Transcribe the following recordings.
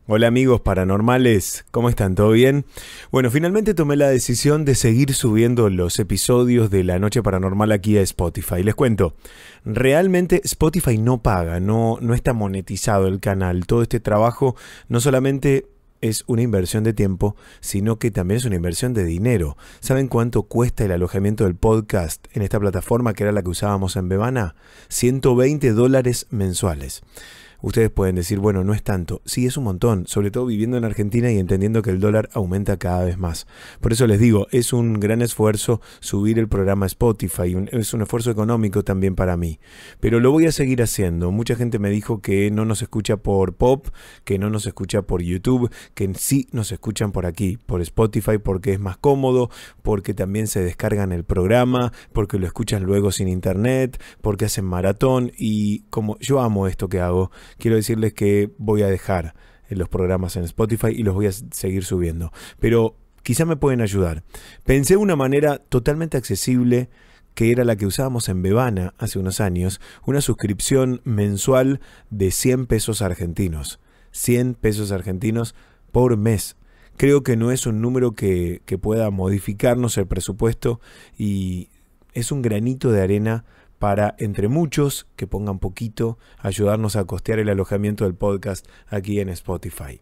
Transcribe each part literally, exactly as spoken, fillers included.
Hola amigos paranormales, ¿cómo están? ¿Todo bien? Bueno, finalmente tomé la decisión de seguir subiendo los episodios de La Noche Paranormal aquí a Spotify. Les cuento, realmente Spotify no paga, no, no está monetizado el canal. Todo este trabajo no solamente es una inversión de tiempo, sino que también es una inversión de dinero. ¿Saben cuánto cuesta el alojamiento del podcast en esta plataforma que era la que usábamos en Bebana? ciento veinte dólares mensuales. Ustedes pueden decir, bueno, no es tanto. Sí, es un montón, sobre todo viviendo en Argentina y entendiendo que el dólar aumenta cada vez más. Por eso les digo, es un gran esfuerzo subir el programa a Spotify, un, es un esfuerzo económico también para mí. Pero lo voy a seguir haciendo. Mucha gente me dijo que no nos escucha por Pop, que no nos escucha por YouTube, que sí nos escuchan por aquí, por Spotify, porque es más cómodo, porque también se descargan el programa, porque lo escuchan luego sin internet, porque hacen maratón. Y como yo amo esto que hago, quiero decirles que voy a dejar los programas en Spotify y los voy a seguir subiendo. Pero quizá me pueden ayudar. Pensé una manera totalmente accesible que era la que usábamos en Bebana hace unos años, una suscripción mensual de cien pesos argentinos. cien pesos argentinos por mes. Creo que no es un número que, que pueda modificarnos el presupuesto y es un granito de arena para, entre muchos, que pongan poquito, ayudarnos a costear el alojamiento del podcast aquí en Spotify.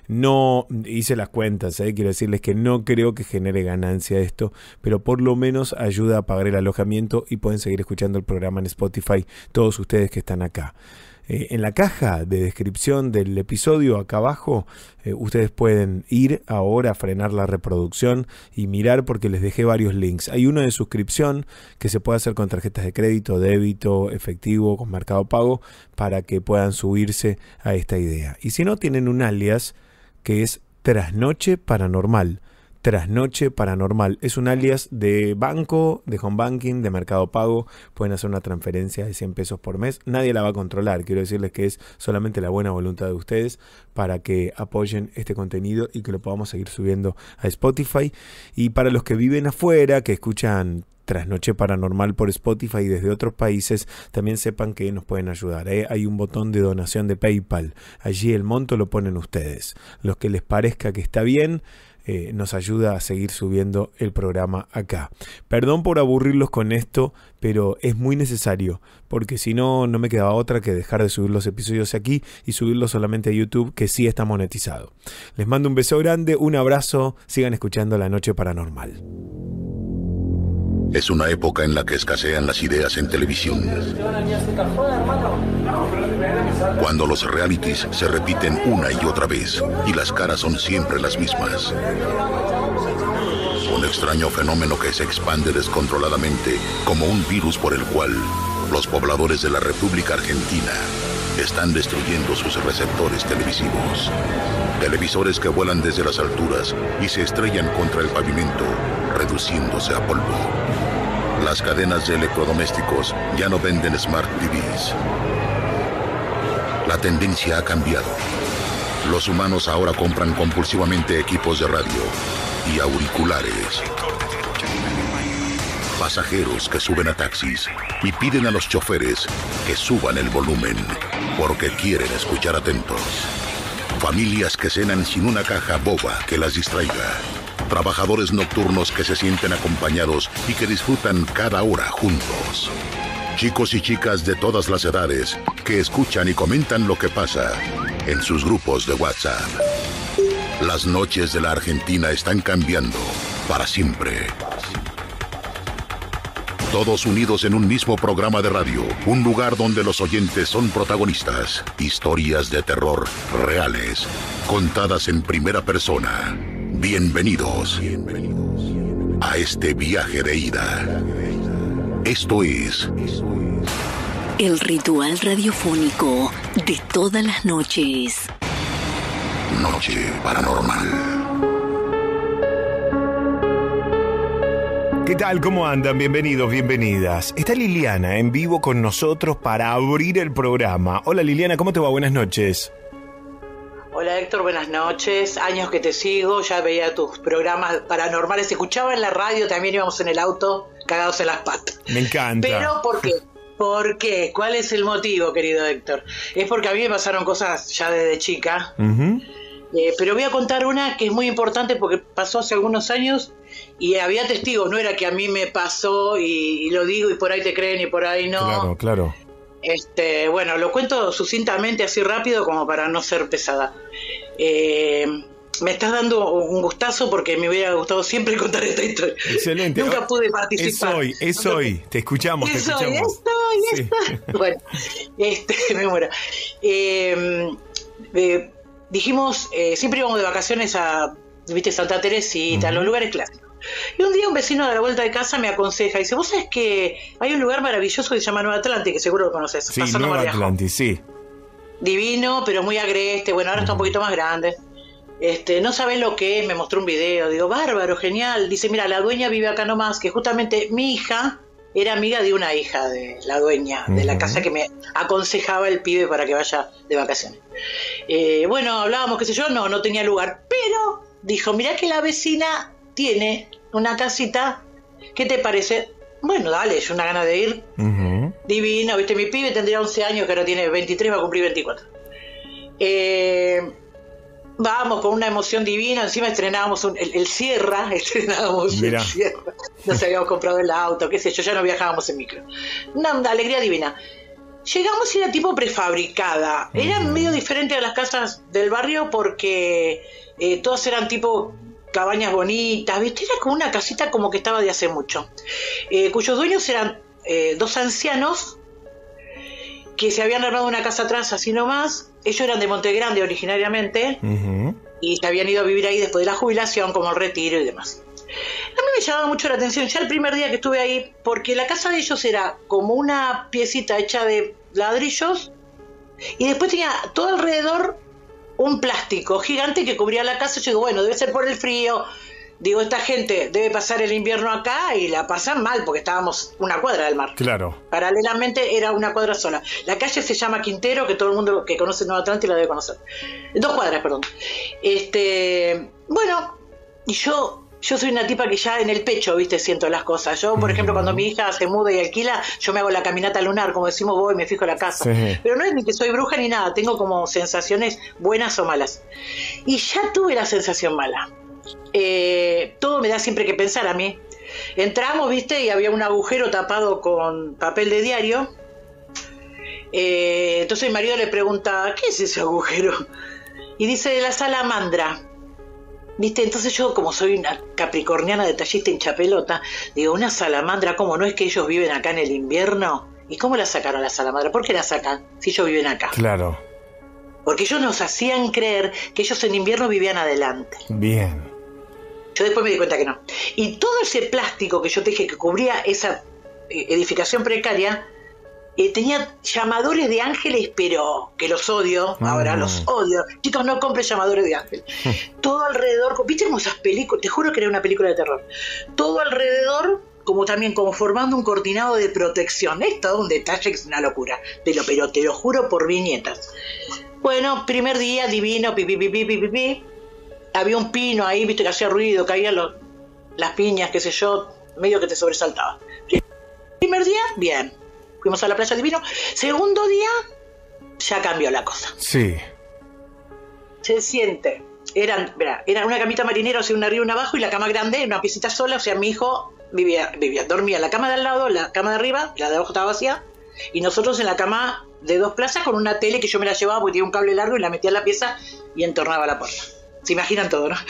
No hice las cuentas, ¿eh? Quiero decirles que no creo que genere ganancia esto, pero por lo menos ayuda a pagar el alojamiento y pueden seguir escuchando el programa en Spotify todos ustedes que están acá. Eh, en la caja de descripción del episodio, acá abajo, eh, ustedes pueden ir ahora a frenar la reproducción y mirar porque les dejé varios links. Hay uno de suscripción que se puede hacer con tarjetas de crédito, débito, efectivo, con Mercado Pago, para que puedan subirse a esta idea. Y si no, tienen un alias que es Trasnoche Paranormal. Trasnoche Paranormal. Es un alias de banco, de home banking, de Mercado Pago. Pueden hacer una transferencia de cien pesos por mes. Nadie la va a controlar. Quiero decirles que es solamente la buena voluntad de ustedes para que apoyen este contenido y que lo podamos seguir subiendo a Spotify. Y para los que viven afuera, que escuchan Trasnoche Paranormal por Spotify y desde otros países, también sepan que nos pueden ayudar, ¿eh? Hay un botón de donación de PayPal. Allí el monto lo ponen ustedes. Los que les parezca que está bien, Eh, nos ayuda a seguir subiendo el programa acá. Perdón por aburrirlos con esto, pero es muy necesario, porque si no, no me quedaba otra que dejar de subir los episodios aquí y subirlos solamente a YouTube, que sí está monetizado. Les mando un beso grande, un abrazo, sigan escuchando La Noche Paranormal. Es una época en la que escasean las ideas en televisión. Cuando los realities se repiten una y otra vez y las caras son siempre las mismas. Un extraño fenómeno que se expande descontroladamente como un virus por el cual los pobladores de la República Argentina están destruyendo sus receptores televisivos. Televisores que vuelan desde las alturas y se estrellan contra el pavimento, reduciéndose a polvo. Las cadenas de electrodomésticos ya no venden Smart T Vs. La tendencia ha cambiado. Los humanos ahora compran compulsivamente equipos de radio y auriculares. Pasajeros que suben a taxis y piden a los choferes que suban el volumen porque quieren escuchar atentos. Familias que cenan sin una caja boba que las distraiga. Trabajadores nocturnos que se sienten acompañados y que disfrutan cada hora juntos. Chicos y chicas de todas las edades que escuchan y comentan lo que pasa en sus grupos de WhatsApp. Las noches de la Argentina están cambiando para siempre. Todos unidos en un mismo programa de radio, un lugar donde los oyentes son protagonistas. Historias de terror reales, contadas en primera persona. Bienvenidos a este viaje de ida. Esto es el ritual radiofónico de todas las noches. Noche Paranormal. ¿Qué tal? ¿Cómo andan? Bienvenidos, bienvenidas. Está Liliana en vivo con nosotros para abrir el programa. Hola Liliana, ¿cómo te va? Buenas noches. Hola Héctor, buenas noches. Años que te sigo, ya veía tus programas paranormales, escuchaba en la radio, también íbamos en el auto cagados en las patas. Me encanta. Pero ¿por qué? ¿Por qué? ¿Cuál es el motivo, querido Héctor? Es porque a mí me pasaron cosas ya desde chica. Uh-huh. Eh, pero voy a contar una que es muy importante porque pasó hace algunos años y había testigos, no era que a mí me pasó y, y lo digo y por ahí te creen y por ahí no. Claro, claro. Este, bueno, lo cuento sucintamente, así rápido, como para no ser pesada. Eh, me estás dando un gustazo porque me hubiera gustado siempre contar esta historia. Excelente. Nunca pude participar. Es hoy, es Nunca hoy. pude. Te escuchamos, te Es escuchamos. hoy, es hoy, es Sí. hoy. Bueno, este, me muero. Eh, eh, dijimos, eh, siempre íbamos de vacaciones a, viste, Santa Teresita, uh-huh. los lugares clásicos. Y un día un vecino de la vuelta de casa me aconseja, dice, vos sabés que hay un lugar maravilloso que se llama Nueva Atlantis, que seguro lo conoces. Sí, Nueva Atlantis, sí. Divino, pero muy agreste, bueno, ahora uh-huh. está un poquito más grande. Este, no sabés lo que es, me mostró un video, digo, bárbaro, genial. Dice, mira, la dueña vive acá nomás, que justamente mi hija era amiga de una hija de la dueña, uh-huh. de la casa que me aconsejaba el pibe para que vaya de vacaciones. Eh, bueno, hablábamos, qué sé yo, no, no tenía lugar, pero dijo, mirá que la vecina tiene una casita, ¿qué te parece? Bueno, dale, yo una gana de ir. Uh-huh. Divino, viste, mi pibe tendría once años, que ahora tiene veintitrés, va a cumplir veinticuatro. Eh... Vamos, con una emoción divina, encima estrenábamos un, el, el Sierra, estrenábamos Mirá. el Sierra, nos habíamos comprado el auto, qué sé yo, ya no viajábamos en micro. Una, una alegría divina. Llegamos y era tipo prefabricada, era mm. medio diferente a las casas del barrio porque eh, todas eran tipo cabañas bonitas, ¿viste? Era como una casita como que estaba de hace mucho, eh, cuyos dueños eran eh, dos ancianos que se habían armado una casa atrás así nomás. Ellos eran de Monte Grande originariamente uh-huh. y se habían ido a vivir ahí después de la jubilación, como el retiro y demás. A mí me llamaba mucho la atención ya el primer día que estuve ahí, porque la casa de ellos era como una piecita hecha de ladrillos y después tenía todo alrededor un plástico gigante que cubría la casa. Yo digo, bueno, debe ser por el frío. Digo, esta gente debe pasar el invierno acá y la pasan mal porque estábamos una cuadra del mar. Claro. Paralelamente era una cuadra sola. La calle se llama Quintero, que todo el mundo que conoce Nueva Atlantis la debe conocer. Dos cuadras, perdón. Este, bueno, y yo, yo soy una tipa que ya en el pecho, viste, siento las cosas. Yo, por ejemplo, cuando mi hija se muda y alquila, yo me hago la caminata lunar, como decimos vos, y me fijo en la casa. Sí. Pero no es ni que soy bruja ni nada, tengo como sensaciones buenas o malas. Y ya tuve la sensación mala. Eh, todo me da siempre que pensar a mí. Entramos, viste, y había un agujero tapado con papel de diario. Eh, entonces mi marido le pregunta, ¿qué es ese agujero? Y dice, de la salamandra. Viste, entonces yo, como soy una capricorniana detallista hincha pelota, digo, una salamandra, ¿cómo no es que ellos viven acá en el invierno? ¿Y cómo la sacaron la salamandra? ¿Por qué la sacan si ellos viven acá? Claro. Porque ellos nos hacían creer que ellos en invierno vivían adelante. Bien. Yo después me di cuenta que no. Y todo ese plástico que yo te dije que cubría esa edificación precaria, eh, tenía llamadores de ángeles, pero que los odio, mm. ahora los odio. Chicos, no compren llamadores de ángeles. Todo alrededor, ¿viste como esas películas? Te juro que era una película de terror. Todo alrededor, como también como formando un cortinado de protección. Es todo un detalle que es una locura. Te lo, pero te lo juro por viñetas. Bueno, primer día, divino, pipi, pipi, pipi, pipi. Había un pino ahí, viste, que hacía ruido, caían los, las piñas, qué sé yo, medio que te sobresaltaba. Primer día, bien. Fuimos a la playa Divino. Segundo día, ya cambió la cosa. Sí. Se siente. Eran, verá, era una camita marinera, o sea, una arriba y una abajo, y la cama grande, una piecita sola, o sea, mi hijo vivía, vivía, dormía en la cama de al lado, la cama de arriba, la de abajo estaba vacía, y nosotros en la cama de dos plazas con una tele que yo me la llevaba porque tenía un cable largo y la metía en la pieza y entornaba la puerta. Se imaginan todo, ¿no?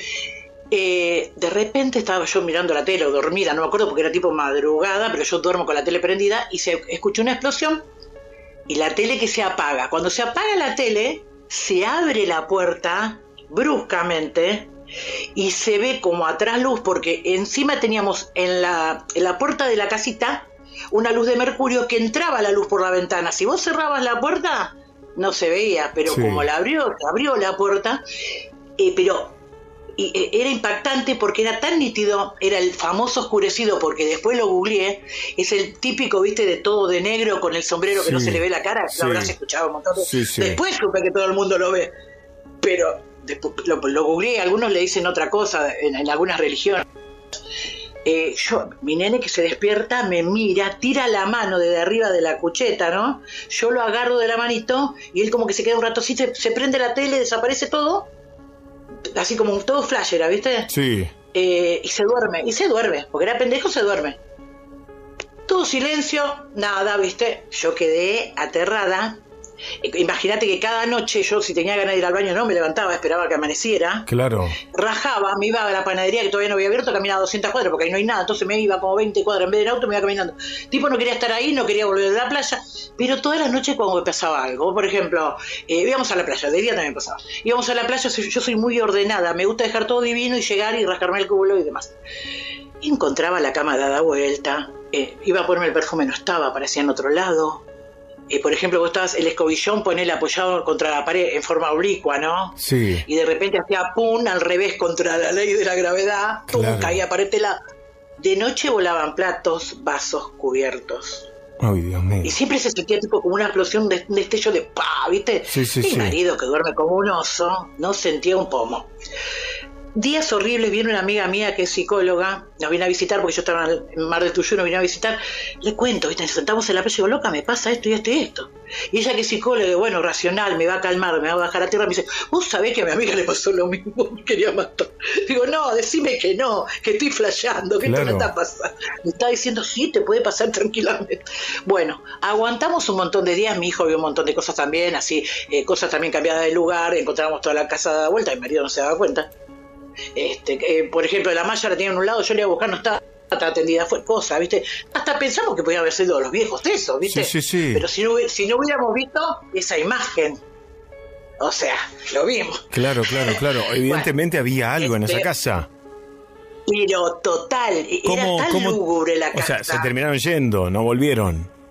eh, de repente estaba yo mirando la tele o dormida, no me acuerdo porque era tipo madrugada, pero yo duermo con la tele prendida y se escuchó una explosión y la tele que se apaga. Cuando se apaga la tele, se abre la puerta bruscamente y se ve como atrás luz, porque encima teníamos en la, en la puerta de la casita una luz de mercurio que entraba la luz por la ventana. Si vos cerrabas la puerta, no se veía, pero sí. Como la abrió, se abrió la puerta, eh, pero y, eh, era impactante porque era tan nítido, era el famoso oscurecido, porque después lo googleé, es el típico, viste, de todo de negro con el sombrero que sí. No se le ve la cara, sí. Lo habrás escuchado un montón de... sí, sí. Después supe que todo el mundo lo ve, pero después, lo, lo googleé, algunos le dicen otra cosa en, en algunas religiones. Eh, yo, mi nene que se despierta me mira, tira la mano desde arriba de la cucheta, ¿no? Yo lo agarro de la manito y él como que se queda un rato así, se, se prende la tele, desaparece todo así como todo flashera, ¿viste? Sí. Eh, y se duerme, y se duerme, porque era pendejo, se duerme. Todo silencio, nada, ¿viste? Yo quedé aterrada. Imagínate que cada noche yo, si tenía ganas de ir al baño, no me levantaba, esperaba que amaneciera. Claro. Rajaba, me iba a la panadería que todavía no había abierto, caminaba doscientas cuadras porque ahí no hay nada, entonces me iba como veinte cuadras, en vez del auto me iba caminando. Tipo, no quería estar ahí, no quería volver de la playa, pero todas las noches cuando me pasaba algo, por ejemplo, eh, íbamos a la playa, de día también pasaba, íbamos a la playa, yo soy muy ordenada, me gusta dejar todo divino y llegar y rascarme el culo y demás. Encontraba la cama dada vuelta, eh, iba a ponerme el perfume, no estaba, aparecía en otro lado. Eh, por ejemplo, vos estabas el escobillón, ponele apoyado contra la pared en forma oblicua, ¿no? Sí. Y de repente hacía pum al revés contra la ley de la gravedad, pum, claro. caía para este lado. De noche volaban platos, vasos, cubiertos. Ay, Dios mío. Y siempre se sentía tipo como una explosión de un destello de pa, ¿viste? Sí, sí, Mi sí. marido, que duerme como un oso, no sentía un pomo. Días horribles, viene una amiga mía que es psicóloga, nos viene a visitar porque yo estaba en Mar del Tuyú, nos vino a visitar, le cuento, ¿viste? Nos sentamos en la playa y digo, loca, me pasa esto y esto y esto. Y ella que es psicóloga, bueno, racional, me va a calmar, me va a bajar a tierra, me dice, vos sabés que a mi amiga le pasó lo mismo, me quería matar. Digo, no, decime que no, que estoy flasheando, que claro. esto me está pasando. Me está diciendo, sí, te puede pasar tranquilamente. Bueno, aguantamos un montón de días, mi hijo vio un montón de cosas también, así, eh, cosas también cambiadas de lugar, encontramos toda la casa dada vuelta, mi marido no se daba cuenta. Este, eh, por ejemplo, la malla la tenía en un lado, yo le iba a buscar, no estaba, estaba atendida, fue cosa, ¿viste? Hasta pensamos que podían haber sido los viejos de eso, ¿viste? Sí, sí, sí. Pero si no, si no hubiéramos visto esa imagen, o sea, lo vimos. Claro, claro, claro. Evidentemente bueno, había algo este, en esa casa. Pero total, era tan cómo, lúgubre la casa. O sea, se terminaron yendo, no volvieron.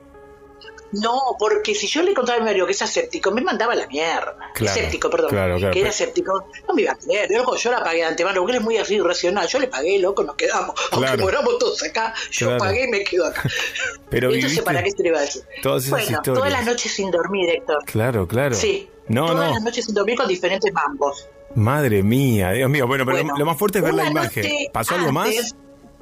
No, porque si yo le contaba a mi marido que es aséptico, me mandaba a la mierda. Claro, escéptico, perdón. claro, claro, que era pero... escéptico, no me iba a creer. Yo, yo la pagué de antemano, porque él es muy así irracional. Yo le pagué, loco, nos quedamos. Aunque claro. moramos todos acá, yo claro. pagué y me quedo acá. Pero entonces, ¿para qué se le iba a decir? Todas esas bueno, historias. todas las noches sin dormir, Héctor. Claro, claro. Sí, no, todas no. las noches sin dormir con diferentes mambos. Madre mía, Dios mío. Bueno, pero bueno, lo, lo más fuerte es ver la imagen. ¿Pasó algo antes, más?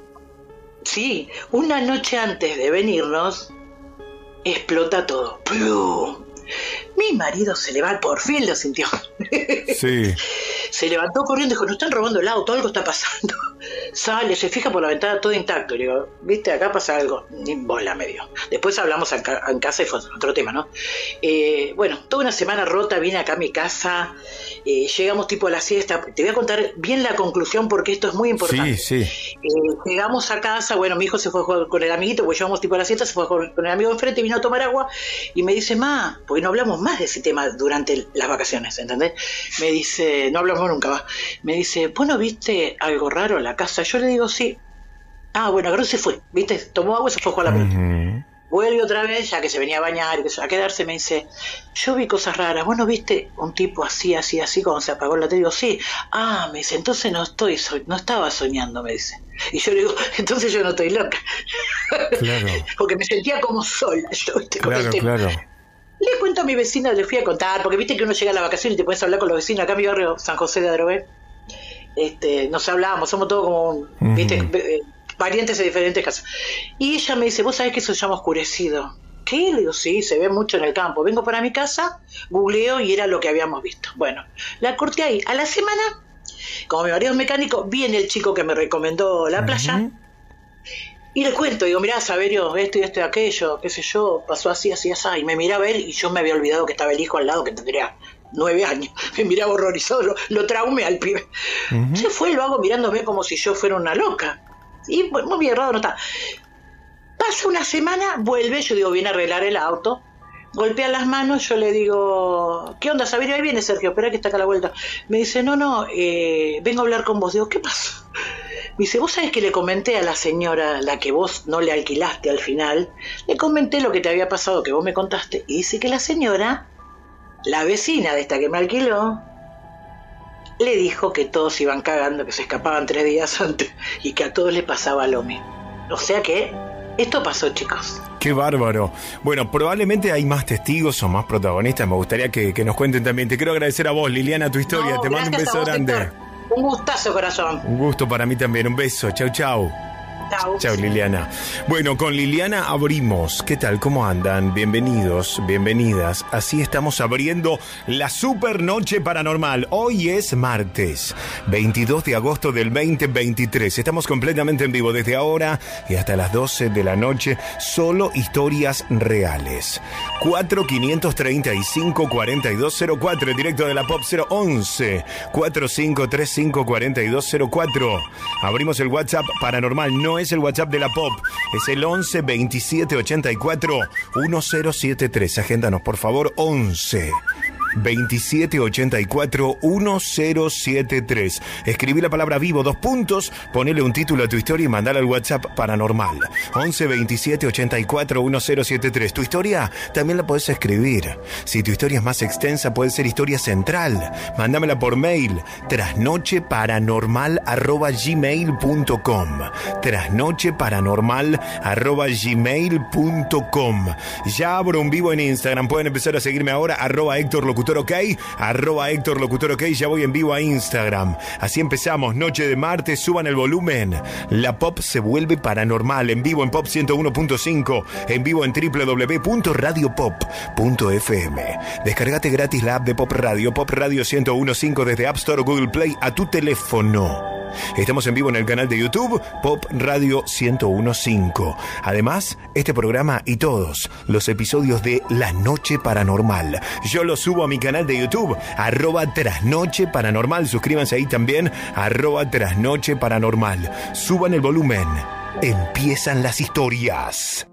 Sí, una noche antes de venirnos, explota todo. ¡Plum! Mi marido se levantó, por fin lo sintió. Sí. Se levantó corriendo y dijo, nos están robando el auto, algo está pasando. Sale, se fija por la ventana todo intacto. Le digo, viste, acá pasa algo. Ni bola me dio. Después hablamos en, ca- en casa y fue otro tema, ¿no? Eh, bueno, toda una semana rota, vine acá a mi casa, eh, llegamos tipo a la siesta. Te voy a contar bien la conclusión porque esto es muy importante. Sí, sí. Eh, llegamos a casa, bueno, mi hijo se fue a jugar con el amiguito, pues llegamos tipo a la siesta, se fue a jugar con el amigo enfrente, vino a tomar agua y me dice, ma, porque no hablamos más de ese tema durante las vacaciones, ¿entendés? Me dice, no hablamos nunca más, me dice, ¿vos no viste algo raro en la casa? Yo le digo, sí. Ah, bueno, agarró y se fue, ¿viste? Tomó agua y se fue a jugar a la pelota. Uh-huh. Vuelve otra vez, ya que se venía a bañar y que se va a quedarse, me dice, yo vi cosas raras, ¿vos no viste un tipo así, así, así cuando se apagó la tele? Digo, sí. Ah, me dice, entonces no estoy, so- no estaba soñando, me dice. Y yo le digo, entonces yo no estoy loca. Claro. Porque me sentía como sola, yo, ¿viste? Con Claro, el tema. claro. Le cuento a mi vecina, le fui a contar, porque viste que uno llega a la vacación y te puedes hablar con los vecinos. Acá en mi barrio, San José de Adrogué, este, nos hablábamos, somos todos como, un, Uh-huh. viste, eh, parientes de diferentes casas. Y ella me dice, ¿vos sabés que eso se llama oscurecido? ¿Qué? Le digo, sí, se ve mucho en el campo. Vengo para mi casa, googleo y era lo que habíamos visto. Bueno, la corté ahí. A la semana, como mi marido es mecánico, viene el chico que me recomendó la playa. Uh-huh. Y le cuento, digo, mirá, Saverio, esto y esto y aquello, qué sé yo, pasó así, así, así. Y me miraba él y yo me había olvidado que estaba el hijo al lado, que tendría nueve años. Me miraba horrorizado, lo, lo traumé al pibe. Uh-huh. Se fue, lo hago mirándome como si yo fuera una loca. Y bueno, muy errado no está. Pasa una semana, vuelve, yo digo, viene a arreglar el auto. Golpea las manos, yo le digo, ¿qué onda, Saverio? Ahí viene Sergio, espera que está acá a la vuelta. Me dice, no, no, eh, vengo a hablar con vos. Digo, ¿qué pasa? Me dice, vos sabés que le comenté a la señora, la que vos no le alquilaste al final, le comenté lo que te había pasado, que vos me contaste, y dice que la señora, la vecina de esta que me alquiló, le dijo que todos iban cagando, que se escapaban tres días antes, y que a todos les pasaba lo mismo. O sea que esto pasó, chicos. Qué bárbaro. Bueno, probablemente hay más testigos o más protagonistas. Me gustaría que, que nos cuenten también. Te quiero agradecer a vos, Liliana, tu historia. No, Te mando un gracias beso a vos, grande. Héctor. Un gustazo, corazón. Un gusto para mí también. Un beso. Chau, chau. Chau. Chao, Liliana. Bueno, con Liliana abrimos. ¿Qué tal? ¿Cómo andan? Bienvenidos, bienvenidas. Así estamos abriendo la Super Noche Paranormal. Hoy es martes, veintidós de agosto del veinte veintitrés. Estamos completamente en vivo desde ahora y hasta las doce de la noche. Solo historias reales. cuatro quinientos treinta y cinco cuarenta y dos cero cuatro, el directo de la Pop cero once cuatro cinco tres cinco cuarenta y dos cero cuatro. Abrimos el WhatsApp Paranormal. No es el WhatsApp de la Pop, es el once veintisiete ochenta y cuatro mil setenta y tres. Agéndanos, por favor, once veintisiete ochenta y cuatro mil setenta y tres. Escribí la palabra vivo, dos puntos, ponele un título a tu historia y mandala al WhatsApp Paranormal. once veintisiete ochenta y cuatro mil setenta y tres. Tu historia también la podés escribir. Si tu historia es más extensa, puede ser historia central. Mándamela por mail, trasnocheparanormal arroba gmail punto com. Trasnocheparanormal arroba gmail punto com. Ya abro un vivo en Instagram. Pueden empezar a seguirme ahora, arroba Héctor Locutor OK, arroba Héctor Locutor OK. Ya voy en vivo a Instagram. Así empezamos, noche de martes, suban el volumen. La Pop se vuelve paranormal, en vivo en Pop ciento uno punto cinco, en vivo en doble u doble u doble u punto radio pop punto f m. Descargate gratis la app de Pop Radio, Pop Radio ciento uno punto cinco desde App Store o Google Play a tu teléfono. Estamos en vivo en el canal de YouTube Pop Radio ciento uno punto cinco. Además, este programa y todos los episodios de La Noche Paranormal yo los subo a mi canal de YouTube, arroba Trasnoche Paranormal. Suscríbanse ahí también, arroba Trasnoche Paranormal. Suban el volumen. Empiezan las historias.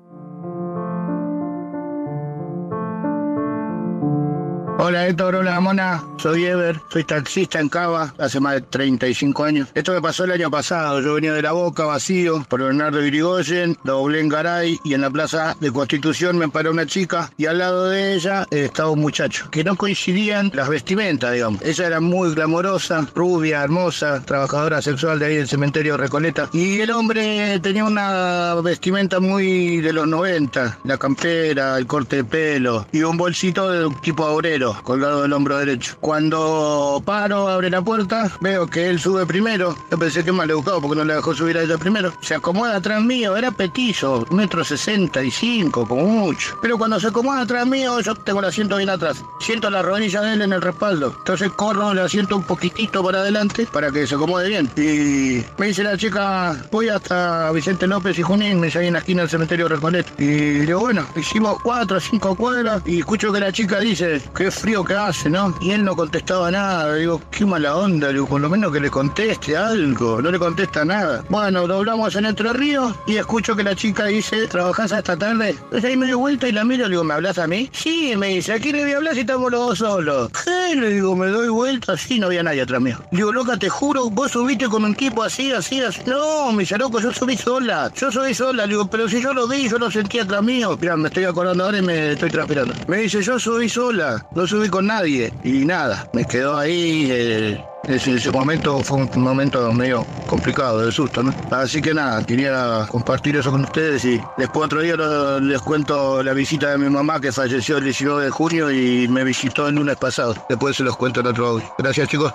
Hola Héctor, hola Mona, soy Ever, soy taxista en Cava hace más de treinta y cinco años. Esto me pasó el año pasado, yo venía de La Boca, vacío, por Bernardo Irigoyen, doblé en Garay y en la plaza de Constitución me paró una chica y al lado de ella eh, estaba un muchacho, que no coincidían las vestimentas, digamos. Ella era muy glamorosa, rubia, hermosa, trabajadora sexual de ahí del cementerio Recoleta, y el hombre tenía una vestimenta muy de los noventa, la campera, el corte de pelo y un bolsito de tipo obrero colgado del hombro derecho. Cuando paro, abre la puerta, veo que él sube primero. Yo pensé que mal educado porque no le dejó subir a ella primero. Se acomoda atrás mío, era petizo, metro sesenta y cinco, como mucho. Pero cuando se acomoda atrás mío, yo tengo el asiento bien atrás. Siento la rodilla de él en el respaldo. Entonces corro el asiento un poquitito para adelante para que se acomode bien. Y me dice la chica, voy hasta Vicente López y Junín, me salí en la esquina del cementerio Recoleta. Y digo, bueno, hicimos cuatro o cinco cuadras y escucho que la chica dice, qué frío que hace, ¿no? Y él no contestaba nada. Digo, qué mala onda, digo, por lo menos que le conteste algo. No le contesta nada. Bueno, doblamos en Entre Ríos y escucho que la chica dice, ¿trabajás esta tarde? Entonces ahí me doy vuelta y la miro, le digo, ¿me hablas a mí? Sí, me dice, ¿a quién le voy a hablar si estamos los dos solos? ¿Qué? Le digo, me doy vuelta, así no había nadie atrás mío. Le digo, loca, te juro, vos subiste con un tipo así, así, así. No, me dice, loco, yo subí sola. Yo subí sola. Le digo, pero si yo lo vi, yo lo sentí atrás mío. Mirá, me estoy acordando ahora y me estoy transpirando. Me dice, yo subí sola. No subí con nadie. Y nada, me quedó ahí. Eh, ese, ese momento fue un momento medio complicado, de susto, ¿no? Así que nada, quería compartir eso con ustedes y después otro día lo, les cuento la visita de mi mamá que falleció el diecinueve de junio y me visitó el lunes pasado. Después se los cuento en otro audio. Gracias, chicos.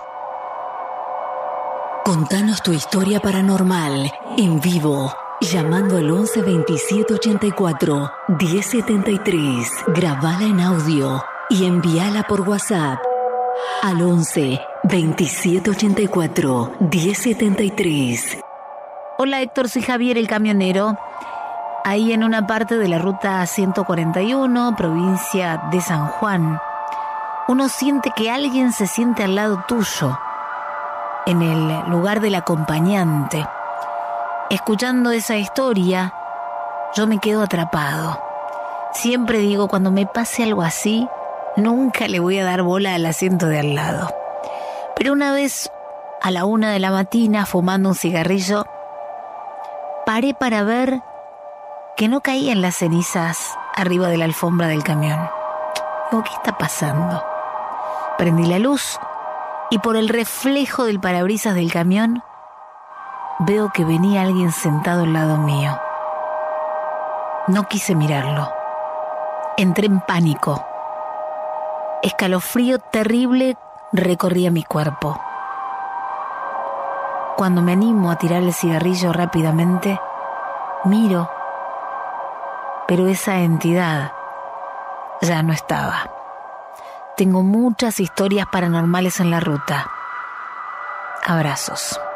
Contanos tu historia paranormal en vivo. Llamando al once veintisiete ochenta y cuatro diez setenta y tres. Grabala en audio y envíala por WhatsApp al once veintisiete ochenta y cuatro diez setenta y tres. Hola Héctor, soy Javier el camionero. Ahí en una parte de la ruta ciento cuarenta y uno, provincia de San Juan, uno siente que alguien se siente al lado tuyo, en el lugar del acompañante. Escuchando esa historia, yo me quedo atrapado. Siempre digo, cuando me pase algo así, nunca le voy a dar bola al asiento de al lado. Pero una vez, a la una de la mañana, fumando un cigarrillo, paré para ver que no caían las cenizas arriba de la alfombra del camión. Digo, ¿qué está pasando? Prendí la luz y por el reflejo del parabrisas del camión veo que venía alguien sentado al lado mío. No quise mirarlo. Entré en pánico. Escalofrío terrible recorría mi cuerpo. Cuando me animo a tirar el cigarrillo rápidamente, Miro, pero esa entidad ya no estaba. Tengo muchas historias paranormales en la ruta. Abrazos.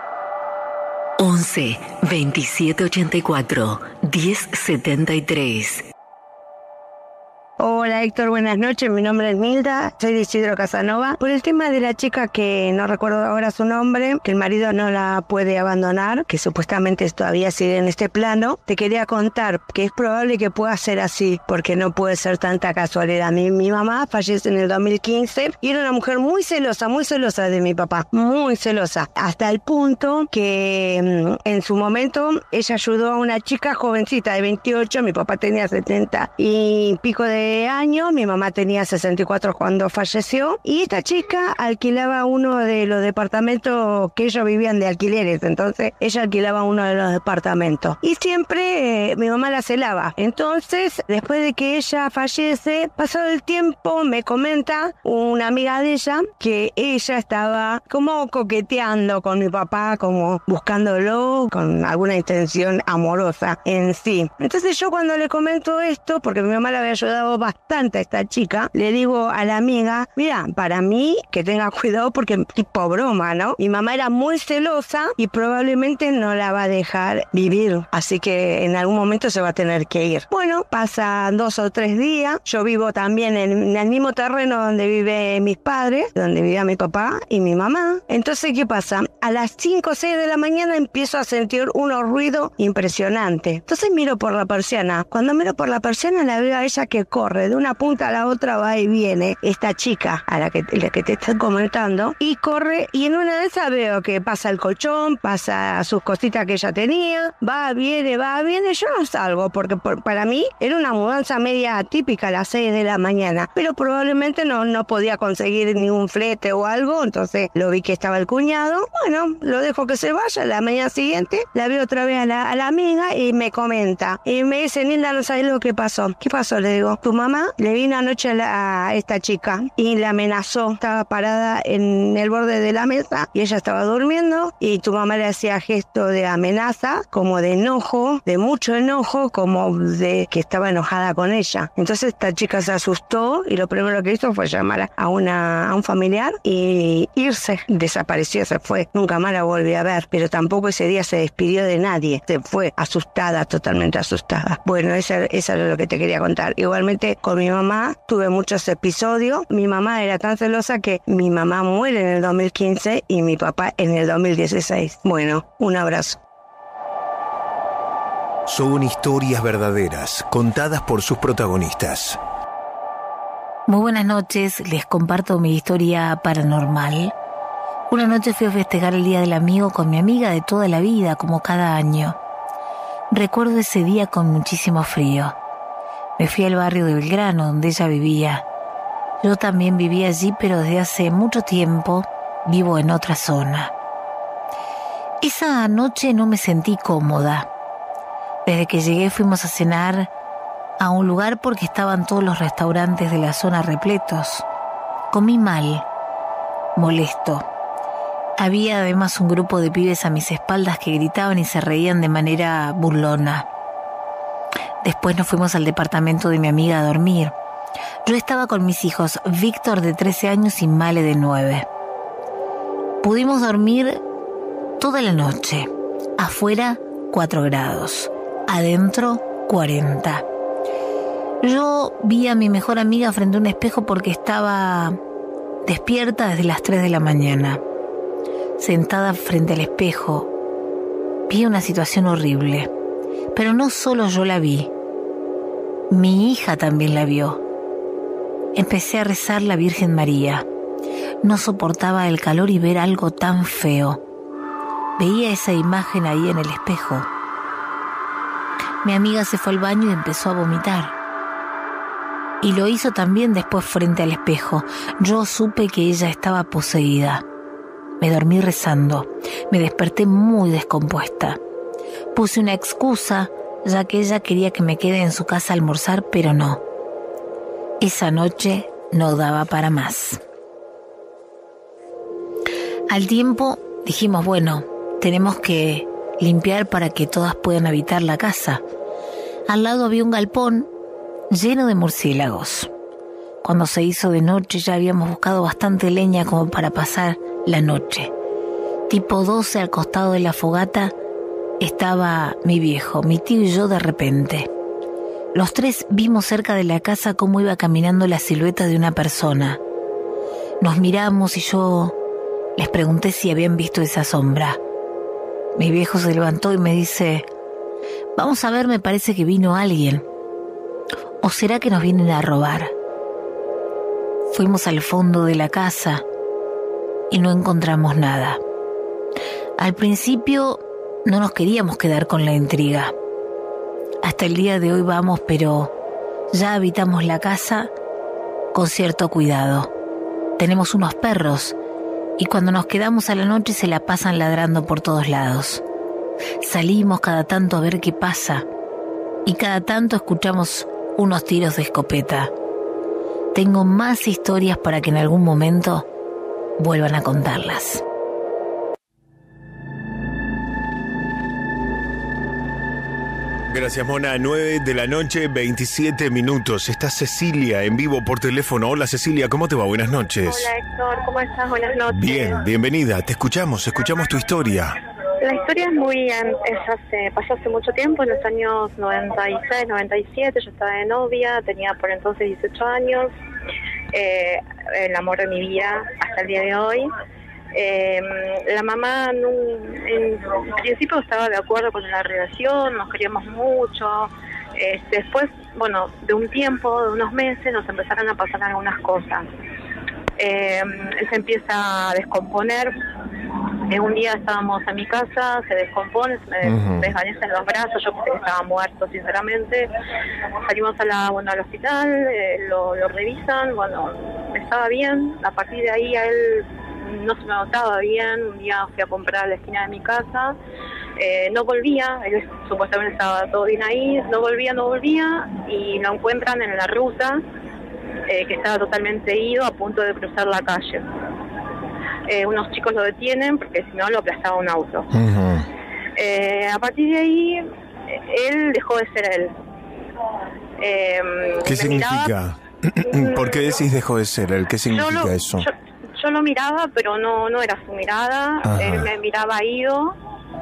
once veintisiete ochenta y cuatro diez setenta y tres. Hola Héctor, buenas noches, mi nombre es Milda, soy de Isidro Casanova. Por el tema de la chica que no recuerdo ahora su nombre, que el marido no la puede abandonar, que supuestamente todavía sigue en este plano, te quería contar que es probable que pueda ser así, porque no puede ser tanta casualidad. Mi, mi mamá fallece en el dos mil quince y era una mujer muy celosa, muy celosa de mi papá, muy celosa, hasta el punto que en su momento ella ayudó a una chica jovencita de veintiocho, mi papá tenía setenta y pico de años, mi mamá tenía sesenta y cuatro cuando falleció, y esta chica alquilaba uno de los departamentos que ellos vivían de alquileres, entonces ella alquilaba uno de los departamentos y siempre eh, mi mamá la celaba. Entonces, después de que ella fallece, pasado el tiempo, me comenta una amiga de ella que ella estaba como coqueteando con mi papá, como buscándolo con alguna intención amorosa en sí. Entonces yo cuando le comento esto, porque mi mamá le había ayudado bastante a esta chica, le digo a la amiga, mira, para mí que tenga cuidado porque tipo broma, ¿no? Mi mamá era muy celosa y probablemente no la va a dejar vivir, así que en algún momento se va a tener que ir. Bueno, pasan dos o tres días, yo vivo también en el mismo terreno donde viven mis padres, donde vivía mi papá y mi mamá. Entonces, ¿qué pasa? A las cinco o seis de la mañana empiezo a sentir unos ruidos impresionantes. Entonces miro por la persiana. Cuando miro por la persiana la veo a ella que corre de una punta a la otra, va y viene esta chica a la que, la que te estoy comentando, y corre, y en una de esas veo que pasa el colchón, pasa sus cositas que ella tenía, va, viene, va, viene. Yo no salgo porque por, para mí era una mudanza media típica a las seis de la mañana, pero probablemente no, no podía conseguir ningún flete o algo, entonces lo vi que estaba el cuñado. Bueno, lo dejo que se vaya. La mañana siguiente la veo otra vez a la, a la amiga y me comenta y me dice, Nilda, no sabes lo que pasó. ¿Qué pasó? Le digo, tu mamá le vino anoche a, la, a esta chica y la amenazó. Estaba parada en el borde de la mesa y ella estaba durmiendo y tu mamá le hacía gesto de amenaza, como de enojo, de mucho enojo, como de que estaba enojada con ella. Entonces esta chica se asustó y lo primero que hizo fue llamar a, una, a un familiar y irse. Desapareció, se fue. Nunca más la volví a ver, pero tampoco ese día se despidió de nadie. Se fue asustada, totalmente asustada. Bueno, eso, eso es lo que te quería contar. Igualmente con mi mamá tuve muchos episodios. Mi mamá era tan celosa que mi mamá muere en el dos mil quince y mi papá en el dos mil dieciséis. Bueno, un abrazo. Son historias verdaderas, contadas por sus protagonistas. Muy buenas noches, les comparto mi historia paranormal. Una noche fui a festejar el Día del Amigo con mi amiga de toda la vida, como cada año. Recuerdo ese día con muchísimo frío. Me fui al barrio de Belgrano, donde ella vivía. Yo también vivía allí, pero desde hace mucho tiempo vivo en otra zona. Esa noche no me sentí cómoda. Desde que llegué fuimos a cenar a un lugar porque estaban todos los restaurantes de la zona repletos. Comí mal, molesto. Había además un grupo de pibes a mis espaldas que gritaban y se reían de manera burlona. Después nos fuimos al departamento de mi amiga a dormir. Yo estaba con mis hijos, Víctor de trece años y Male de nueve. Pudimos dormir toda la noche. Afuera, cuatro grados. Adentro, cuarenta. Yo vi a mi mejor amiga frente a un espejo porque estaba despierta desde las tres de la mañana. Sentada frente al espejo, vi una situación horrible. Pero no solo yo la vi, mi hija también la vio. Empecé a rezar la Virgen María. No soportaba el calor y ver algo tan feo. Veía esa imagen ahí en el espejo. Mi amiga se fue al baño y empezó a vomitar. Y lo hizo también después frente al espejo. Yo supe que ella estaba poseída. Me dormí rezando. Me desperté muy descompuesta. Puse una excusa, ya que ella quería que me quede en su casa a almorzar, pero no. Esa noche no daba para más. Al tiempo dijimos, bueno, tenemos que limpiar para que todas puedan habitar la casa. Al lado había un galpón lleno de murciélagos. Cuando se hizo de noche ya habíamos buscado bastante leña como para pasar la noche. Tipo doce, al costado de la fogata, estaba mi viejo, mi tío y yo de repente. Los tres vimos cerca de la casa cómo iba caminando la silueta de una persona. Nos miramos y yo les pregunté si habían visto esa sombra. Mi viejo se levantó y me dice: vamos a ver, me parece que vino alguien. ¿O será que nos vienen a robar? Fuimos al fondo de la casa y no encontramos nada. Al principio no nos queríamos quedar con la intriga. Hasta el día de hoy vamos, pero ya habitamos la casa con cierto cuidado. Tenemos unos perros y cuando nos quedamos a la noche se la pasan ladrando por todos lados. Salimos cada tanto a ver qué pasa y cada tanto escuchamos unos tiros de escopeta. Tengo más historias para que en algún momento vuelvan a contarlas. Gracias, Mona. nueve de la noche, veintisiete minutos. Está Cecilia en vivo por teléfono. Hola, Cecilia, ¿cómo te va? Buenas noches. Hola, Héctor, ¿cómo estás? Buenas noches. Bien, bienvenida. Te escuchamos, escuchamos tu historia. La historia es muy... Es hace, pasó hace mucho tiempo, en los años noventa y seis, noventa y siete. Yo estaba de novia, tenía por entonces dieciocho años. Eh, el amor de mi vida hasta el día de hoy. Eh, la mamá en, un, en principio estaba de acuerdo con la relación, nos queríamos mucho. Eh, después, bueno, de un tiempo, de unos meses, nos empezaron a pasar algunas cosas. Eh, él se empieza a descomponer. Eh, un día estábamos en mi casa, se descompone, se me uh-huh. desvanecen los brazos, yo pensé que estaba muerto, sinceramente. Salimos a la, bueno, al hospital, eh, lo, lo revisan, bueno, estaba bien. A partir de ahí a él no se me notaba bien. Un día fui a comprar a la esquina de mi casa, eh, no volvía, él supuestamente estaba todo bien ahí, no volvía, no volvía, y lo encuentran en la ruta, eh, que estaba totalmente ido, a punto de cruzar la calle. Eh, unos chicos lo detienen porque si no lo aplastaba un auto. Uh-huh. Eh, a partir de ahí, él dejó de ser él. Eh, ¿Qué significa? Miraba, ¿por qué decís dejó de ser él? ¿Qué significa yo lo, eso? Yo, yo lo miraba, pero no, no era su mirada. Ajá. Él me miraba ido.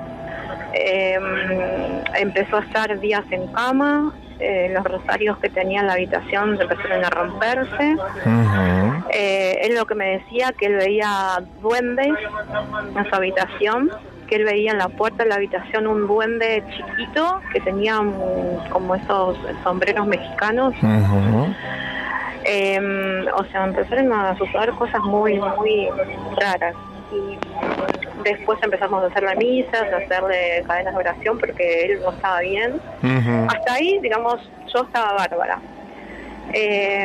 Eh, empezó a estar días en cama. Eh, los rosarios que tenía en la habitación empezaron a romperse. Uh-huh. eh, él lo que me decía, que él veía duendes en su habitación, que él veía en la puerta de la habitación un duende chiquito que tenía un, como esos sombreros mexicanos. Uh-huh. eh, o sea, empezaron a suceder cosas muy, muy raras. Y después empezamos a hacer la misa, a hacerle cadenas de oración porque él no estaba bien. Uh-huh. Hasta ahí, digamos, yo estaba bárbara. Eh,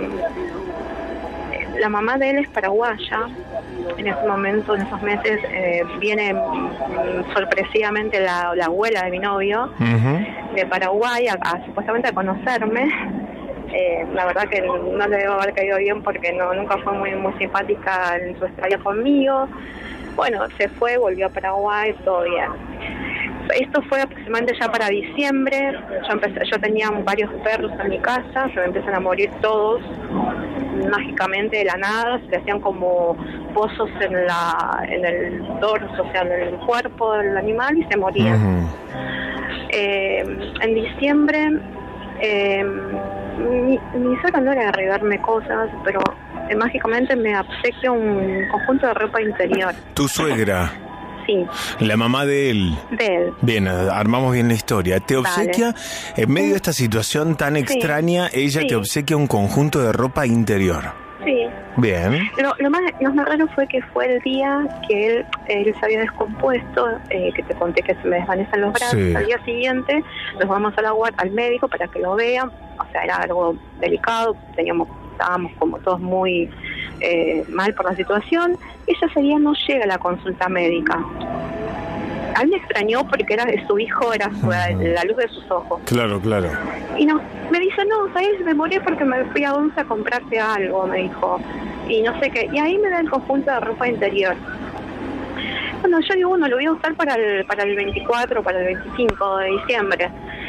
la mamá de él es paraguaya. En ese momento, en esos meses, eh, viene sorpresivamente la, la abuela de mi novio, uh-huh. de Paraguay, a, a, supuestamente a conocerme. Eh, la verdad que no le debo haber caído bien porque no nunca fue muy muy simpática en su estadía conmigo. Bueno, se fue, volvió a Paraguay, todo bien. Esto fue aproximadamente ya para diciembre. Yo empecé, yo tenía varios perros en mi casa, se me empiezan a morir todos mágicamente de la nada, se le hacían como pozos en la en el dorso, o sea, en el cuerpo del animal, y se morían. Uh-huh. Eh, en diciembre eh, mi, mi suegra no era de arreglarme cosas, pero eh, mágicamente me obsequia un conjunto de ropa interior. ¿Tu suegra? Sí. La mamá de él. De él. Bien, armamos bien la historia. Te obsequia, Dale. en medio de esta situación tan extraña, sí. ella sí. te obsequia un conjunto de ropa interior. Sí. Bien. Lo, lo, más, lo más raro fue que fue el día que él, él se había descompuesto, eh, que te conté que se me desvanecen los brazos. Sí. Al día siguiente nos vamos a la guardia, al médico para que lo vean. O sea, era algo delicado, teníamos, estábamos como todos muy eh, mal por la situación. Ella ese día no llega a la consulta médica. A mí me extrañó porque era su hijo, era su, la luz de sus ojos. Claro, claro. Y no, me dice, no, ¿sabes? Me morí porque me fui a Once a comprarte algo, me dijo. Y no sé qué. Y ahí me da el conjunto de ropa interior. bueno, yo digo, bueno, lo voy a usar para el, para el veinticuatro, para el veinticinco de diciembre.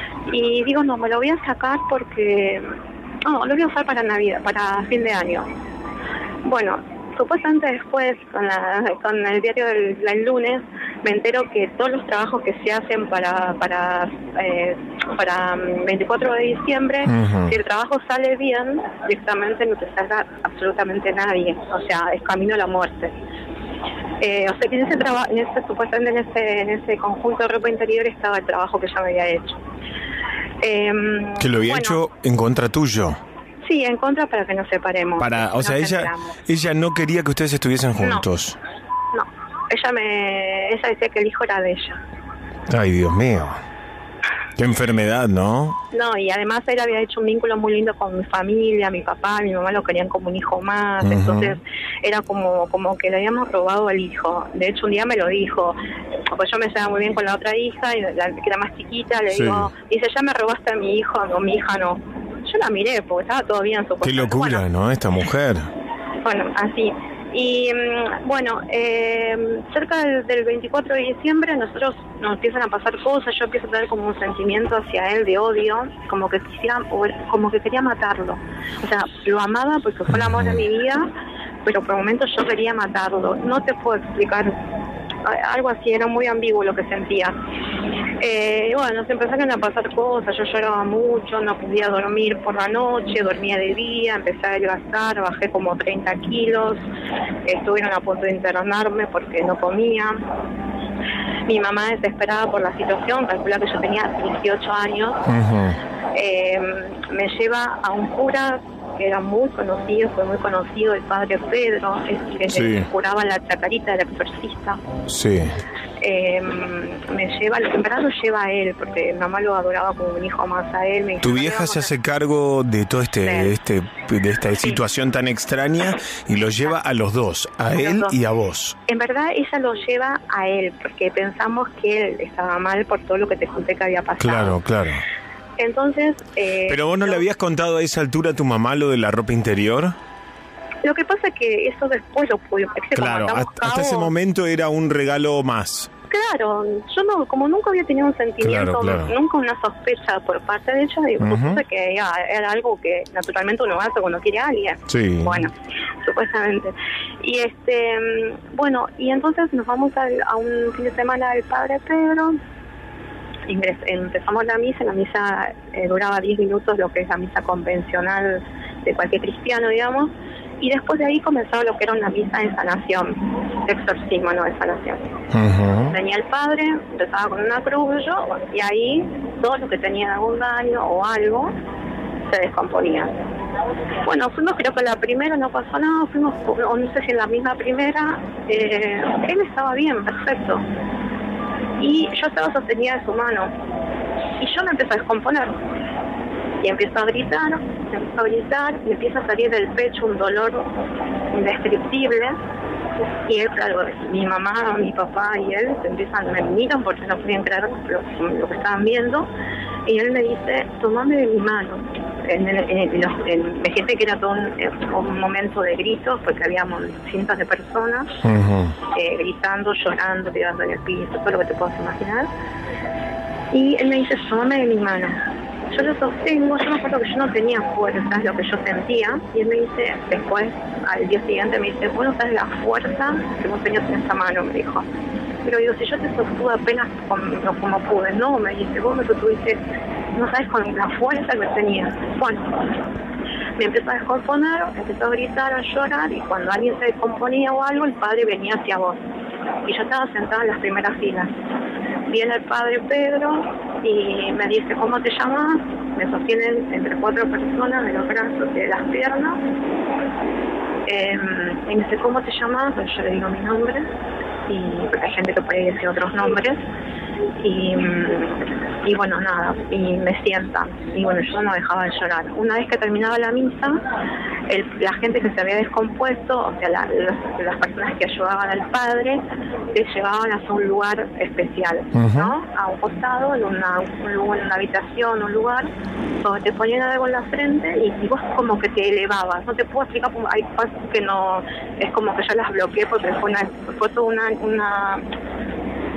Y digo, no, me lo voy a sacar porque... No, lo voy a usar para Navidad, para fin de año. Bueno, supuestamente después, con, la, con el diario del, del lunes, me entero que todos los trabajos que se hacen para para eh, para veinticuatro de diciembre, uh-huh. si el trabajo sale bien, directamente no te salga absolutamente nadie. O sea, es camino a la muerte. Eh, o sea que en ese trabajo, en ese, supuestamente en ese, en ese conjunto de ropa interior estaba el trabajo que yo me había hecho. Eh, que lo había bueno, hecho en contra tuyo. Sí, en contra para que nos separemos. Para, o sea, ella, ella no quería que ustedes estuviesen juntos. No, no, ella me, ella decía que el hijo era de ella. Ay, Dios mío. Qué enfermedad, ¿no? No, y además él había hecho un vínculo muy lindo con mi familia, mi papá, mi mamá lo querían como un hijo más, uh-huh. entonces era como como que le habíamos robado al hijo. De hecho, un día me lo dijo, pues yo me llevaba muy bien con la otra hija, y la que era más chiquita, le sí. digo, dice, ya me robaste a mi hijo, o mi hija no. Yo la miré, porque estaba todo bien. Qué locura, bueno, ¿no? Esta mujer. Bueno, así. Y bueno, eh, cerca del, del veinticuatro de diciembre nosotros nos empiezan a pasar cosas, yo empiezo a tener como un sentimiento hacia él de odio, como que quisiera, como que quería matarlo. O sea, lo amaba porque fue el amor de mi vida, pero por momentos yo quería matarlo. No te puedo explicar, algo así, era muy ambiguo lo que sentía. Eh, bueno, se empezaron a pasar cosas, yo lloraba mucho, no podía dormir por la noche, dormía de día, empecé a adelgazar, bajé como treinta kilos, estuvieron a punto de internarme porque no comía. Mi mamá, desesperada por la situación, calcula que yo tenía dieciocho años, uh-huh. eh, me lleva a un cura que era muy conocido, fue muy conocido, el padre Pedro, que sí. curaba la chacarita del exorcista. Sí. Eh, me lleva, en verdad lo lleva a él, porque mi mamá lo adoraba como un hijo más a él. Me tu vieja se hace cargo de todo este, de, este, de esta sí. situación tan extraña y lo lleva a los dos, a, a él dos. y a vos. En verdad ella lo lleva a él, porque pensamos que él estaba mal por todo lo que te conté que había pasado. Claro, claro. Entonces... Eh, ¿Pero vos no le habías contado a esa altura a tu mamá lo de la ropa interior? Lo que pasa es que eso después lo pude... Claro, hasta, hasta ese momento era un regalo más. Claro, yo no, como nunca había tenido un sentimiento, claro, claro. nunca una sospecha por parte de ella, digo, uh-huh. supuse que ya, era algo que naturalmente uno hace cuando quiere a alguien. Sí. Bueno, supuestamente. Y este, bueno, y entonces nos vamos a, a un fin de semana del Padre Pedro. Ingres, empezamos la misa, la misa eh, duraba diez minutos, lo que es la misa convencional de cualquier cristiano, digamos, y después de ahí comenzaba lo que era una misa de sanación, de exorcismo, no de sanación. Uh-huh. Venía el padre, empezaba con una cruz, yo, y ahí todo lo que tenía algún daño o algo se descomponía. Bueno, fuimos, creo que la primera no pasó nada, fuimos, o no sé si en la misma primera, eh, él estaba bien, perfecto. Y yo estaba sostenida de su mano. Y yo me empiezo a descomponer. Y empiezo a gritar, empiezo a gritar, y empieza a salir del pecho un dolor indescriptible. Y él, claro, mi mamá, mi papá y él se empiezan, me miran porque no podían creer lo, lo que estaban viendo. Y él me dice, tomame de mi mano. En, en, en, en, me siente que era todo un, un momento de gritos, porque habíamos cientos de personas uh-huh. eh, gritando, llorando, tirando en el piso, todo lo que te puedas imaginar. Y él me dice, tomame de mi mano. Yo lo sostengo, yo me acuerdo que yo no tenía fuerza, es lo que yo sentía. Y él me dice, después, al día siguiente, me dice, vos no sabes la fuerza que vos tenías en esa mano, me dijo. Pero digo, si yo te sostuve apenas como, como pude, no, me dice, vos me sostuviste, no sabes con la fuerza que tenía. Bueno, me empezó a descomponer, empezó a gritar, a llorar, y cuando alguien se descomponía o algo, el padre venía hacia vos. Y yo estaba sentada en las primeras filas. Viene el padre Pedro y me dice, ¿cómo te llamas? Me sostienen entre cuatro personas de los brazos y de las piernas. Eh, y me dice, ¿cómo te llamas? Yo le digo mi nombre. Y porque hay gente que puede decir otros nombres. Y, y bueno, nada, y me sientan. Y bueno, yo no dejaba de llorar. Una vez que terminaba la misa, el, la gente que se había descompuesto, o sea, la, las, las personas que ayudaban al padre, te llevaban hacia un lugar especial, uh-huh. ¿no? A un costado, en una, un lugar, en una habitación, un lugar, donde te ponían algo en la frente y, y vos como que te elevabas. No te puedo explicar, hay pasos que no, es como que yo las bloqueé porque fue, una, fue toda una, una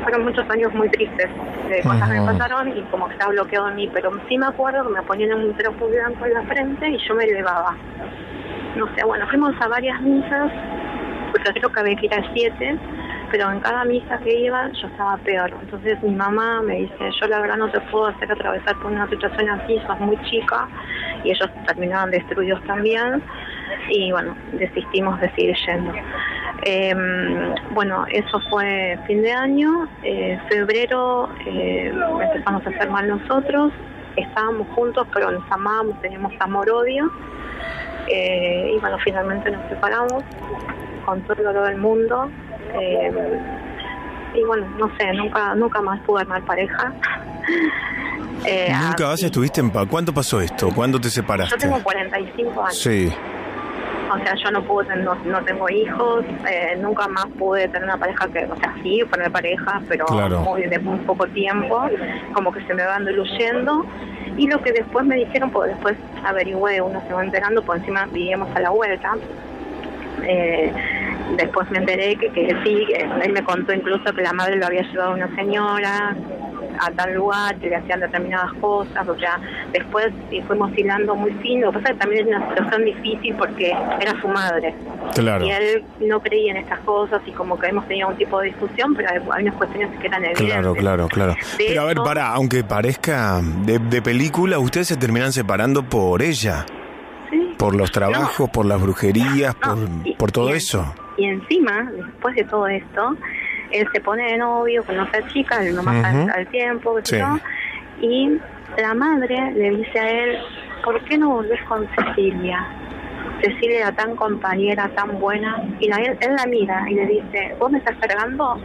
fueron muchos años muy tristes de cosas uh-huh. que me pasaron y como que estaba bloqueado en mí, pero sí me acuerdo que me ponían un micrófono blanco en la frente y yo me elevaba. No sé, bueno, fuimos a varias misas, porque creo que había que ir a siete, pero en cada misa que iba yo estaba peor. Entonces mi mamá me dice, yo la verdad no te puedo hacer atravesar por una situación así, sos muy chica, y ellos terminaban destruidos también, y bueno, desistimos de seguir yendo. Eh, bueno, eso fue fin de año, eh, febrero eh, empezamos a hacer mal nosotros, estábamos juntos pero nos amábamos, teníamos amor-odio, eh, y bueno, finalmente nos separamos con todo el dolor del mundo. Eh, y bueno, no sé, nunca nunca más pude armar pareja. eh, ¿Nunca más estuviste en paz? ¿Cuánto pasó esto? ¿Cuándo te separaste? Yo tengo cuarenta y cinco años. Sí. O sea, yo no pude, no, no tengo hijos, eh, nunca más pude tener una pareja que, o sea, sí, poner pareja, pero claro. muy, de muy poco tiempo, como que se me van diluyendo. Y lo que después me dijeron, porque después averigüé, uno se va enterando, por encima vivíamos a la vuelta. Eh, después me enteré que, que sí, que él me contó incluso que la madre lo había llevado a una señora a tal lugar, que le hacían determinadas cosas, o sea, después fuimos hilando muy fino. Lo que pasa es que también es una situación difícil porque era su madre. Claro. Y él no creía en estas cosas y como que hemos tenido un tipo de discusión, pero hay unas cuestiones que eran evidentes. Claro, claro, claro. De pero eso, a ver, para, aunque parezca de, de película, ustedes se terminan separando por ella. Sí. Por los trabajos, no. por las brujerías, no, por, y, por todo y, eso. Y encima, después de todo esto, él se pone de novio con otra chica, nomás uh-huh. al, al tiempo, sí. ¿no? Y la madre le dice a él, ¿por qué no volvés con Cecilia? Cecilia era tan compañera, tan buena, y la, él, él la mira y le dice, ¿vos me estás cargando?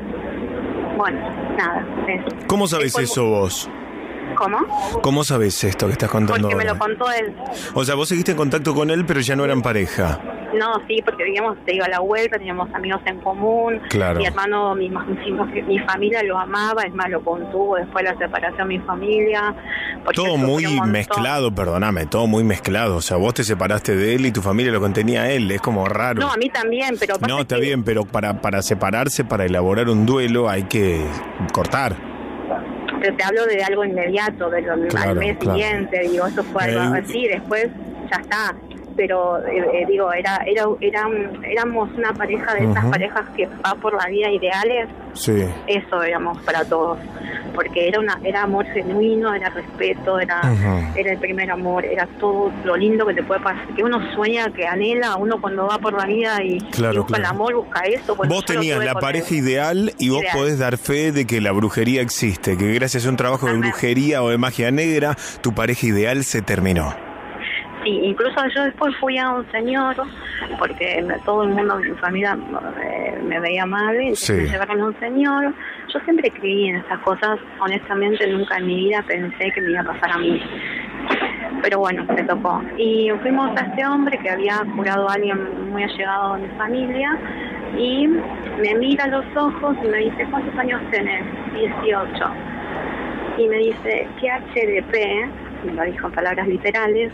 Bueno, nada. Es, ¿Cómo sabés es eso vos? ¿Cómo? ¿Cómo sabés esto que estás contando Porque ahora? me lo contó él. O sea, vos seguiste en contacto con él, pero ya no eran pareja. No, sí, porque digamos, te iba a la vuelta, teníamos amigos en común. Claro. Mi hermano, mi, mi, mi familia lo amaba, es más, lo contuvo después de la separación mi familia. Todo muy mezclado, perdóname, todo muy mezclado. O sea, vos te separaste de él y tu familia lo contenía a él, es como raro. No, a mí también, pero... No, está que... bien, pero para, para separarse, para elaborar un duelo, hay que cortar. Pero te hablo de algo inmediato, de lo, claro, al mes claro. siguiente, digo, eso fue algo el... así, después ya está. Pero eh, eh, digo, era, era, era un, éramos una pareja de esas uh-huh. parejas que va por la vida ideales. Sí. Eso éramos para todos, porque era una, era amor genuino, era respeto, era, uh-huh. era el primer amor, era todo lo lindo que te puede pasar, que uno sueña, que anhela, uno cuando va por la vida y, claro, y busca claro. el amor, busca eso. Bueno, vos tenías la pareja ideal y vos ideal. podés dar fe de que la brujería existe, que gracias a un trabajo de brujería o de magia negra, tu pareja ideal se terminó. Sí, incluso yo después fui a un señor, porque todo el mundo de mi familia eh, me veía mal, y sí. me llevaron a un señor. Yo siempre creí en esas cosas, honestamente nunca en mi vida pensé que me iba a pasar a mí. Pero bueno, me tocó. Y fuimos a este hombre que había curado a alguien muy allegado a mi familia, y me mira a los ojos y me dice, ¿cuántos años tenés? dieciocho. Y me dice, ¿qué H D P? Me lo dijo en palabras literales.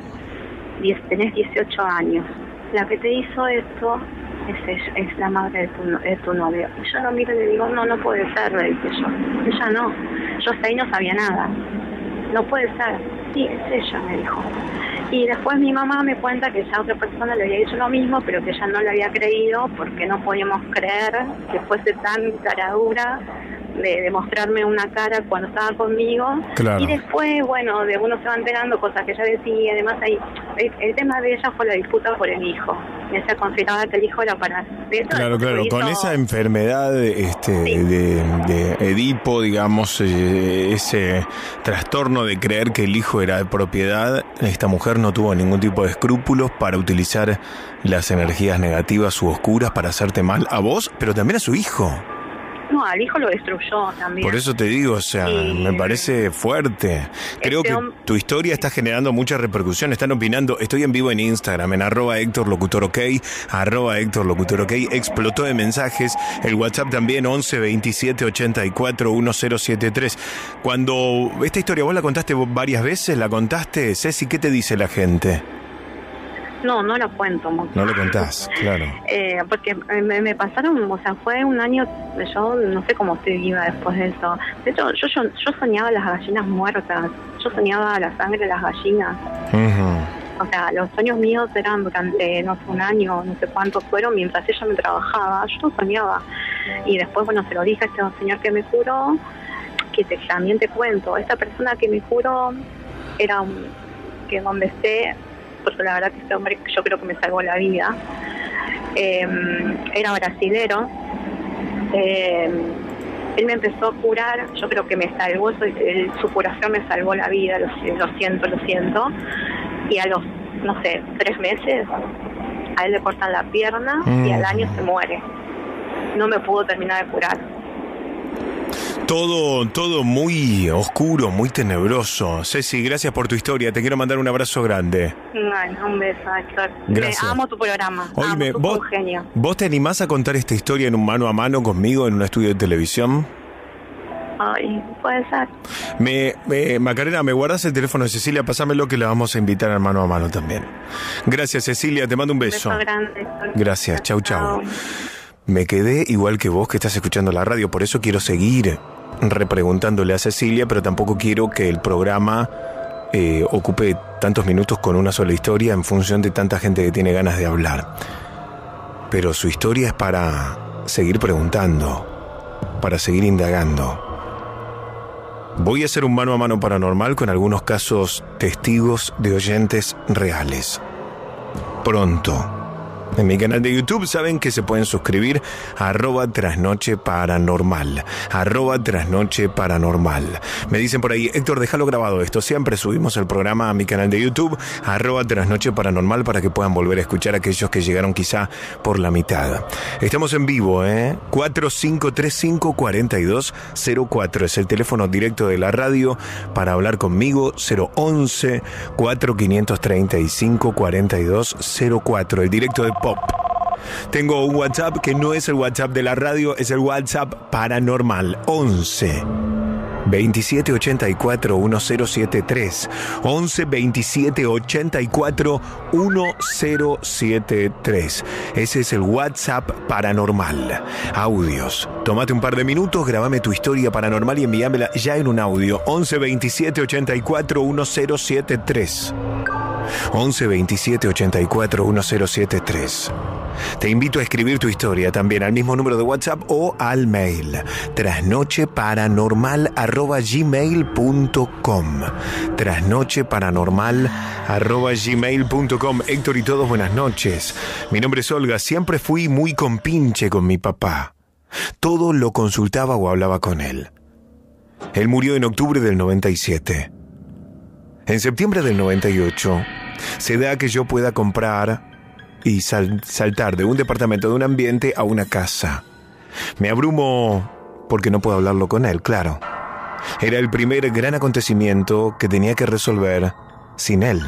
Tenés dieciocho años. La que te hizo esto es ella, es la madre de tu, de tu novio. Y yo lo miro y le digo, no, no puede ser, le dije yo. Ella no. Yo hasta ahí no sabía nada. No puede ser. Sí, es ella, me dijo. Y después mi mamá me cuenta que ya otra persona le había dicho lo mismo, pero que ella no le había creído porque no podíamos creer que fuese tan caradura de, de mostrarme una cara cuando estaba conmigo. Claro. Y después, bueno, de uno se va enterando cosas que ella decía, además ahí, el, el tema de ella fue la disputa por el hijo. Ella consideraba que el hijo era para... Claro, claro, hizo... con esa enfermedad este, sí. de, de Edipo, digamos, eh, ese trastorno de creer que el hijo era de propiedad, esta mujer no tuvo ningún tipo de escrúpulos para utilizar las energías negativas u oscuras para hacerte mal a vos, pero también a su hijo. No, al hijo lo destruyó también. Por eso te digo, o sea, sí. me parece fuerte. Creo este que hom- tu historia está generando mucha repercusión. Están opinando. Estoy en vivo en Instagram, en arroba Héctor Locutor OK, arroba Héctor Locutor OK. Explotó de mensajes. El WhatsApp también, once veintisiete ochenta y cuatro diez setenta y tres. Cuando esta historia vos la contaste varias veces, la contaste, Ceci, ¿qué te dice la gente? No, no lo cuento mucho. No lo contás, claro. Eh, porque me, me pasaron, o sea, fue un año, yo no sé cómo estoy viva después de eso. De hecho, yo, yo, yo soñaba las gallinas muertas, yo soñaba la sangre de las gallinas. Uh-huh. O sea, los sueños míos eran durante, no sé, un año, no sé cuántos fueron, mientras ella me trabajaba, yo no soñaba. Y después, bueno, se lo dije a este señor que me curó, que te, también te cuento, esta persona que me curó era un, que donde esté, porque la verdad que este hombre yo creo que me salvó la vida, eh, era brasilero, eh, él me empezó a curar, yo creo que me salvó, él, su curación me salvó la vida, lo, lo siento, lo siento, y a los, no sé, tres meses, a él le cortan la pierna mm. y al año se muere, no me pudo terminar de curar. Todo, todo muy oscuro, muy tenebroso. Ceci, gracias por tu historia. Te quiero mandar un abrazo grande. Bueno, un beso, Héctor. Gracias. Me amo tu programa. Oíme, amo, vos, un genio. ¿Vos te animás a contar esta historia en un mano a mano conmigo en un estudio de televisión? Ay, puede ser. Me, me, Macarena, ¿me guardas el teléfono de Cecilia? Pásamelo que la vamos a invitar al mano a mano también. Gracias, Cecilia. Te mando un beso. Un beso grande, Héctor. Gracias. Chau, chau. Me quedé igual que vos que estás escuchando la radio, por eso quiero seguir repreguntándole a Cecilia, pero tampoco quiero que el programa eh, ocupe tantos minutos con una sola historia en función de tanta gente que tiene ganas de hablar. Pero su historia es para seguir preguntando, para seguir indagando. Voy a hacer un mano a mano paranormal con algunos casos testigos de oyentes reales. Pronto. En mi canal de YouTube saben que se pueden suscribir a arroba trasnoche paranormal, arroba trasnoche paranormal. Me dicen por ahí, Héctor, déjalo grabado esto. Siempre subimos el programa a mi canal de YouTube, arroba trasnoche paranormal, para que puedan volver a escuchar a aquellos que llegaron quizá por la mitad. Estamos en vivo, ¿eh? cuatro cinco tres cinco, cuatro dos cero cuatro es el teléfono directo de la radio para hablar conmigo. Cero once, cuatro cinco tres cinco, cuatro dos cero cuatro, el directo de Pop. Tengo un WhatsApp que no es el WhatsApp de la radio, es el WhatsApp paranormal. once, veintisiete ochenta y cuatro, diez setenta y tres. once, veintisiete ochenta y cuatro, diez setenta y tres. Ese es el WhatsApp paranormal. Audios. Tómate un par de minutos, grabame tu historia paranormal y envíamela ya en un audio. once, veintisiete ochenta y cuatro, diez setenta y tres. once, veintisiete ochenta y cuatro, diez setenta y tres. Te invito a escribir tu historia también al mismo número de WhatsApp o al mail trasnocheparanormal arroba gmail punto com trasnocheparanormal arroba gmail punto com. Héctor y todos, buenas noches. Mi nombre es Olga. Siempre fui muy compinche con mi papá. Todo lo consultaba o hablaba con él. Él murió en octubre del noventa y siete. En septiembre del noventa y ocho se da que yo pueda comprar y sal, saltar de un departamento, de un ambiente, a una casa. Me abrumo porque no puedo hablarlo con él, claro. Era el primer gran acontecimiento que tenía que resolver sin él.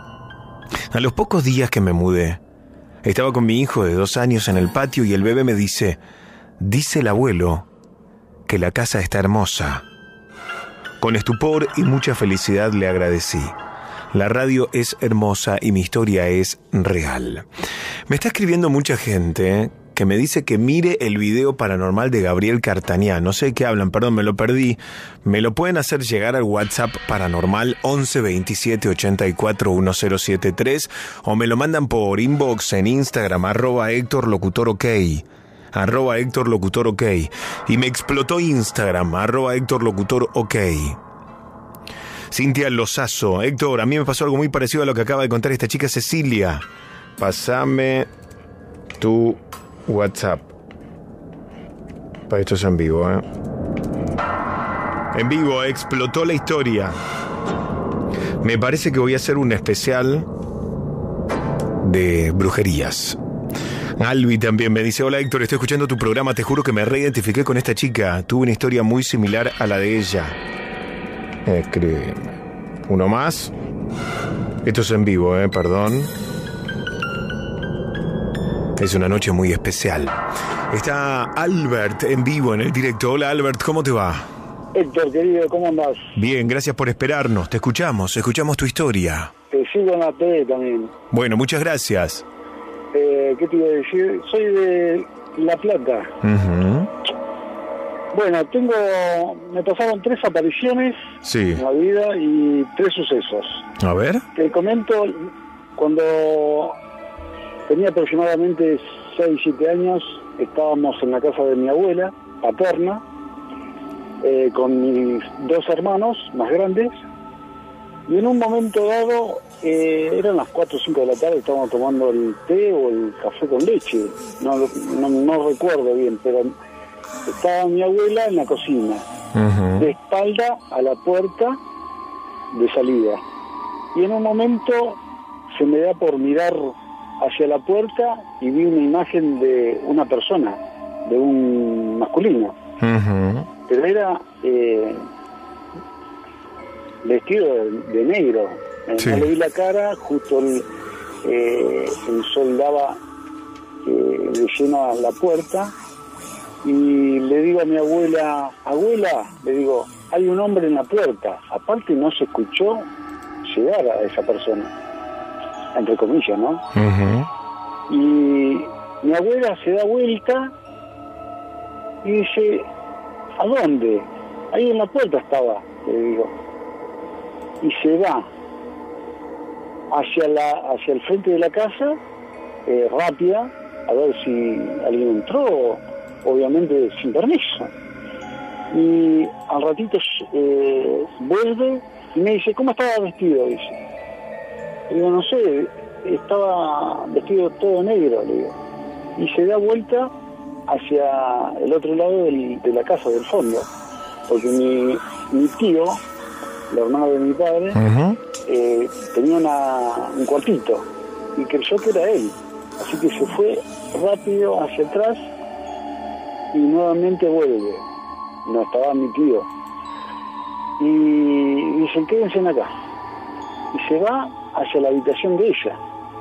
A los pocos días que me mudé, estaba con mi hijo de dos años en el patio y el bebé me dice, dice el abuelo que la casa está hermosa. Con estupor y mucha felicidad le agradecí. La radio es hermosa y mi historia es real. Me está escribiendo mucha gente que me dice que mire el video paranormal de Gabriel Cartañá. No sé de qué hablan, perdón, me lo perdí. Me lo pueden hacer llegar al WhatsApp paranormal once, veintisiete ochenta y cuatro, diez setenta y tres o me lo mandan por inbox en Instagram, arroba Héctor Locutor OK. Arroba Héctor Locutor OK. Y me explotó Instagram, arroba Héctor Locutor OK. Cintia Lozazo. Héctor, a mí me pasó algo muy parecido a lo que acaba de contar esta chica Cecilia. Pásame tu WhatsApp. Para esto es en vivo, ¿eh? En vivo, explotó la historia. Me parece que voy a hacer un especial de brujerías. Albi también me dice, hola Héctor, estoy escuchando tu programa, te juro que me reidentifiqué con esta chica. Tuve una historia muy similar a la de ella. Escribe. Uno más. Esto es en vivo, eh, perdón. Es una noche muy especial. Está Albert en vivo en el directo. Hola Albert, ¿cómo te va? Héctor, querido, ¿cómo andás? Bien, gracias por esperarnos. Te escuchamos, escuchamos tu historia. Te sigo en la T V también. Bueno, muchas gracias. Eh, ¿Qué te iba a decir? Soy de La Plata. Uh-huh. Bueno, tengo... Me pasaron tres apariciones sí. en la vida y tres sucesos. A ver. Te comento, cuando tenía aproximadamente seis, siete años, estábamos en la casa de mi abuela paterna, eh, con mis dos hermanos más grandes, y en un momento dado, eh, eran las cuatro o cinco de la tarde, estábamos tomando el té o el café con leche, no, no, no recuerdo bien, pero estaba mi abuela en la cocina, uh-huh. de espalda a la puerta de salida, y en un momento se me da por mirar hacia la puerta y vi una imagen de una persona, de un masculino, uh-huh. pero era eh, vestido de, de negro. Eh, sí. No le vi la cara, justo el, eh, el sol daba eh, de lleno a la puerta, y le digo a mi abuela, abuela, le digo, hay un hombre en la puerta. Aparte no se escuchó llegar a esa persona, entre comillas, ¿no? Uh-huh. Y mi abuela se da vuelta y dice, ¿a dónde? Ahí en la puerta estaba, le digo. Y se va hacia la hacia el frente de la casa, eh, rápida, a ver si alguien entró, obviamente sin permiso. Y al ratito eh, vuelve y me dice, ¿cómo estaba vestido? Dice. Le digo, no sé, estaba vestido todo negro, le digo. Y se da vuelta hacia el otro lado del, de la casa, del fondo. Porque mi, mi tío, el hermano de mi padre, uh-huh. eh, tenía una, un cuartito y creyó que era él. Así que se fue rápido hacia atrás y nuevamente vuelve. No estaba mi tío. Y dicen, quédense acá. Y se va hacia la habitación de ella.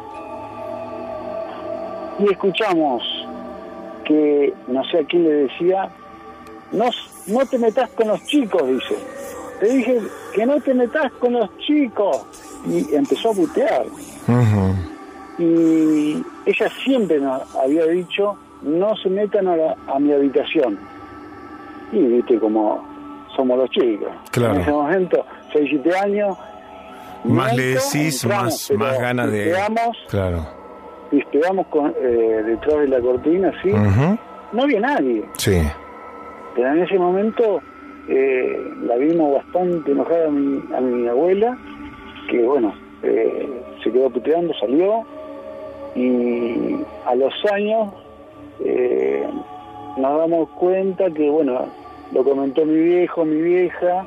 Y escuchamos que, no sé a quién le decía, no, no te metas con los chicos, dice. Te dije que no te metas con los chicos. Y empezó a putear. Uh-huh. Y ella siempre nos había dicho, no se metan a, la, a mi habitación. Y viste como somos los chicos. Claro. En ese momento, seis, siete años. Más le decís, entramos, más, más ganas de... Pegamos, claro. Y pegamos con, eh, detrás de la cortina, ¿sí? Uh-huh. No había nadie. Sí. Pero en ese momento eh, la vimos bastante enojada a mi, a mi abuela, que bueno, eh, se quedó puteando, salió, y a los años eh, nos damos cuenta que, bueno, lo comentó mi viejo, mi vieja,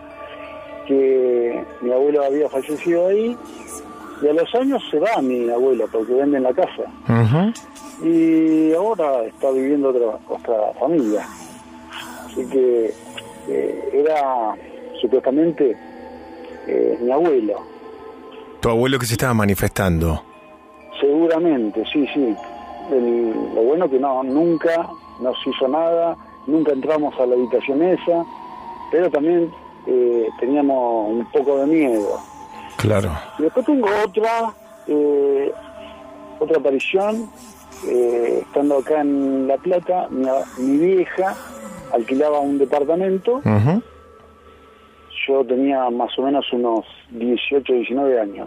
que mi abuelo había fallecido ahí, y a los años se va mi abuela porque venden la casa. Uh-huh. Y ahora está viviendo otra, otra familia. Así que eh, era supuestamente eh, mi abuelo. ¿Tu abuelo que se estaba manifestando? Seguramente, sí, sí. El, lo bueno que no, nunca nos hizo nada, nunca entramos a la habitación esa, pero también eh, teníamos un poco de miedo. Claro. Y después tengo otra, eh, otra aparición, eh, estando acá en La Plata, mi, mi vieja alquilaba un departamento. Uh-huh. Yo tenía más o menos unos dieciocho, diecinueve años.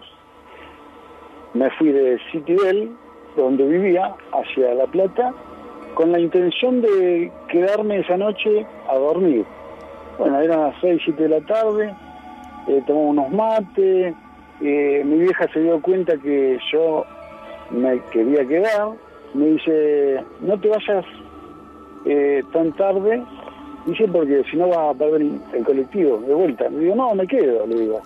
Me fui de Citibel, donde vivía, hacia La Plata, con la intención de quedarme esa noche a dormir. Bueno, eran las seis, siete de la tarde, eh, tomé unos mates, eh, mi vieja se dio cuenta que yo me quería quedar, me dice, no te vayas eh, tan tarde, dice, porque si no vas a perder el colectivo de vuelta. Le digo, no, me quedo, le digo.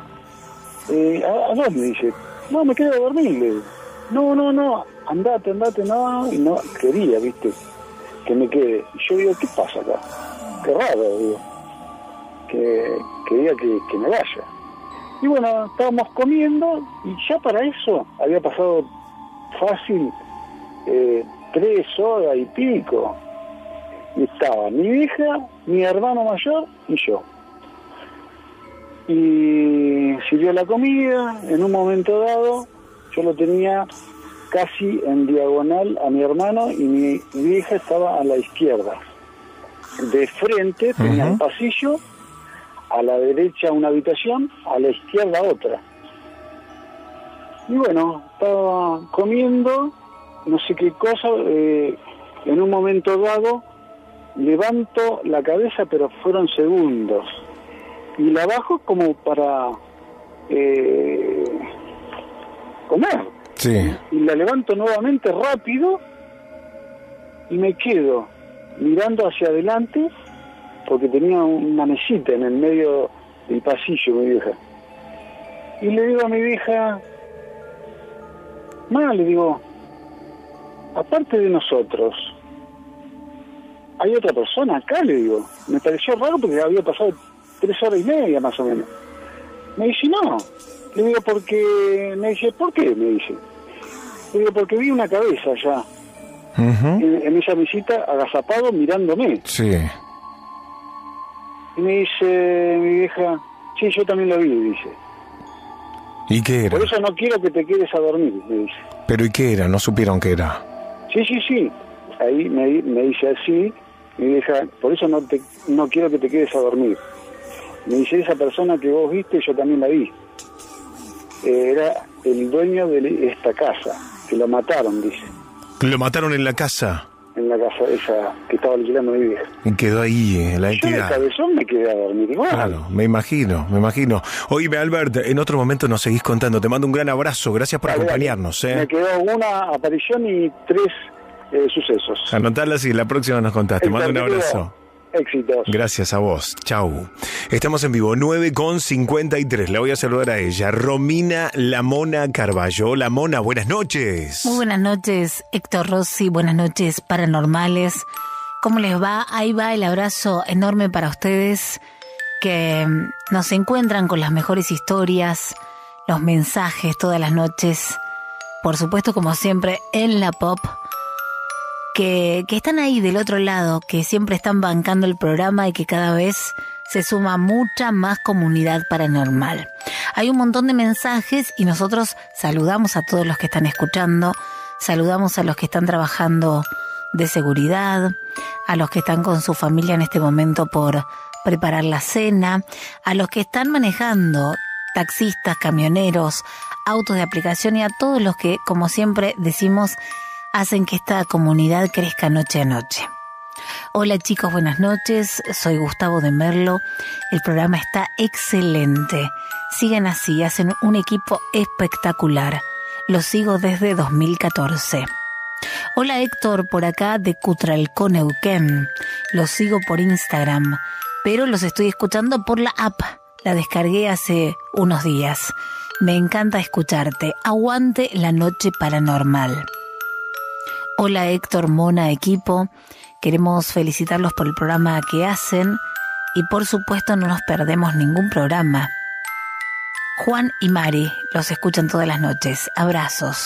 Eh, ¿a, ¿A dónde? Dice, no, me quedo a dormir, le digo. No, no, no, andate, andate, no, y no quería, viste, que me quede. Y yo digo, ¿qué pasa acá? Qué raro, digo, que quería que, que me vaya. Y bueno, estábamos comiendo y ya para eso había pasado fácil eh, tres horas y pico. Y estaba mi hija, mi hermano mayor y yo. y sirvió la comida. En un momento dado, yo lo tenía casi en diagonal a mi hermano y mi, mi vieja estaba a la izquierda. De frente tenía uh-huh. un pasillo, a la derecha una habitación, a la izquierda otra. Y bueno, estaba comiendo, no sé qué cosa, eh, en un momento dado levanto la cabeza, pero fueron segundos, y la bajo como para eh, comer. Sí. Y la levanto nuevamente rápido y me quedo mirando hacia adelante porque tenía una mesita en el medio del pasillo, mi vieja. Y le digo a mi vieja, ma, le digo, aparte de nosotros, hay otra persona acá, le digo. Me pareció raro porque había pasado tres horas y media más o menos. Me dice, no. Le digo, porque... Me dice, ¿por qué? Me dice. Le digo, porque vi una cabeza allá, uh-huh. en, en esa visita, agazapado, mirándome. Sí. Y me dice mi vieja, sí, yo también lo vi, dice. ¿Y qué era? Por eso no quiero que te quedes a dormir, me dice. ¿Pero y qué era? ¿No supieron qué era? Sí, sí, sí. Ahí me, me dice así, mi vieja, por eso no te no quiero que te quedes a dormir. Me dice, esa persona que vos viste, yo también la vi. Eh, era el dueño de esta casa, que lo mataron, dice. ¿Lo mataron en la casa? En la casa esa que estaba alquilando mi vieja. Y quedó ahí, en la entidad. Yo de cabezón me quedé a dormir igual. Claro, me imagino, me imagino. Oíme, Albert, en otro momento nos seguís contando. Te mando un gran abrazo, gracias por Dale, acompañarnos. ¿eh? Me quedó una aparición y tres eh, sucesos. Anotarlas y la próxima nos contás. Te mando un abrazo. Éxitos. Gracias a vos. Chau. Estamos en vivo, nueve con cincuenta y tres. Le voy a saludar a ella, Romina La Mona Carballo. Hola, Mona, buenas noches. Muy buenas noches, Héctor Rossi. Buenas noches, paranormales. ¿Cómo les va? Ahí va el abrazo enorme para ustedes que nos encuentran con las mejores historias, los mensajes todas las noches. Por supuesto, como siempre, en la pop. Que, que están ahí del otro lado, que siempre están bancando el programa y que cada vez se suma mucha más comunidad paranormal. Hay un montón de mensajes y nosotros saludamos a todos los que están escuchando, saludamos a los que están trabajando de seguridad, a los que están con su familia en este momento por preparar la cena, a los que están manejando, taxistas, camioneros, autos de aplicación y a todos los que, como siempre decimos, hacen que esta comunidad crezca noche a noche. Hola chicos, buenas noches, soy Gustavo de Merlo, el programa está excelente, sigan así, hacen un equipo espectacular, los sigo desde dos mil catorce. Hola Héctor, por acá de Cutralcó, Neuquén, los sigo por Instagram, pero los estoy escuchando por la app, la descargué hace unos días, me encanta escucharte, aguante la noche paranormal. Hola Héctor, Mona, equipo, queremos felicitarlos por el programa que hacen y por supuesto no nos perdemos ningún programa. Juan y Mari los escuchan todas las noches, abrazos.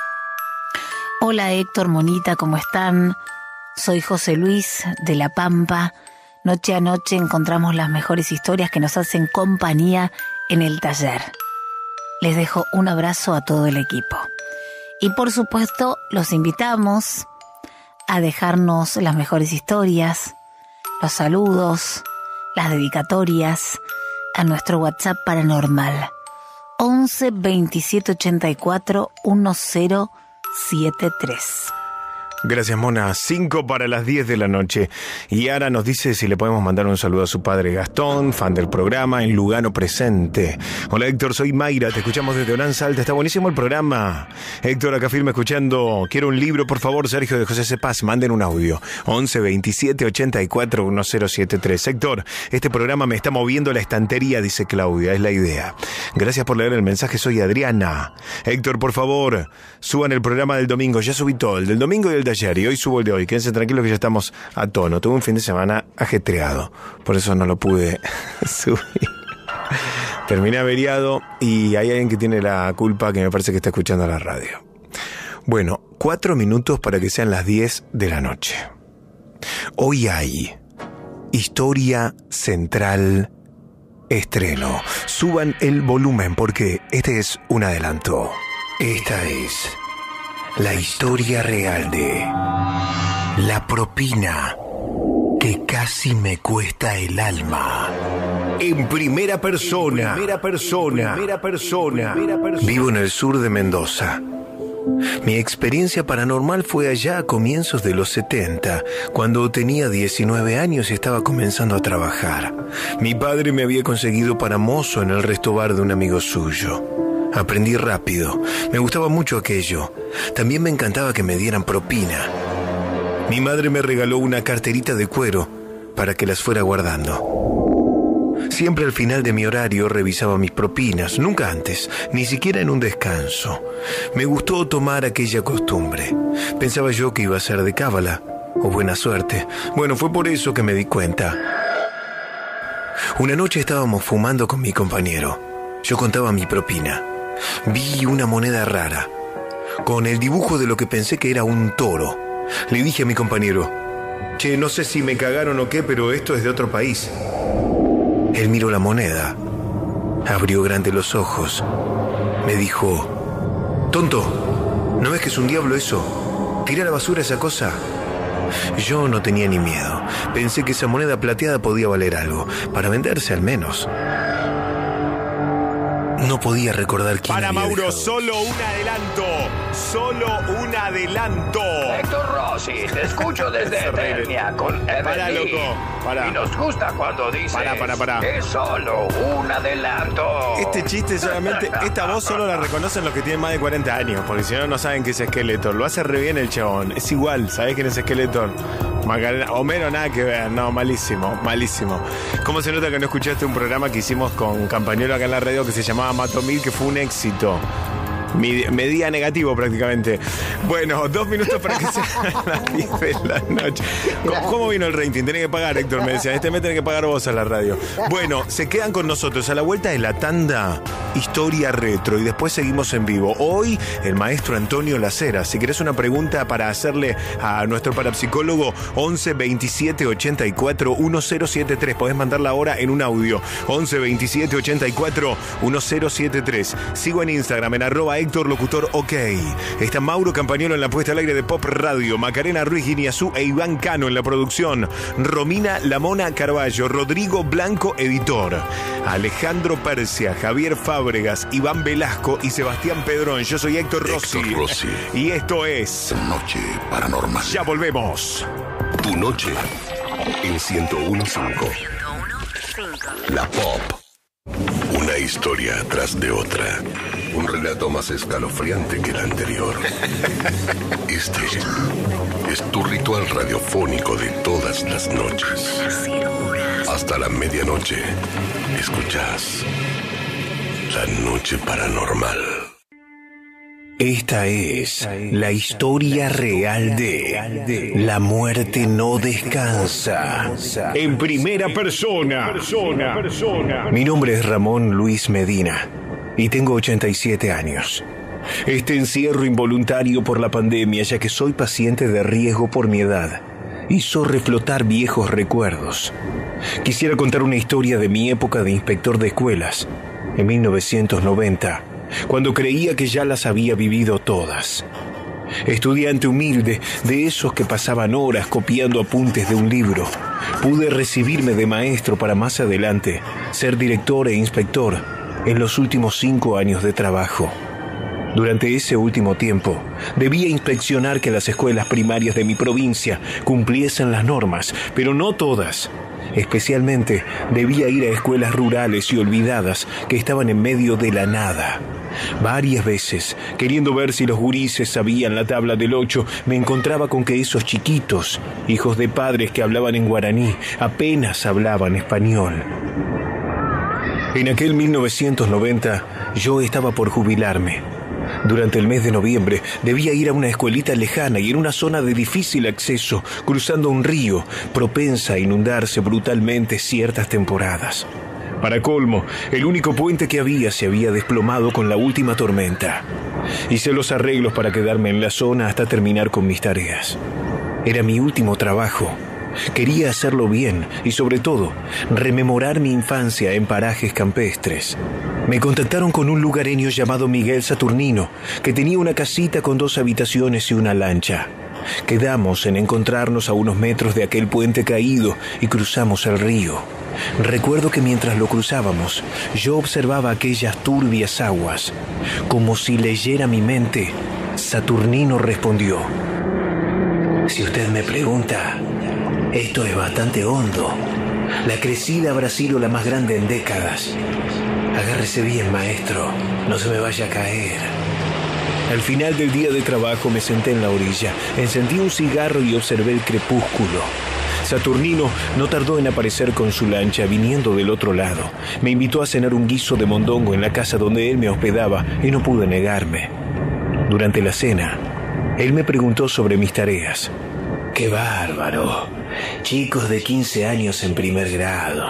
Hola Héctor, Monita, ¿cómo están? Soy José Luis de La Pampa. Noche a noche encontramos las mejores historias que nos hacen compañía en el taller. Les dejo un abrazo a todo el equipo. Y por supuesto, los invitamos a dejarnos las mejores historias, los saludos, las dedicatorias a nuestro WhatsApp paranormal once veintisiete ochenta y cuatro diez setenta y tres. Gracias, Mona. cinco para las diez de la noche. Y Ara nos dice si le podemos mandar un saludo a su padre Gastón, fan del programa, en Lugano presente. Hola, Héctor, soy Mayra, te escuchamos desde Orán, Salta. Está buenísimo el programa. Héctor, acá firme escuchando. Quiero un libro, por favor, Sergio de José Cepaz. Manden un audio. once veintisiete ochenta y cuatro diez setenta y tres. Héctor, este programa me está moviendo la estantería, dice Claudia. Es la idea. Gracias por leer el mensaje. Soy Adriana. Héctor, por favor, suban el programa del domingo. Ya subí todo, el del domingo y el de ayer, y hoy subo el de hoy. Quédense tranquilos que ya estamos a tono. Tuve un fin de semana ajetreado, por eso no lo pude subir. Terminé averiado y hay alguien que tiene la culpa, que me parece que está escuchando la radio. Bueno, cuatro minutos para que sean las diez de la noche. Hoy hay historia central estreno. Suban el volumen porque este es un adelanto. Esta es la historia real de la propina que casi me cuesta el alma. En primera persona. En primera persona. Primera persona. Vivo en el sur de Mendoza. Mi experiencia paranormal fue allá a comienzos de los setenta, cuando tenía diecinueve años y estaba comenzando a trabajar. Mi padre me había conseguido para mozo en el restobar de un amigo suyo. Aprendí rápido. Me gustaba mucho aquello. También me encantaba que me dieran propina. Mi madre me regaló una carterita de cuero para que las fuera guardando. Siempre al final de mi horario revisaba mis propinas, nunca antes, ni siquiera en un descanso. Me gustó tomar aquella costumbre. Pensaba yo que iba a ser de cábala o buena suerte. Bueno, fue por eso que me di cuenta. Una noche estábamos fumando con mi compañero. Yo contaba mi propina. Vi una moneda rara, con el dibujo de lo que pensé que era un toro. Le dije a mi compañero: che, no sé si me cagaron o qué, pero esto es de otro país. Él miró la moneda, abrió grande los ojos, me dijo: tonto, ¿no ves que es un diablo eso? Tira a la basura esa cosa. Yo no tenía ni miedo. Pensé que esa moneda plateada podía valer algo, para venderse al menos. No podía recordar quién Para había Mauro, dejado. solo un adelanto. Solo un adelanto. Héctor Rossi, te escucho desde Eternia con Evelyn. Para, loco, para. Y nos gusta cuando dices Para, para, para. es solo un adelanto. Este chiste solamente, esta voz solo la reconocen los que tienen más de cuarenta años, porque si no, no saben que es Skeletor. Lo hace re bien el chabón. Es igual, ¿sabés quién es Skeletor? Macarena, Homero, nada que ver. No, malísimo, malísimo. ¿Cómo se nota que no escuchaste un programa que hicimos con Campañolo acá en la radio que se llamaba Mato Mil, que fue un éxito? Mi, medía negativo prácticamente. Bueno, dos minutos para que sean las diez de la noche. ¿Cómo, ¿Cómo vino el rating? Tenés que pagar, Héctor, me decían. Este mes tenés que pagar vos a la radio. Bueno, se quedan con nosotros a la vuelta de la tanda Historia Retro y después seguimos en vivo. Hoy el maestro Antonio Lacera. Si querés una pregunta para hacerle a nuestro parapsicólogo, once veintisiete ochenta y cuatro diez setenta y tres. Podés mandarla ahora en un audio. once veintisiete ochenta y cuatro diez setenta y tres. Sigo en Instagram en arroba Héctor Locutor OK. Está Mauro Campañolo en la puesta al aire de Pop Radio, Macarena Ruiz Guiñazú e Iván Cano en la producción, Romina Lamona Carballo, Rodrigo Blanco, editor, Alejandro Persia, Javier Fábregas, Iván Velasco y Sebastián Pedrón. Yo soy Héctor Rossi. Héctor Rossi. Y esto es Noche Paranormal. Ya volvemos. Tu noche en ciento uno punto cinco. La Pop. Una historia tras de otra. Un relato más escalofriante que el anterior. Este es tu ritual radiofónico de todas las noches. Hasta la medianoche, escuchás La Noche Paranormal. Esta es la historia real de La Muerte No Descansa. En primera persona. Mi nombre es Ramón Luis Medina y tengo ochenta y siete años. Este encierro involuntario por la pandemia, ya que soy paciente de riesgo por mi edad, hizo reflotar viejos recuerdos. Quisiera contar una historia de mi época de inspector de escuelas, en mil novecientos noventa, cuando creía que ya las había vivido todas. Estudiante humilde, de esos que pasaban horas copiando apuntes de un libro, pude recibirme de maestro para más adelante ser director e inspector en los últimos cinco años de trabajo. Durante ese último tiempo, debía inspeccionar que las escuelas primarias de mi provincia cumpliesen las normas, pero no todas. Especialmente, debía ir a escuelas rurales y olvidadas que estaban en medio de la nada. Varias veces, queriendo ver si los gurises sabían la tabla del ocho, me encontraba con que esos chiquitos, hijos de padres que hablaban en guaraní, apenas hablaban español. En aquel mil novecientos noventa, yo estaba por jubilarme. Durante el mes de noviembre debía ir a una escuelita lejana y en una zona de difícil acceso, cruzando un río, propensa a inundarse brutalmente ciertas temporadas. Para colmo, el único puente que había se había desplomado con la última tormenta. Hice los arreglos para quedarme en la zona hasta terminar con mis tareas. Era mi último trabajo Quería hacerlo bien y, sobre todo, rememorar mi infancia en parajes campestres. Me contactaron con un lugareño llamado Miguel Saturnino, que tenía una casita con dos habitaciones y una lancha. Quedamos en encontrarnos a unos metros de aquel puente caído y cruzamos el río. Recuerdo que mientras lo cruzábamos, yo observaba aquellas turbias aguas. Como si leyera mi mente, Saturnino respondió: si usted me pregunta, esto es bastante hondo. La crecida habrá sido la más grande en décadas. Agárrese bien, maestro, no se me vaya a caer. Al final del día de trabajo me senté en la orilla, encendí un cigarro y observé el crepúsculo. Saturnino no tardó en aparecer con su lancha viniendo del otro lado. Me invitó a cenar un guiso de mondongo en la casa donde él me hospedaba y no pude negarme. Durante la cena, él me preguntó sobre mis tareas. ¡Qué bárbaro! Chicos de quince años en primer grado.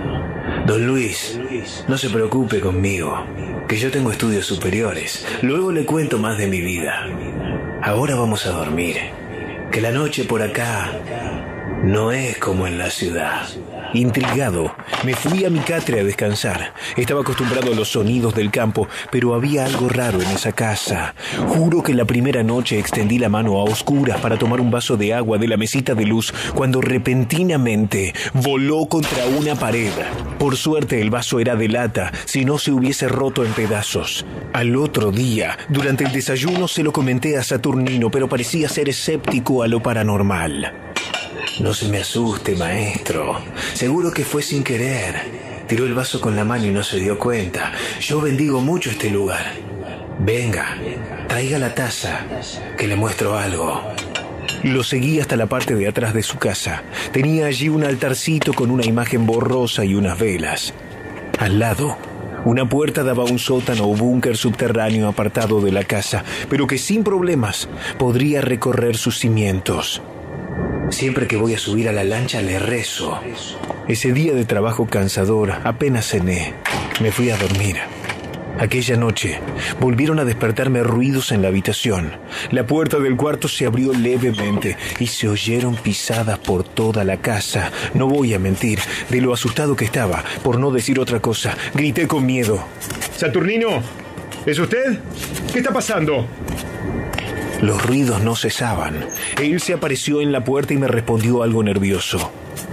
Don Luis, no se preocupe conmigo, que yo tengo estudios superiores. Luego le cuento más de mi vida. Ahora vamos a dormir, que la noche por acá no es como en la ciudad. Intrigado, me fui a mi catre a descansar. Estaba acostumbrado a los sonidos del campo, pero había algo raro en esa casa. Juro que la primera noche extendí la mano a oscuras para tomar un vaso de agua de la mesita de luz, cuando repentinamente voló contra una pared. Por suerte el vaso era de lata, si no se hubiese roto en pedazos. Al otro día, durante el desayuno, se lo comenté a Saturnino, pero parecía ser escéptico a lo paranormal. No se me asuste, maestro. Seguro que fue sin querer. Tiró el vaso con la mano y no se dio cuenta. Yo bendigo mucho este lugar. Venga, traiga la taza, que le muestro algo. Lo seguí hasta la parte de atrás de su casa. Tenía allí un altarcito con una imagen borrosa y unas velas. Al lado, una puerta daba a un sótano o búnker subterráneo apartado de la casa, pero que sin problemas podría recorrer sus cimientos. Siempre que voy a subir a la lancha le rezo. Ese día de trabajo cansador apenas cené. Me fui a dormir. Aquella noche volvieron a despertarme ruidos en la habitación. La puerta del cuarto se abrió levemente y se oyeron pisadas por toda la casa. No voy a mentir, de lo asustado que estaba, por no decir otra cosa, grité con miedo. Saturnino, ¿es usted? ¿Qué está pasando? Los ruidos no cesaban. Él se apareció en la puerta y me respondió algo nervioso.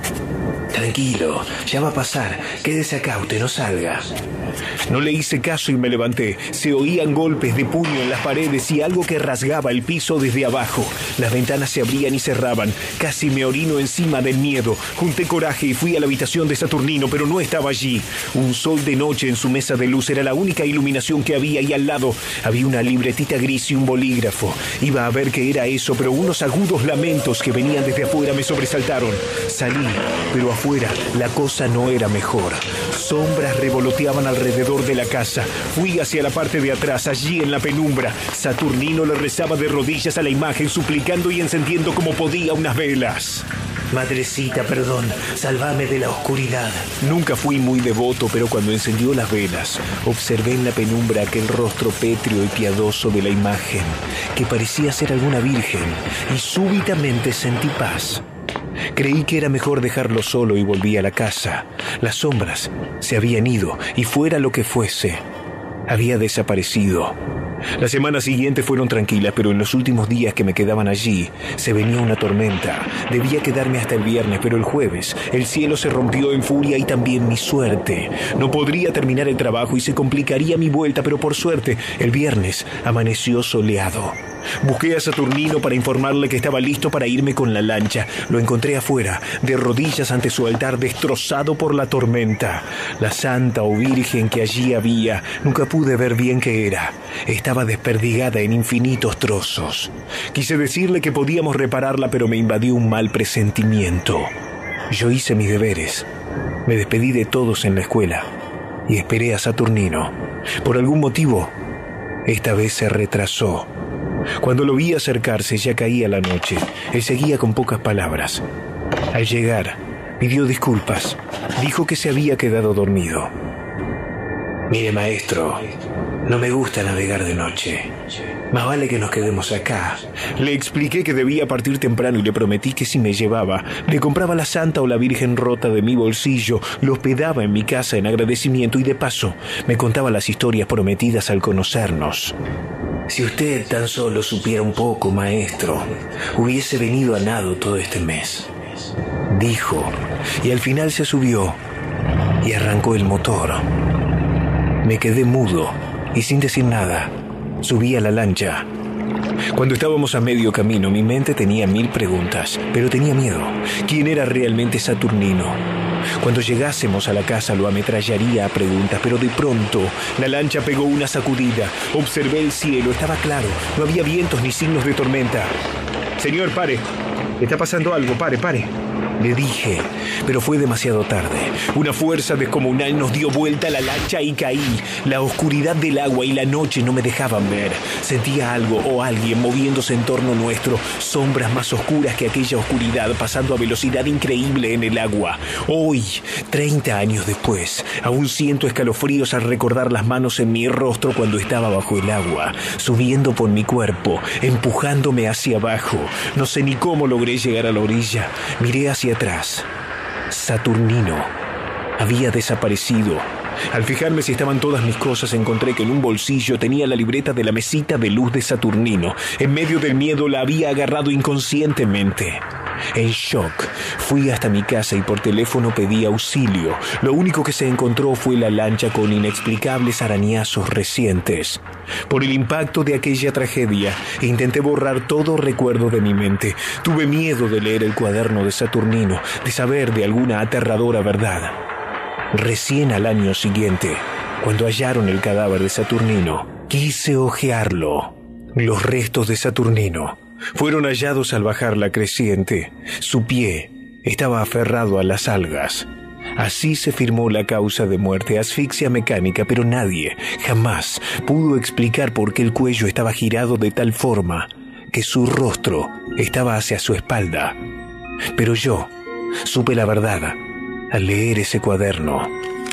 Tranquilo, ya va a pasar. Quédese acá, usted no salga. No le hice caso y me levanté. Se oían golpes de puño en las paredes y algo que rasgaba el piso desde abajo. Las ventanas se abrían y cerraban. Casi me orino encima del miedo. Junté coraje y fui a la habitación de Saturnino, pero no estaba allí. Un sol de noche en su mesa de luz era la única iluminación que había, y al lado había una libretita gris y un bolígrafo. Iba a ver qué era eso, pero unos agudos lamentos que venían desde afuera me sobresaltaron. Salí, pero afuera la cosa no era mejor. Sombras revoloteaban alrededor de la casa. Fui hacia la parte de atrás, allí en la penumbra. Saturnino le rezaba de rodillas a la imagen, suplicando y encendiendo como podía unas velas. Madrecita, perdón, sálvame de la oscuridad. Nunca fui muy devoto, pero cuando encendió las velas, observé en la penumbra aquel rostro pétreo y piadoso de la imagen, que parecía ser alguna virgen, y súbitamente sentí paz. Creí que era mejor dejarlo solo y volví a la casa. Las sombras se habían ido y fuera lo que fuese, había desaparecido. Las semanas siguientes fueron tranquilas, pero en los últimos días que me quedaban allí, se venía una tormenta. Debía quedarme hasta el viernes, pero el jueves el cielo se rompió en furia y también mi suerte. No podría terminar el trabajo y se complicaría mi vuelta, pero por suerte el viernes amaneció soleado. Busqué a Saturnino para informarle que estaba listo para irme con la lancha. Lo encontré afuera, de rodillas ante su altar, destrozado por la tormenta. La santa o virgen que allí había, nunca pude ver bien qué era. Estaba desperdigada en infinitos trozos. Quise decirle que podíamos repararla, pero me invadió un mal presentimiento. Yo hice mis deberes. Me despedí de todos en la escuela y esperé a Saturnino. Por algún motivo, esta vez se retrasó. Cuando lo vi acercarse, ya caía la noche. Él seguía con pocas palabras. Al llegar, pidió disculpas. Dijo que se había quedado dormido. Mire, maestro, No me gusta navegar de noche. Más vale que nos quedemos acá. Le expliqué que debía partir temprano y le prometí que si me llevaba, le compraba la Santa o la Virgen rota de mi bolsillo, lo hospedaba en mi casa en agradecimiento y de paso me contaba las historias prometidas al conocernos. Si usted tan solo supiera un poco, maestro, hubiese venido a nado todo este mes, dijo, y al final se subió y arrancó el motor. Me quedé mudo y sin decir nada, subí a la lancha. Cuando estábamos a medio camino, mi mente tenía mil preguntas, pero tenía miedo. ¿Quién era realmente Saturnino? Cuando llegásemos a la casa lo ametrallaría a preguntas, pero de pronto la lancha pegó una sacudida. Observé el cielo, estaba claro, no había vientos ni signos de tormenta. Señor, pare. Está pasando algo, pare, pare. Le dije, pero fue demasiado tarde. Una fuerza descomunal nos dio vuelta a la lancha y caí. La oscuridad del agua y la noche no me dejaban ver. Sentía algo o alguien moviéndose en torno nuestro. Sombras más oscuras que aquella oscuridad pasando a velocidad increíble en el agua. Hoy, treinta años después, aún siento escalofríos al recordar las manos en mi rostro cuando estaba bajo el agua, subiendo por mi cuerpo, empujándome hacia abajo. No sé ni cómo logré llegar a la orilla. Miré hacia atrás. Saturnino había desaparecido. Al fijarme si estaban todas mis cosas, encontré que en un bolsillo tenía la libreta de la mesita de luz de Saturnino. En medio del miedo la había agarrado inconscientemente. En shock, fui hasta mi casa y por teléfono pedí auxilio. Lo único que se encontró fue la lancha con inexplicables arañazos recientes. Por el impacto de aquella tragedia, intenté borrar todo recuerdo de mi mente. Tuve miedo de leer el cuaderno de Saturnino, de saber de alguna aterradora verdad. Recién al año siguiente, cuando hallaron el cadáver de Saturnino, quise hojearlo. Los restos de Saturnino fueron hallados al bajar la creciente. Su pie estaba aferrado a las algas. Así se firmó la causa de muerte, asfixia mecánica, pero nadie jamás pudo explicar por qué el cuello estaba girado de tal forma que su rostro estaba hacia su espalda. Pero yo supe la verdad al leer ese cuaderno.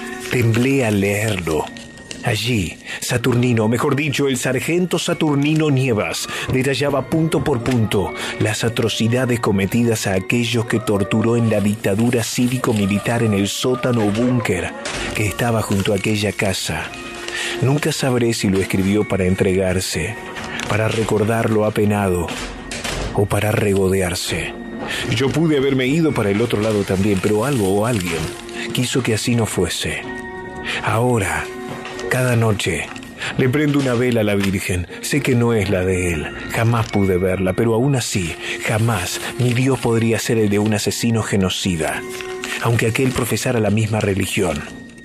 Temblé al leerlo. Allí, Saturnino, mejor dicho, el sargento Saturnino Nievas, detallaba punto por punto las atrocidades cometidas a aquellos que torturó en la dictadura cívico-militar en el sótano o búnker que estaba junto a aquella casa. Nunca sabré si lo escribió para entregarse, para recordarlo apenado o para regodearse. Yo pude haberme ido para el otro lado también, pero algo o alguien quiso que así no fuese. Ahora, cada noche, le prendo una vela a la Virgen. Sé que no es la de él, jamás pude verla, pero aún así, jamás mi Dios podría ser el de un asesino genocida, aunque aquel profesara la misma religión.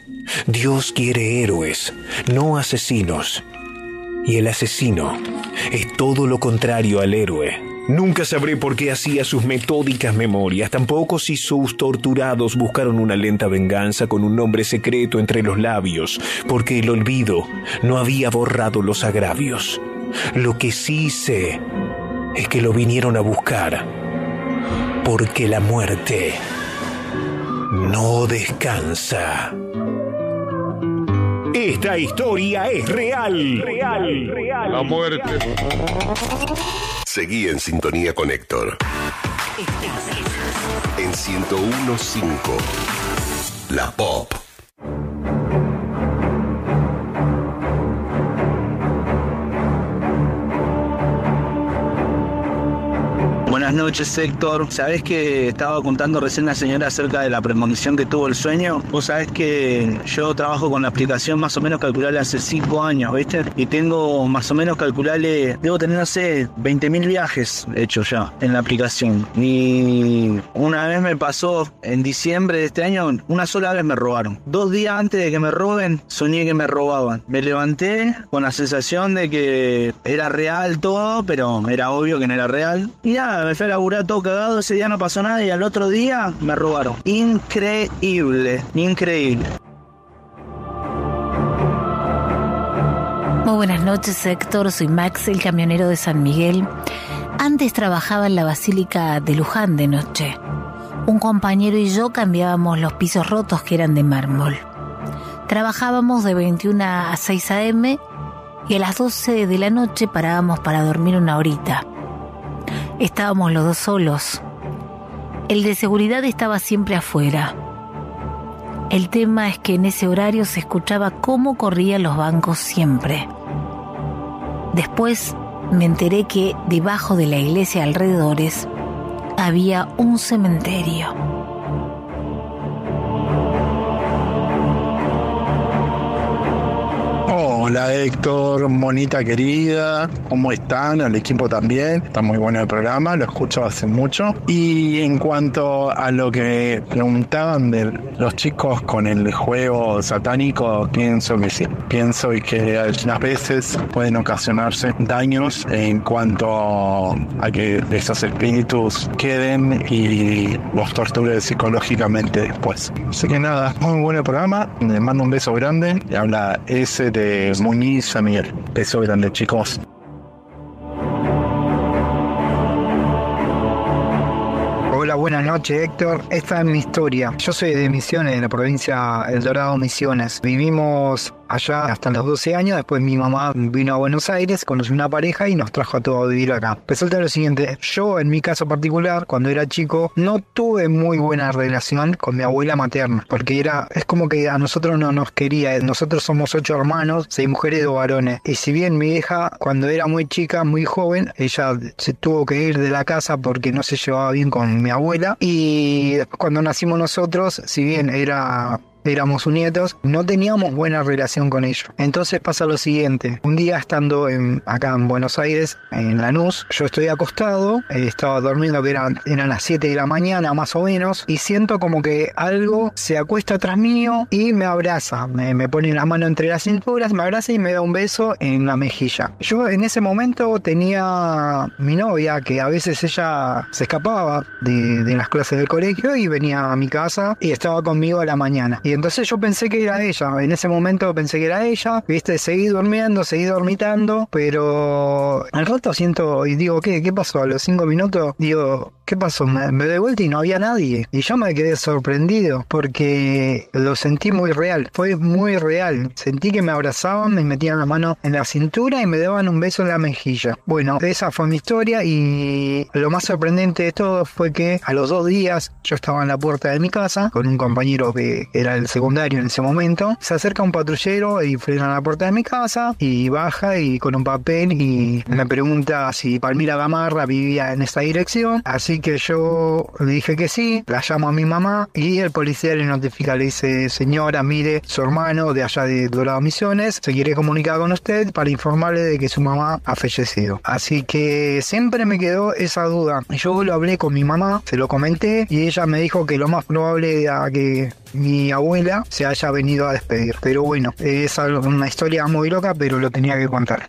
Dios quiere héroes, no asesinos. Y el asesino es todo lo contrario al héroe. Nunca sabré por qué hacía sus metódicas memorias, tampoco si sus torturados buscaron una lenta venganza con un nombre secreto entre los labios, porque el olvido no había borrado los agravios. Lo que sí sé es que lo vinieron a buscar, porque la muerte no descansa. Esta historia es real. Real, real. La muerte. Seguí en sintonía con Héctor. En ciento uno punto cinco. La Pop. Buenas noches, Héctor. ¿Sabés que estaba contando recién la señora acerca de la premonición que tuvo el sueño? Vos sabés que yo trabajo con la aplicación más o menos calculable hace cinco años, ¿viste? Y tengo más o menos calculable, debo tener, no sé, veinte mil viajes hechos ya en la aplicación. Y una vez me pasó, en diciembre de este año, una sola vez me robaron. Dos días antes de que me roben, soñé que me robaban. Me levanté con la sensación de que era real todo, pero era obvio que no era real. Y nada, me fui a laburar todo cagado, ese día no pasó nada y al otro día me robaron. Increíble, increíble. Muy buenas noches, Héctor. Soy Max, el camionero de San Miguel. Antes trabajaba en la Basílica de Luján de noche. Un compañero y yo cambiábamos los pisos rotos que eran de mármol. Trabajábamos de veintiuna a seis a eme y a las doce de la noche parábamos para dormir una horita. Estábamos los dos solos. El de seguridad estaba siempre afuera. El tema es que en ese horario se escuchaba cómo corrían los bancos siempre. Después me enteré que debajo de la iglesia alrededores había un cementerio. Hola Héctor, monita querida, ¿cómo están? Al equipo también, está muy bueno el programa, lo escucho hace mucho. Y en cuanto a lo que preguntaban de los chicos con el juego satánico, pienso que sí. Pienso que algunas veces pueden ocasionarse daños en cuanto a que esos espíritus queden y los torturen psicológicamente después. Así que nada, muy bueno el programa, les mando un beso grande. Y habla ese de Muñiz San Miguel. Beso grande, chicos. Hola, buenas noches, Héctor. Esta es mi historia. Yo soy de Misiones, de la provincia El Dorado, Misiones. Vivimos allá hasta los doce años. Después mi mamá vino a Buenos Aires, conoció una pareja y nos trajo a todos a vivir acá. Resulta lo siguiente, yo en mi caso particular, cuando era chico, no tuve muy buena relación con mi abuela materna, porque era, es como que a nosotros no nos quería. Nosotros somos ocho hermanos, seis mujeres y dos varones. Y si bien mi hija, cuando era muy chica, muy joven, ella se tuvo que ir de la casa porque no se llevaba bien con mi abuela. Y cuando nacimos nosotros, si bien era... éramos sus nietos, no teníamos buena relación con ellos. Entonces pasa lo siguiente, un día estando en, acá en Buenos Aires, en Lanús, yo estoy acostado, eh, estaba durmiendo, que eran, eran las siete de la mañana más o menos, y siento como que algo se acuesta atrás mío y me abraza, me, me pone la mano entre las cinturas, me abraza y me da un beso en la mejilla. Yo en ese momento tenía mi novia, que a veces ella se escapaba de, de las clases del colegio y venía a mi casa y estaba conmigo a la mañana. Y entonces yo pensé que era ella, en ese momento pensé que era ella, viste, seguí durmiendo, seguí dormitando, pero al rato siento y digo, ¿qué? ¿Qué pasó? A los cinco minutos digo, ¿qué pasó? Me, me doy vuelta y no había nadie. Y yo me quedé sorprendido porque lo sentí muy real, fue muy real. Sentí que me abrazaban, me metían la mano en la cintura y me daban un beso en la mejilla. Bueno, esa fue mi historia y lo más sorprendente de todo fue que a los dos días yo estaba en la puerta de mi casa con un compañero que era el secundario en ese momento. Se acerca un patrullero y frena la puerta de mi casa y baja y con un papel y me pregunta si Palmira Gamarra vivía en esta dirección. Así que yo le dije que sí, la llamo a mi mamá y el policía le notifica, le dice, señora, mire, su hermano de allá de Dorado Misiones se quiere comunicar con usted para informarle de que su mamá ha fallecido. Así que siempre me quedó esa duda. Yo lo hablé con mi mamá, se lo comenté y ella me dijo que lo más probable era que mi abuela se haya venido a despedir. Pero bueno, es una historia muy loca, pero lo tenía que contar.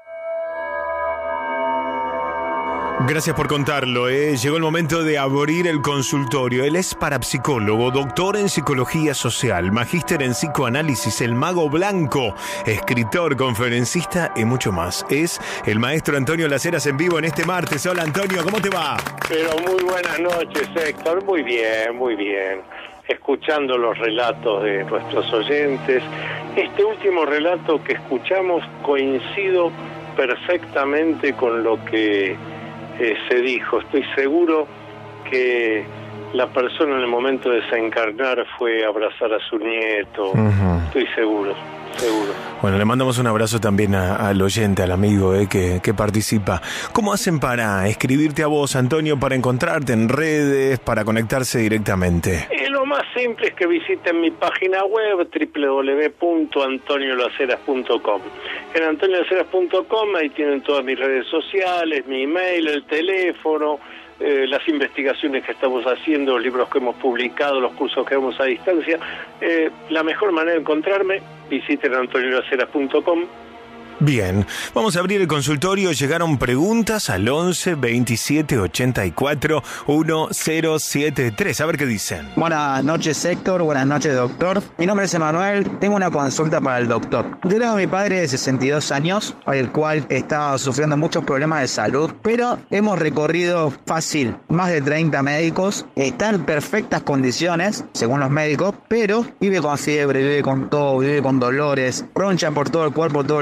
Gracias por contarlo, ¿eh? Llegó el momento de abrir el consultorio. Él es parapsicólogo, doctor en psicología social, magíster en psicoanálisis, el mago blanco, escritor, conferencista y mucho más. Es el maestro Antonio Las Heras en vivo en este martes. Hola Antonio, ¿cómo te va? Pero muy buenas noches, Héctor. Muy bien, muy bien. Escuchando los relatos de nuestros oyentes. Este último relato que escuchamos coincido perfectamente con lo que eh, se dijo. Estoy seguro que la persona en el momento de desencarnar fue a abrazar a su nieto. Uh-huh. Estoy seguro, seguro. Bueno, le mandamos un abrazo también a, al oyente, al amigo eh, que, que participa. ¿Cómo hacen para escribirte a vos, Antonio, para encontrarte en redes, para conectarse directamente? Eh, lo más simple es que visiten mi página web doble u doble u doble u punto antonio las heras punto com. En antonio las heras punto com ahí tienen todas mis redes sociales, mi email, el teléfono, eh, las investigaciones que estamos haciendo, los libros que hemos publicado, los cursos que damos a distancia. Eh, la mejor manera de encontrarme, visiten antonio las heras punto com. Bien, vamos a abrir el consultorio. Llegaron preguntas al once veintisiete ochenta y cuatro diez setenta y tres. A ver qué dicen. Buenas noches, Héctor. Buenas noches, doctor. Mi nombre es Emanuel. Tengo una consulta para el doctor. Tengo a mi padre de sesenta y dos años, el cual está sufriendo muchos problemas de salud, pero hemos recorrido fácil más de treinta médicos. Está en perfectas condiciones, según los médicos, pero vive con fiebre, vive con todo, vive con dolores, roncha por todo el cuerpo todo el tiempo.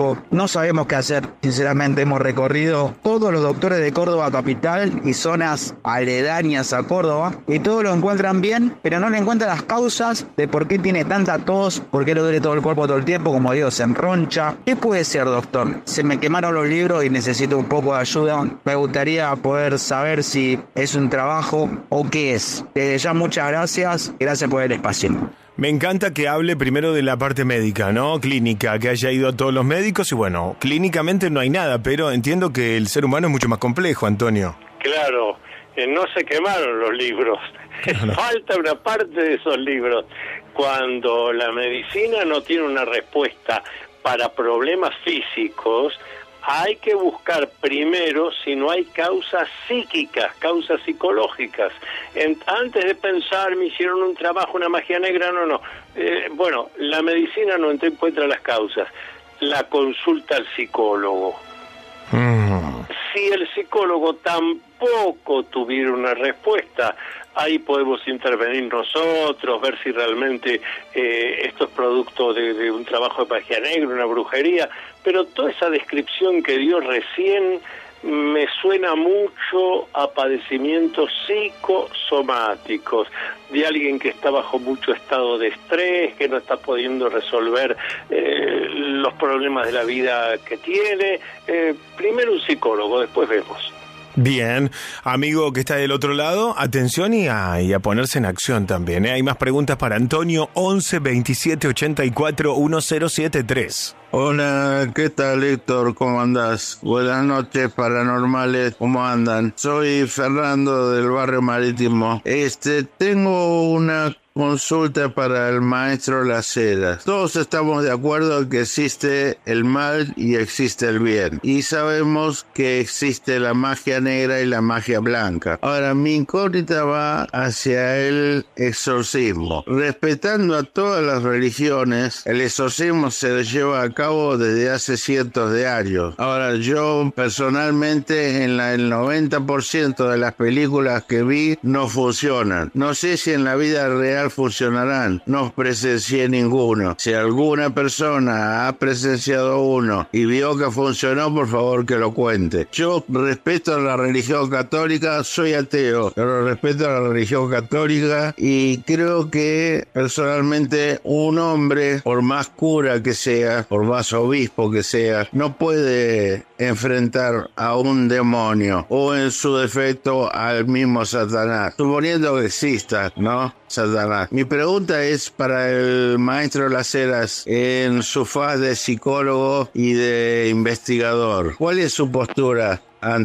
pero no sabemos qué hacer. Sinceramente hemos recorrido todos los doctores de Córdoba capital y zonas aledañas a Córdoba y todos lo encuentran bien, pero no le encuentran las causas de por qué tiene tanta tos, por qué le duele todo el cuerpo todo el tiempo, como digo, se enroncha. ¿Qué puede ser, doctor? Se me quemaron los libros y necesito un poco de ayuda. Me gustaría poder saber si es un trabajo o qué es. Desde ya muchas gracias, gracias por el espacio. Me encanta que hable primero de la parte médica, ¿no? Clínica, que haya ido a todos los médicos y bueno, clínicamente no hay nada, pero entiendo que el ser humano es mucho más complejo, Antonio. Claro, eh, no se quemaron los libros, claro. Falta una parte de esos libros. Cuando la medicina no tiene una respuesta para problemas físicos, hay que buscar primero si no hay causas psíquicas, causas psicológicas. En, antes de pensar, me hicieron un trabajo, una magia negra, no, no. Eh, bueno, la medicina no encuentra las causas. La consulta al psicólogo. Mm. Si el psicólogo tampoco tuviera una respuesta, ahí podemos intervenir nosotros, ver si realmente eh, esto es producto de, de un trabajo de magia negra, una brujería, pero toda esa descripción que dio recién me suena mucho a padecimientos psicosomáticos, de alguien que está bajo mucho estado de estrés, que no está pudiendo resolver eh, los problemas de la vida que tiene. Eh, primero un psicólogo, después vemos. Bien, amigo que está del otro lado, atención y a, y a ponerse en acción también, ¿eh? Hay más preguntas para Antonio, once veintisiete ochenta y cuatro diez setenta y tres. Hola, ¿qué tal, Héctor? ¿Cómo andás? Buenas noches, paranormales, ¿cómo andan? Soy Fernando del Barrio Marítimo. Este, tengo una consulta para el maestro Las Heras. Todos estamos de acuerdo en que existe el mal y existe el bien. Y sabemos que existe la magia negra y la magia blanca. Ahora, mi incógnita va hacia el exorcismo. Respetando a todas las religiones, el exorcismo se lleva a cabo desde hace cientos de años. Ahora, yo personalmente en la, el noventa por ciento de las películas que vi no funcionan. No sé si en la vida real funcionarán. No presencié ninguno. Si alguna persona ha presenciado uno y vio que funcionó, por favor que lo cuente. Yo respeto a la religión católica, soy ateo, pero respeto a la religión católica y creo que personalmente un hombre, por más cura que sea, por más obispo que sea, no puede enfrentar a un demonio o en su defecto al mismo Satanás, suponiendo que exista, ¿no? Satanás. Mi pregunta es para el maestro Las Heras en su faz de psicólogo y de investigador. ¿Cuál es su postura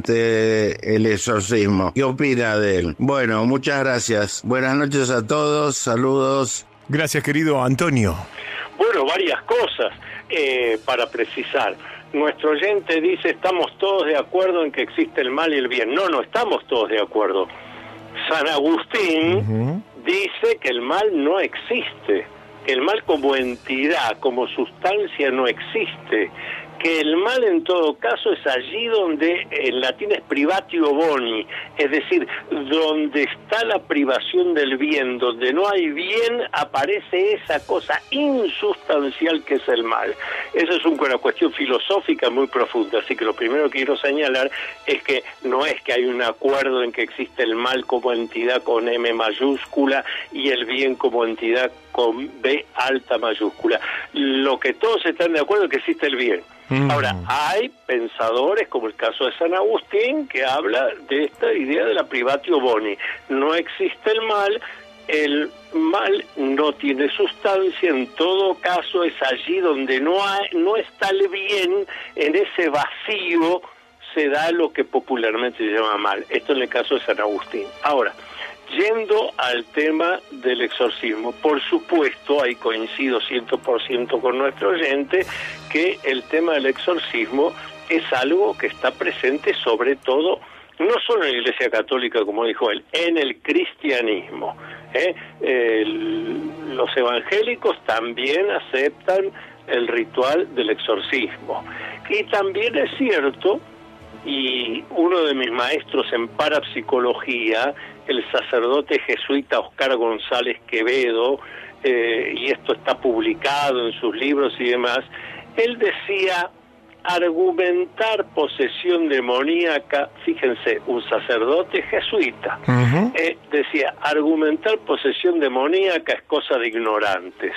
ante el exorcismo? ¿Qué opina de él? Bueno, muchas gracias. Buenas noches a todos. Saludos. Gracias, querido Antonio. Bueno, varias cosas eh, para precisar. Nuestro oyente dice, estamos todos de acuerdo en que existe el mal y el bien. No, no estamos todos de acuerdo. San Agustín uh-huh. dice que el mal no existe, que el mal como entidad, como sustancia no existe, que el mal en todo caso es allí donde en latín es privatio boni, es decir, donde está la privación del bien, donde no hay bien, aparece esa cosa insustancial que es el mal. Eso es una cuestión filosófica muy profunda, así que lo primero que quiero señalar es que no es que hay un acuerdo en que existe el mal como entidad con M mayúscula y el bien como entidad con B alta mayúscula. Lo que todos están de acuerdo es que existe el bien. Ahora, hay pensadores, como el caso de San Agustín, que habla de esta idea de la privatio boni. No existe el mal, el mal no tiene sustancia, en todo caso es allí donde no hay, no está el bien, en ese vacío se da lo que popularmente se llama mal. Esto en el caso de San Agustín. Ahora, yendo al tema del exorcismo, por supuesto, ahí coincido cien por ciento con nuestro oyente, que el tema del exorcismo es algo que está presente sobre todo, no solo en la Iglesia Católica, como dijo él, en el cristianismo. ¿eh? El, los evangélicos también aceptan el ritual del exorcismo. Y también es cierto, y uno de mis maestros en parapsicología, el sacerdote jesuita Oscar González Quevedo, eh, y esto está publicado en sus libros y demás, él decía argumentar posesión demoníaca, fíjense, un sacerdote jesuita, uh-huh. eh, decía, argumentar posesión demoníaca es cosa de ignorantes.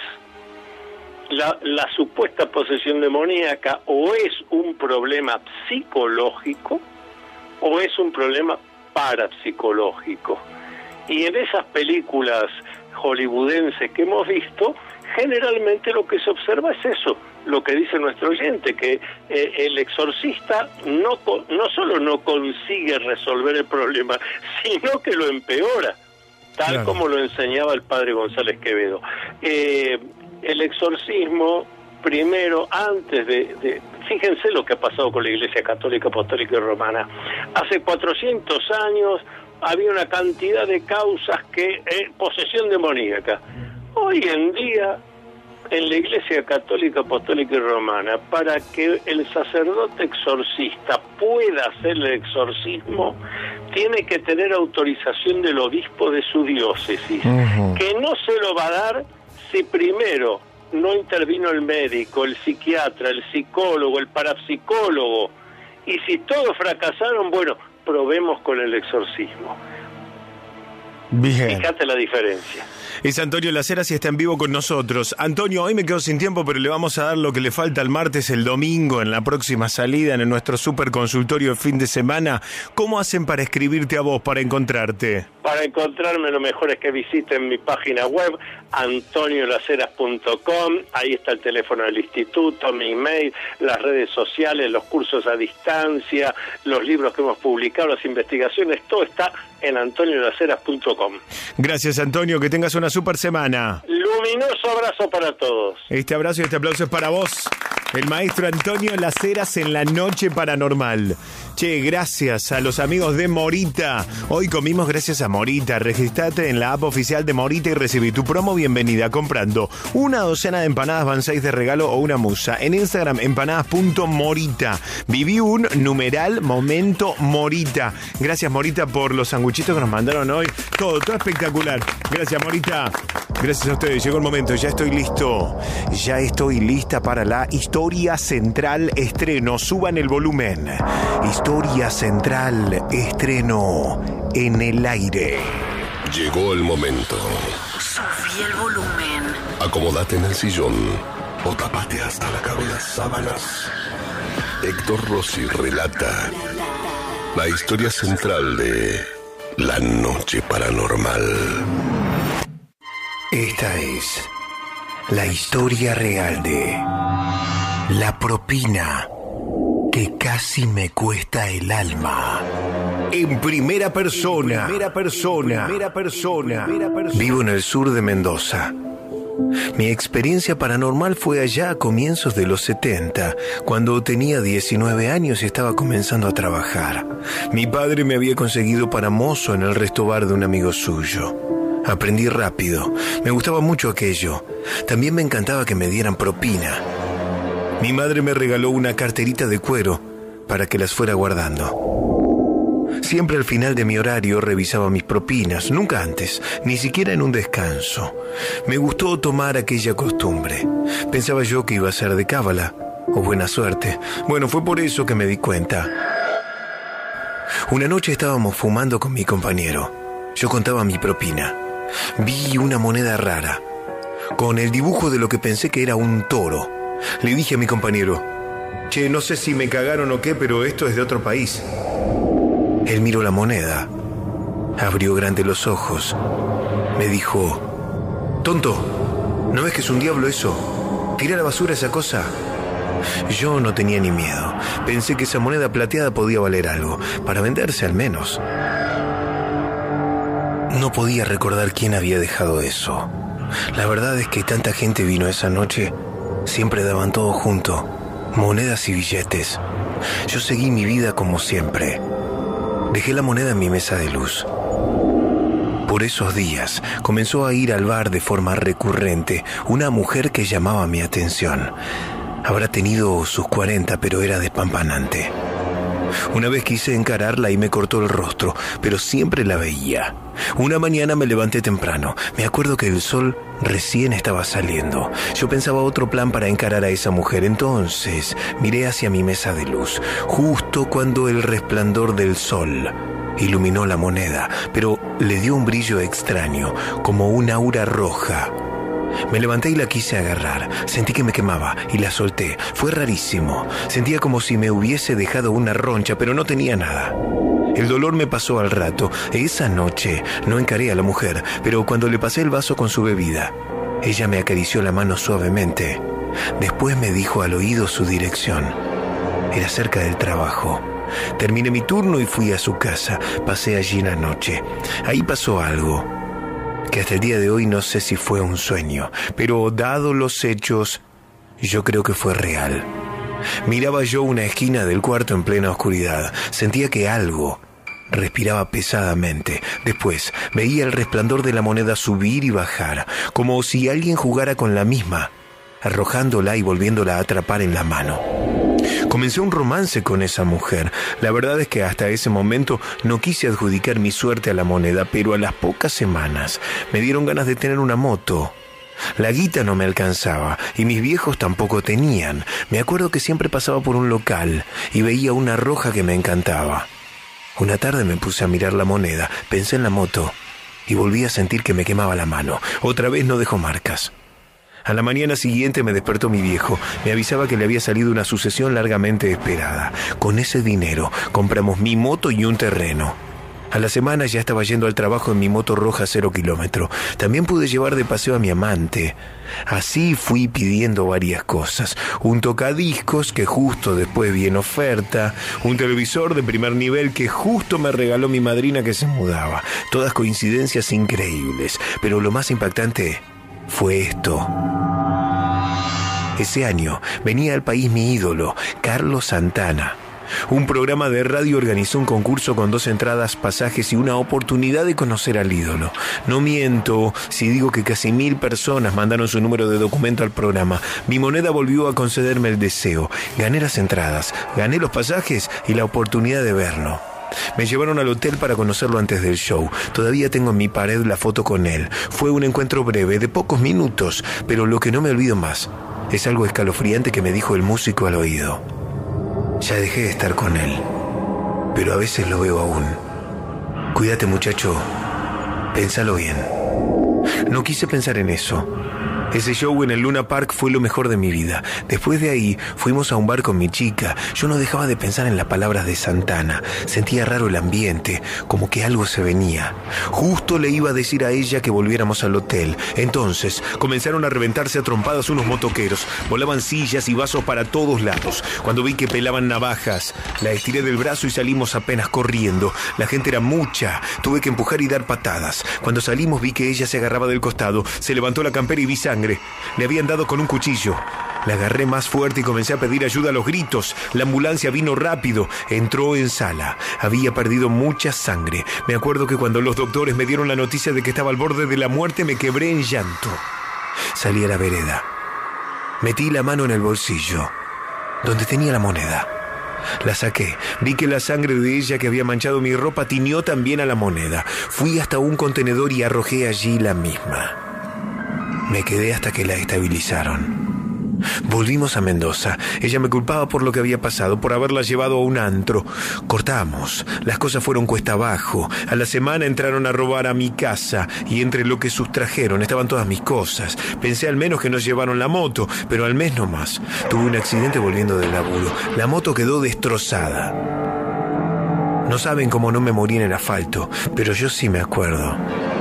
La, la supuesta posesión demoníaca o es un problema psicológico o es un problema parapsicológico. Y en esas películas hollywoodenses que hemos visto, generalmente lo que se observa es eso, lo que dice nuestro oyente, que eh, el exorcista no, no solo no consigue resolver el problema, sino que lo empeora, tal claro. como lo enseñaba el padre González Quevedo. Eh, el exorcismo, primero, antes de, de... Fíjense lo que ha pasado con la Iglesia Católica, Apostólica y Romana. Hace cuatrocientos años había una cantidad de causas que... Eh, posesión demoníaca. Hoy en día, en la Iglesia Católica, Apostólica y Romana, para que el sacerdote exorcista pueda hacer el exorcismo, tiene que tener autorización del obispo de su diócesis, uh-huh. que no se lo va a dar si primero no intervino el médico, el psiquiatra, el psicólogo, el parapsicólogo, y si todos fracasaron, bueno, probemos con el exorcismo. Bien. Fíjate la diferencia. Es Antonio Las Heras y está en vivo con nosotros. Antonio, hoy me quedo sin tiempo, pero le vamos a dar lo que le falta el martes, el domingo, en la próxima salida, en nuestro super consultorio de fin de semana. ¿Cómo hacen para escribirte a vos, para encontrarte? Para encontrarme lo mejor es que visiten mi página web, antonio las heras punto com. Ahí está el teléfono del instituto, mi email, las redes sociales, los cursos a distancia, los libros que hemos publicado, las investigaciones, todo está en antonio las heras punto com. Gracias, Antonio, que tengas una super semana. Luminoso abrazo para todos. Este abrazo y este aplauso es para vos, el maestro Antonio Las Heras en la Noche Paranormal. Che, gracias a los amigos de Morita. Hoy comimos gracias a Morita. Registrate en la app oficial de Morita y recibí tu promo bienvenida comprando una docena de empanadas Banzais de regalo o una musa. En Instagram, empanadas punto morita. Viví un numeral momento Morita. Gracias, Morita, por los sanguchitos que nos mandaron hoy. Todo, todo espectacular. Gracias, Morita. Gracias a ustedes. Llegó el momento. Ya estoy listo. Ya estoy lista para la historia central estreno. Suban el volumen. Historia central estreno en el aire. Llegó el momento. Subí el volumen. Acomódate en el sillón o tapate hasta la cabeza sábanas. Héctor Rossi relata la historia central de La Noche Paranormal. Esta es la historia real de la propina que casi me cuesta el alma. En primera persona. En primera persona. Primera persona. Vivo en el sur de Mendoza. Mi experiencia paranormal fue allá a comienzos de los setenta, cuando tenía diecinueve años y estaba comenzando a trabajar. Mi padre me había conseguido para mozo en el restobar de un amigo suyo. Aprendí rápido. Me gustaba mucho aquello. También me encantaba que me dieran propina. Mi madre me regaló una carterita de cuero para que las fuera guardando. Siempre al final de mi horario revisaba mis propinas, nunca antes, ni siquiera en un descanso. Me gustó tomar aquella costumbre. Pensaba yo que iba a ser de cábala o buena suerte. Bueno, fue por eso que me di cuenta. Una noche estábamos fumando con mi compañero. Yo contaba mi propina. Vi una moneda rara, con el dibujo de lo que pensé que era un toro. Le dije a mi compañero: che, no sé si me cagaron o qué, pero esto es de otro país. Él miró la moneda, abrió grande los ojos, me dijo: tonto, ¿no ves que es un diablo eso? Tira a la basura esa cosa. Yo no tenía ni miedo. Pensé que esa moneda plateada podía valer algo, para venderse al menos. No podía recordar quién había dejado eso. La verdad es que tanta gente vino esa noche. Siempre daban todo junto, monedas y billetes. Yo seguí mi vida como siempre. Dejé la moneda en mi mesa de luz. Por esos días comenzó a ir al bar de forma recurrente una mujer que llamaba mi atención. Habrá tenido sus cuarenta, pero era despampanante. Una vez quise encararla y me cortó el rostro, pero siempre la veía. Una mañana me levanté temprano. Me acuerdo que el sol recién estaba saliendo. Yo pensaba otro plan para encarar a esa mujer. Entonces miré hacia mi mesa de luz, justo cuando el resplandor del sol iluminó la moneda, pero le dio un brillo extraño, como una aura roja. Me levanté y la quise agarrar. Sentí que me quemaba y la solté. Fue rarísimo. Sentía como si me hubiese dejado una roncha, pero no tenía nada. El dolor me pasó al rato. Esa noche no encaré a la mujer, pero cuando le pasé el vaso con su bebida, ella me acarició la mano suavemente. Después me dijo al oído su dirección. Era cerca del trabajo. Terminé mi turno y fui a su casa. Pasé allí la noche. Ahí pasó algo que hasta el día de hoy no sé si fue un sueño, pero dado los hechos, yo creo que fue real. Miraba yo una esquina del cuarto en plena oscuridad. Sentía que algo respiraba pesadamente. Después veía el resplandor de la moneda subir y bajar, como si alguien jugara con la misma, arrojándola y volviéndola a atrapar en la mano. Comencé un romance con esa mujer. La verdad es que hasta ese momento no quise adjudicar mi suerte a la moneda, pero a las pocas semanas me dieron ganas de tener una moto. La guita no me alcanzaba y mis viejos tampoco tenían. Me acuerdo que siempre pasaba por un local y veía una roja que me encantaba. Una tarde me puse a mirar la moneda, pensé en la moto y volví a sentir que me quemaba la mano. Otra vez no dejó marcas. A la mañana siguiente me despertó mi viejo. Me avisaba que le había salido una sucesión largamente esperada. Con ese dinero compramos mi moto y un terreno. A la semana ya estaba yendo al trabajo en mi moto roja cero kilómetro. También pude llevar de paseo a mi amante. Así fui pidiendo varias cosas. Un tocadiscos que justo después vi en oferta. Un televisor de primer nivel que justo me regaló mi madrina que se mudaba. Todas coincidencias increíbles. Pero lo más impactante fue esto. Ese año venía al país mi ídolo, Carlos Santana. Un programa de radio organizó un concurso con dos entradas, pasajes y una oportunidad de conocer al ídolo. No miento si digo que casi mil personas mandaron su número de documento al programa. Mi moneda volvió a concederme el deseo. Gané las entradas, gané los pasajes y la oportunidad de verlo. Me llevaron al hotel para conocerlo antes del show. Todavía tengo en mi pared la foto con él. Fue un encuentro breve, de pocos minutos, pero lo que no me olvido más es algo escalofriante que me dijo el músico al oído. Ya dejé de estar con él, pero a veces lo veo aún. Cuídate, muchacho. Pénsalo bien. No quise pensar en eso. Ese show en el Luna Park fue lo mejor de mi vida. Después de ahí fuimos a un bar con mi chica. Yo no dejaba de pensar en las palabras de Santana. Sentía raro el ambiente, como que algo se venía. Justo le iba a decir a ella que volviéramos al hotel. Entonces comenzaron a reventarse a trompadas unos motoqueros. Volaban sillas y vasos para todos lados. Cuando vi que pelaban navajas, la estiré del brazo y salimos apenas corriendo. La gente era mucha. Tuve que empujar y dar patadas. Cuando salimos vi que ella se agarraba del costado. Se levantó la campera y vi sangre. Le habían dado con un cuchillo. La agarré más fuerte y comencé a pedir ayuda a los gritos. La ambulancia vino rápido. Entró en sala. Había perdido mucha sangre. Me acuerdo que cuando los doctores me dieron la noticia de que estaba al borde de la muerte, me quebré en llanto. Salí a la vereda. Metí la mano en el bolsillo, donde tenía la moneda. La saqué. Vi que la sangre de ella que había manchado mi ropa tiñó también a la moneda. Fui hasta un contenedor y arrojé allí la misma. Me quedé hasta que la estabilizaron. Volvimos a Mendoza. Ella me culpaba por lo que había pasado, por haberla llevado a un antro. Cortamos. Las cosas fueron cuesta abajo. A la semana entraron a robar a mi casa y entre lo que sustrajeron estaban todas mis cosas. Pensé al menos que nos llevaron la moto, pero al mes no más. Tuve un accidente volviendo del laburo. La moto quedó destrozada. No saben cómo no me morí en el asfalto, pero yo sí me acuerdo.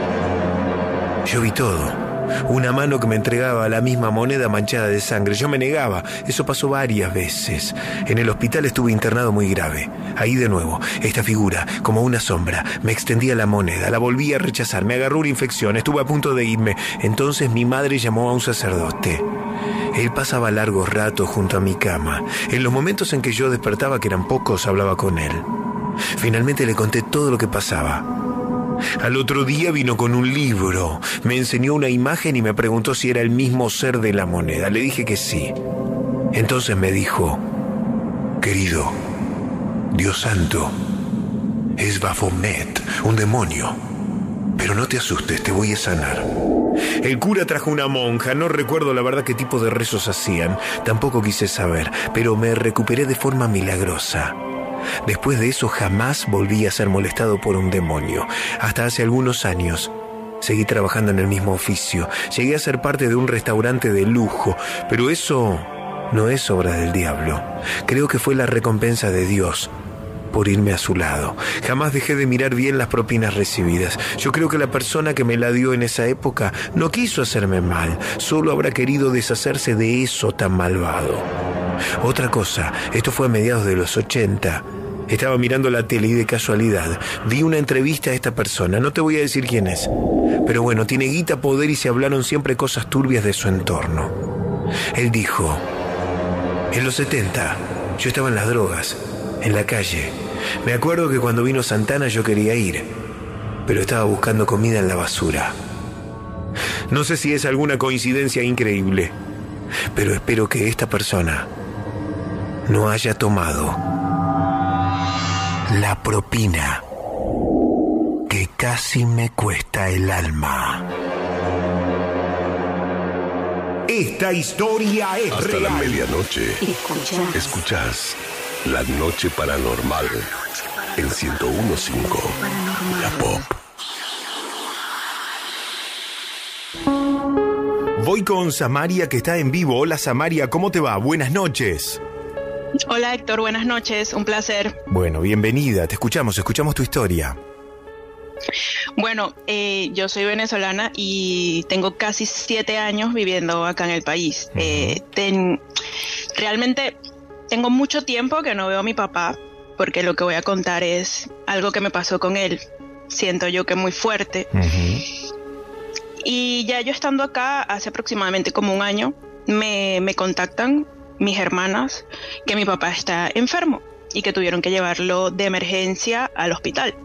Yo vi todo. Una mano que me entregaba la misma moneda manchada de sangre. Yo me negaba. Eso pasó varias veces. En el hospital estuve internado muy grave. Ahí de nuevo, esta figura, como una sombra, me extendía la moneda. La volví a rechazar. Me agarró una infección. Estuve a punto de irme. Entonces mi madre llamó a un sacerdote. Él pasaba largos ratos junto a mi cama. En los momentos en que yo despertaba, que eran pocos, hablaba con él. Finalmente le conté todo lo que pasaba. Al otro día vino con un libro, me enseñó una imagen y me preguntó si era el mismo ser de la moneda. Le dije que sí. Entonces me dijo: querido, Dios santo, es Baphomet, un demonio. Pero no te asustes, te voy a sanar. El cura trajo una monja, no recuerdo la verdad qué tipo de rezos hacían, tampoco quise saber, pero me recuperé de forma milagrosa. Después de eso jamás volví a ser molestado por un demonio. Hasta hace algunos años seguí trabajando en el mismo oficio. Llegué a ser parte de un restaurante de lujo, pero eso no es obra del diablo. Creo que fue la recompensa de Dios por irme a su lado. Jamás dejé de mirar bien las propinas recibidas. Yo creo que la persona que me la dio en esa época no quiso hacerme mal, solo habrá querido deshacerse de eso tan malvado. Otra cosa, esto fue a mediados de los ochenta. Estaba mirando la tele y de casualidad vi una entrevista a esta persona. No te voy a decir quién es, pero bueno, tiene guita, poder y se hablaron siempre cosas turbias de su entorno. Él dijo: en los setenta yo estaba en las drogas, en la calle. Me acuerdo que cuando vino Santana yo quería ir, pero estaba buscando comida en la basura. No sé si es alguna coincidencia increíble, pero espero que esta persona no haya tomado la propina que casi me cuesta el alma. Esta historia es Hasta real. Hasta la medianoche. Escuchás. Escuchás La Noche Paranormal en ciento uno punto cinco. La Pop. Voy con Samaria, que está en vivo. Hola Samaria, ¿cómo te va? Buenas noches. Hola Héctor, buenas noches, un placer. Bueno, bienvenida, te escuchamos, escuchamos tu historia. Bueno, eh, yo soy venezolana y tengo casi siete años viviendo acá en el país. Uh-huh. Eh, ten, realmente tengo mucho tiempo que no veo a mi papá, porque lo que voy a contar es algo que me pasó con él. Siento yo que muy fuerte. Uh-huh. Y ya yo estando acá hace aproximadamente como un año, me, me contactan mis hermanas que mi papá está enfermo y que tuvieron que llevarlo de emergencia al hospital.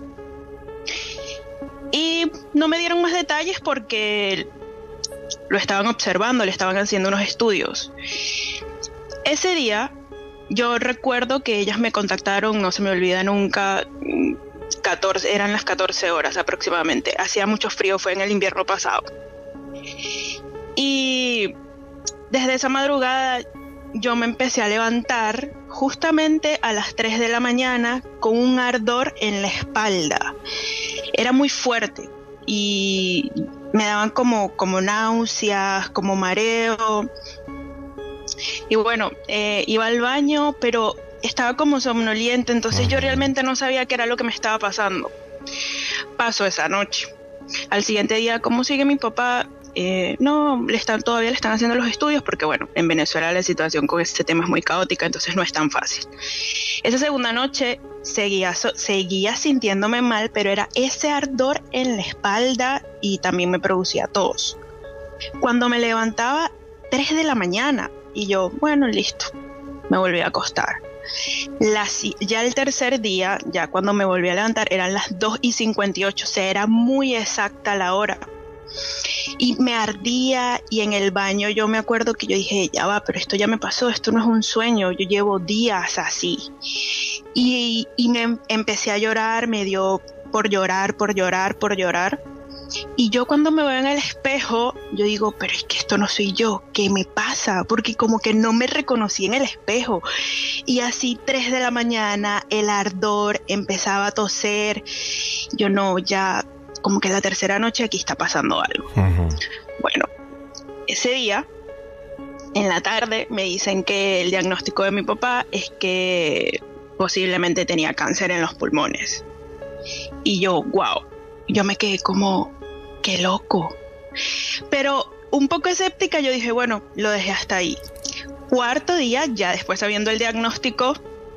Y no me dieron más detalles porque lo estaban observando, le estaban haciendo unos estudios. Ese día yo recuerdo que ellas me contactaron, no se me olvida nunca, catorce, eran las catorce horas aproximadamente. Hacía mucho frío, fue en el invierno pasado. Y desde esa madrugada yo me empecé a levantar justamente a las tres de la mañana con un ardor en la espalda. Era muy fuerte y me daban como, como náuseas, como mareo. Y bueno, eh, iba al baño, pero estaba como somnoliente, entonces yo realmente no sabía qué era lo que me estaba pasando. Pasó esa noche. Al siguiente día, ¿cómo sigue mi papá? Eh, no, le están, todavía le están haciendo los estudios porque bueno, en Venezuela la situación con este tema es muy caótica, entonces no es tan fácil. Esa segunda noche seguía, so, seguía sintiéndome mal, pero era ese ardor en la espalda y también me producía tos. Cuando me levantaba, tres de la mañana, y yo, bueno, listo, me volví a acostar. La, ya el tercer día, ya cuando me volví a levantar, eran las dos y cincuenta y ocho, o sea, era muy exacta la hora. Y me ardía, y en el baño yo me acuerdo que yo dije, ya va, pero esto ya me pasó, esto no es un sueño, yo llevo días así. Y, y me empecé a llorar, me dio por llorar, por llorar, por llorar. Y yo cuando me veo en el espejo, yo digo, pero es que esto no soy yo, ¿qué me pasa? Porque como que no me reconocí en el espejo. Y así tres de la mañana, el ardor, empezaba a toser. Yo no, ya... como que la tercera noche aquí está pasando algo. Uh-huh. Bueno, ese día, en la tarde, me dicen que el diagnóstico de mi papá es que posiblemente tenía cáncer en los pulmones. Y yo, wow, yo me quedé como, qué loco. Pero un poco escéptica, yo dije, bueno, lo dejé hasta ahí. Cuarto día, ya después sabiendo el diagnóstico,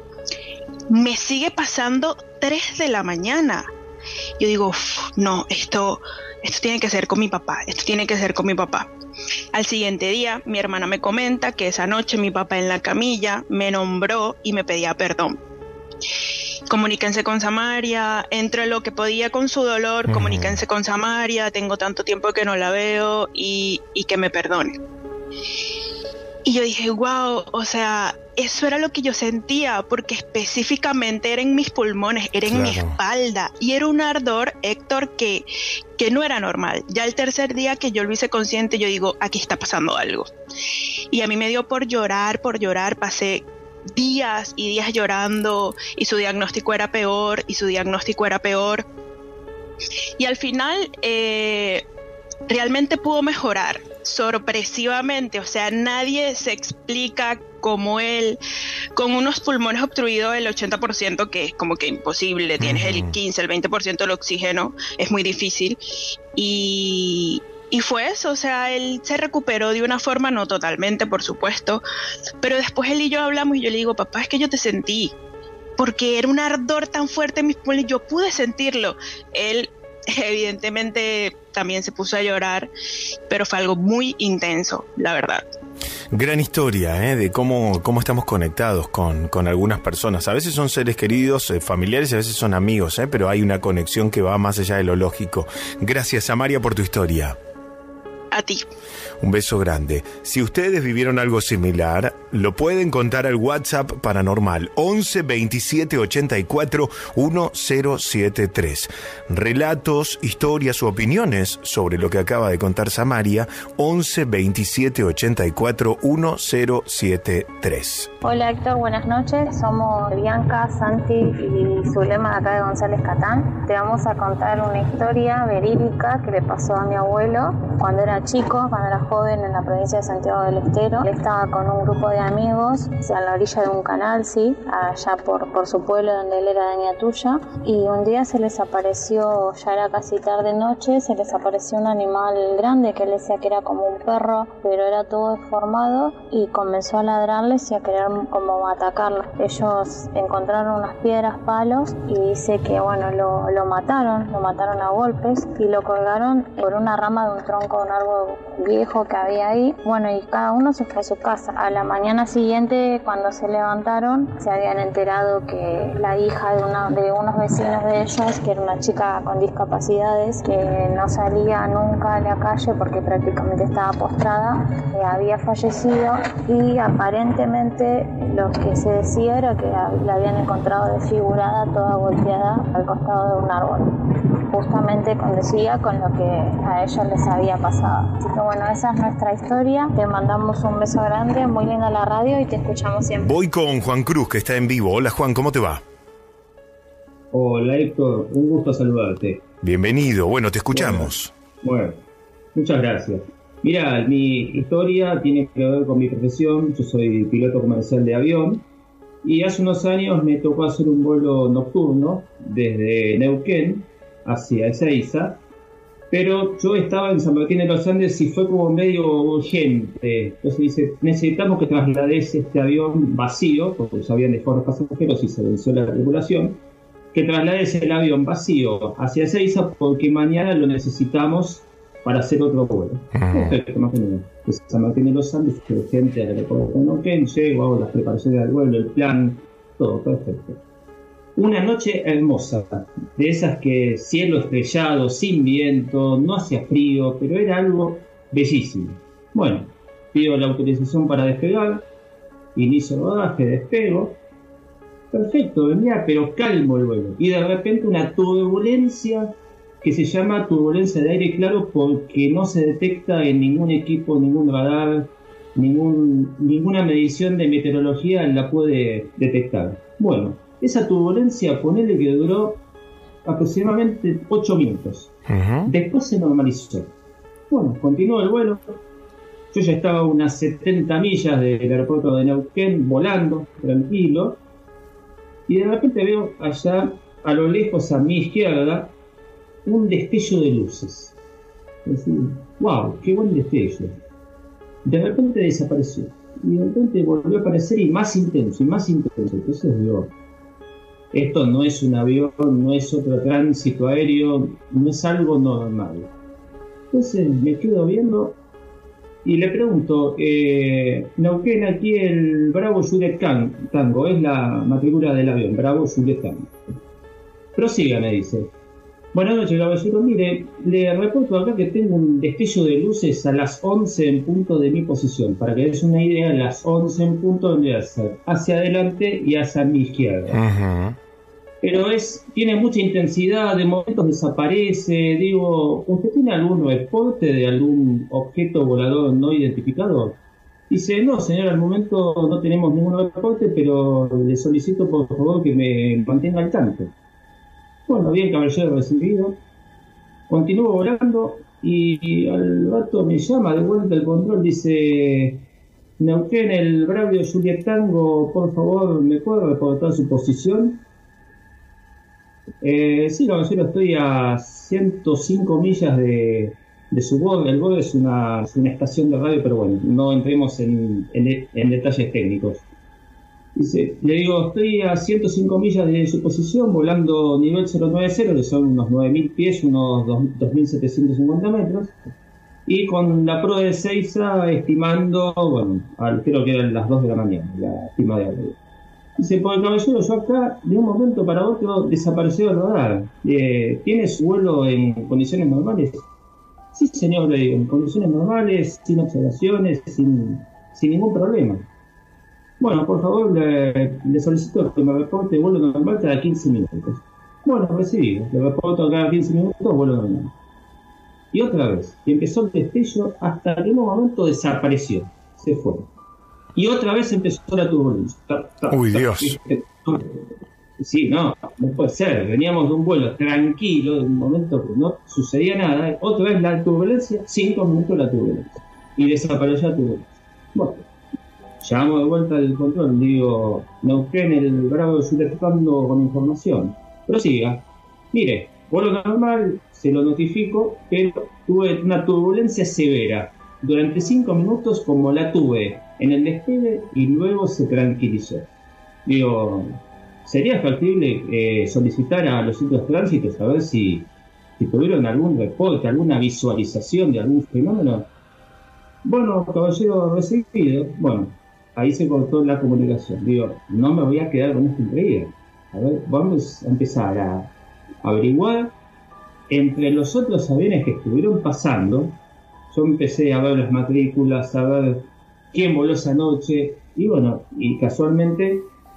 me sigue pasando tres de la mañana. Yo digo, no, esto, esto tiene que ser con mi papá, esto tiene que ser con mi papá. Al siguiente día, mi hermana me comenta que esa noche mi papá en la camilla me nombró y me pedía perdón. Comuníquense con Samaria, entre lo que podía con su dolor, uh-huh. comuníquense con Samaria, tengo tanto tiempo que no la veo y, y que me perdone. Y yo dije, wow, o sea, eso era lo que yo sentía, porque específicamente era en mis pulmones, era en Claro. mi espalda, y era un ardor, Héctor, que, que no era normal. Ya el tercer día que yo lo hice consciente, yo digo, aquí está pasando algo. Y a mí me dio por llorar, por llorar, pasé días y días llorando, y su diagnóstico era peor, y su diagnóstico era peor. Y al final, eh, realmente pudo mejorar, sorpresivamente. O sea, nadie se explica como él, con unos pulmones obstruidos del ochenta por ciento, que es como que imposible. Tienes el quince, el veinte por ciento del oxígeno, es muy difícil. Y... Y fue eso, o sea, él se recuperó de una forma, no totalmente, por supuesto, pero después él y yo hablamos y yo le digo, papá, es que yo te sentí, porque era un ardor tan fuerte en mis pulmones, yo pude sentirlo. Él evidentemente también se puso a llorar, pero fue algo muy intenso, la verdad. Gran historia, ¿eh? De cómo, cómo estamos conectados con, con algunas personas. A veces son seres queridos, eh, familiares, a veces son amigos, ¿eh? Pero hay una conexión que va más allá de lo lógico. Gracias, Samaria, por tu historia. A ti. Un beso grande. Si ustedes vivieron algo similar, lo pueden contar al WhatsApp Paranormal once veintisiete ochenta y cuatro mil setenta y tres. Relatos, historias u opiniones sobre lo que acaba de contar Samaria, once veintisiete ochenta y cuatro mil setenta y tres. Hola Héctor, buenas noches. Somos Bianca, Santi y Zulema de acá de González Catán. Te vamos a contar una historia verídica que le pasó a mi abuelo cuando era chico, cuando era joven, en la provincia de Santiago del Estero. Él estaba con un grupo de amigos, o sea, a la orilla de un canal, sí, allá por, por su pueblo donde él era de Ñatuya, y un día se les apareció, ya era casi tarde noche, se les apareció un animal grande que él decía que era como un perro, pero era todo deformado, y comenzó a ladrarles y a querer como atacarlos. Ellos encontraron unas piedras, palos, y dice que bueno, lo, lo mataron, lo mataron a golpes y lo colgaron por una rama de un tronco de un árbol viejo que había ahí. Bueno, y cada uno se fue a su casa. A la mañana siguiente, cuando se levantaron, se habían enterado que la hija de, una, de unos vecinos de ellos, que era una chica con discapacidades, que no salía nunca a la calle porque prácticamente estaba postrada, eh, había fallecido, y aparentemente lo que se decía era que la habían encontrado desfigurada, toda golpeada al costado de un árbol, justamente coincidía con lo que a ellos les había pasado. Así que bueno, esa es nuestra historia. Te mandamos un beso grande, muy linda la radio y te escuchamos siempre. Voy con Juan Cruz, que está en vivo. Hola Juan, ¿cómo te va? Hola Héctor, un gusto saludarte. Bienvenido, bueno, te escuchamos. Bueno, bueno, muchas gracias. Mira, mi historia tiene que ver con mi profesión. Yo soy piloto comercial de avión y hace unos años me tocó hacer un vuelo nocturno desde Neuquén hacia Ezeiza, pero yo estaba en San Martín de los Andes y fue como medio urgente. Entonces dice, necesitamos que traslades este avión vacío, porque ya habían dejado los pasajeros y se venció la tripulación, que traslades el avión vacío hacia Ezeiza porque mañana lo necesitamos para hacer otro vuelo. Perfecto, más o menos. Pues San Martín de los Andes, urgente al aeropuerto de Neuquén, llego, hago las preparaciones del vuelo, el plan, todo perfecto. Una noche hermosa, de esas que cielo estrellado, sin viento, no hacía frío, pero era algo bellísimo. Bueno, pido la autorización para despegar, inicio el rodaje, despego. Perfecto, venía pero calmo el vuelo. Y de repente una turbulencia que se llama turbulencia de aire claro porque no se detecta en ningún equipo, ningún radar, ningún, ninguna medición de meteorología la puede detectar. Bueno, esa turbulencia, ponele que duró aproximadamente ocho minutos. Uh-huh. Después se normalizó. Bueno, continuó el vuelo. Yo ya estaba a unas setenta millas del aeropuerto de Neuquén, volando, tranquilo. Y de repente veo allá, a lo lejos, a mi izquierda, un destello de luces. Es decir, wow, qué buen destello. De repente desapareció. Y de repente volvió a aparecer y más intenso, y más intenso. Entonces digo, esto no es un avión, no es otro tránsito aéreo, no es algo normal. Entonces me quedo viendo y le pregunto, eh, Neuquén, aquí el Bravo Juliet Tango, es la matrícula del avión, Bravo Juliet Tango. Prosiga, me dice. Buenas noches, caballero. Mire, le reporto acá que tengo un destello de luces a las once en punto de mi posición. Para que des una idea, a las once en punto donde va a ser hacia adelante y hacia mi izquierda. Uh-huh. Pero es tiene mucha intensidad, de momentos desaparece. Digo, ¿usted tiene algún reporte de algún objeto volador no identificado? Dice, no, señor, al momento no tenemos ningún reporte, pero le solicito por favor que me mantenga al tanto. Bueno, bien, caballero recibido. Continúo volando y, y al rato me llama de vuelta el control, dice, Neuquén, el Bravio Juliet Tango, por favor, ¿me puede reportar su posición? Eh, sí, caballero, estoy a ciento cinco millas de, de su borde. El borde es una, es una estación de radio, pero bueno, no entremos en, en, en detalles técnicos. Dice, le digo, estoy a ciento cinco millas de su posición, volando nivel cero noventa, que son unos nueve mil pies, unos dos mil setecientos cincuenta metros, y con la Pro de Seiza estimando, bueno, al, creo que eran las dos de la mañana, la estima de algo. Dice, por el caballero, yo acá, de un momento para otro, desapareció el radar. Eh, ¿Tiene su vuelo en condiciones normales? Sí, señor, le digo, en condiciones normales, sin observaciones, sin, sin ningún problema. Bueno, por favor, le, le solicito que me reporte vuelo normal cada quince minutos. Bueno, recibido. Le reporto cada quince minutos vuelo normal. Y otra vez, empezó el destello hasta que en un momento desapareció. Se fue. Y otra vez empezó la turbulencia. Uy, Dios. Sí, no, no puede ser. Veníamos de un vuelo tranquilo, de un momento que no sucedía nada. Otra vez la turbulencia, cinco minutos la turbulencia. Y desapareció la turbulencia. Bueno. Llamamos de vuelta al control, digo, Neuquén, el Bravo solicitando con información. Prosiga. Mire, vuelo normal, se lo notifico, pero tuve una turbulencia severa. Durante cinco minutos, como la tuve en el despegue, y luego se tranquilizó. Digo, ¿sería factible eh, solicitar a los sitios tránsitos a ver si, si tuvieron algún reporte, alguna visualización de algún fenómeno? Bueno, caballero recibido, bueno. Ahí se cortó la comunicación. Digo, no me voy a quedar con esta entrevista. A ver, vamos a empezar a averiguar entre los otros aviones que estuvieron pasando. Yo empecé a ver las matrículas, a ver quién voló esa noche. Y bueno, y casualmente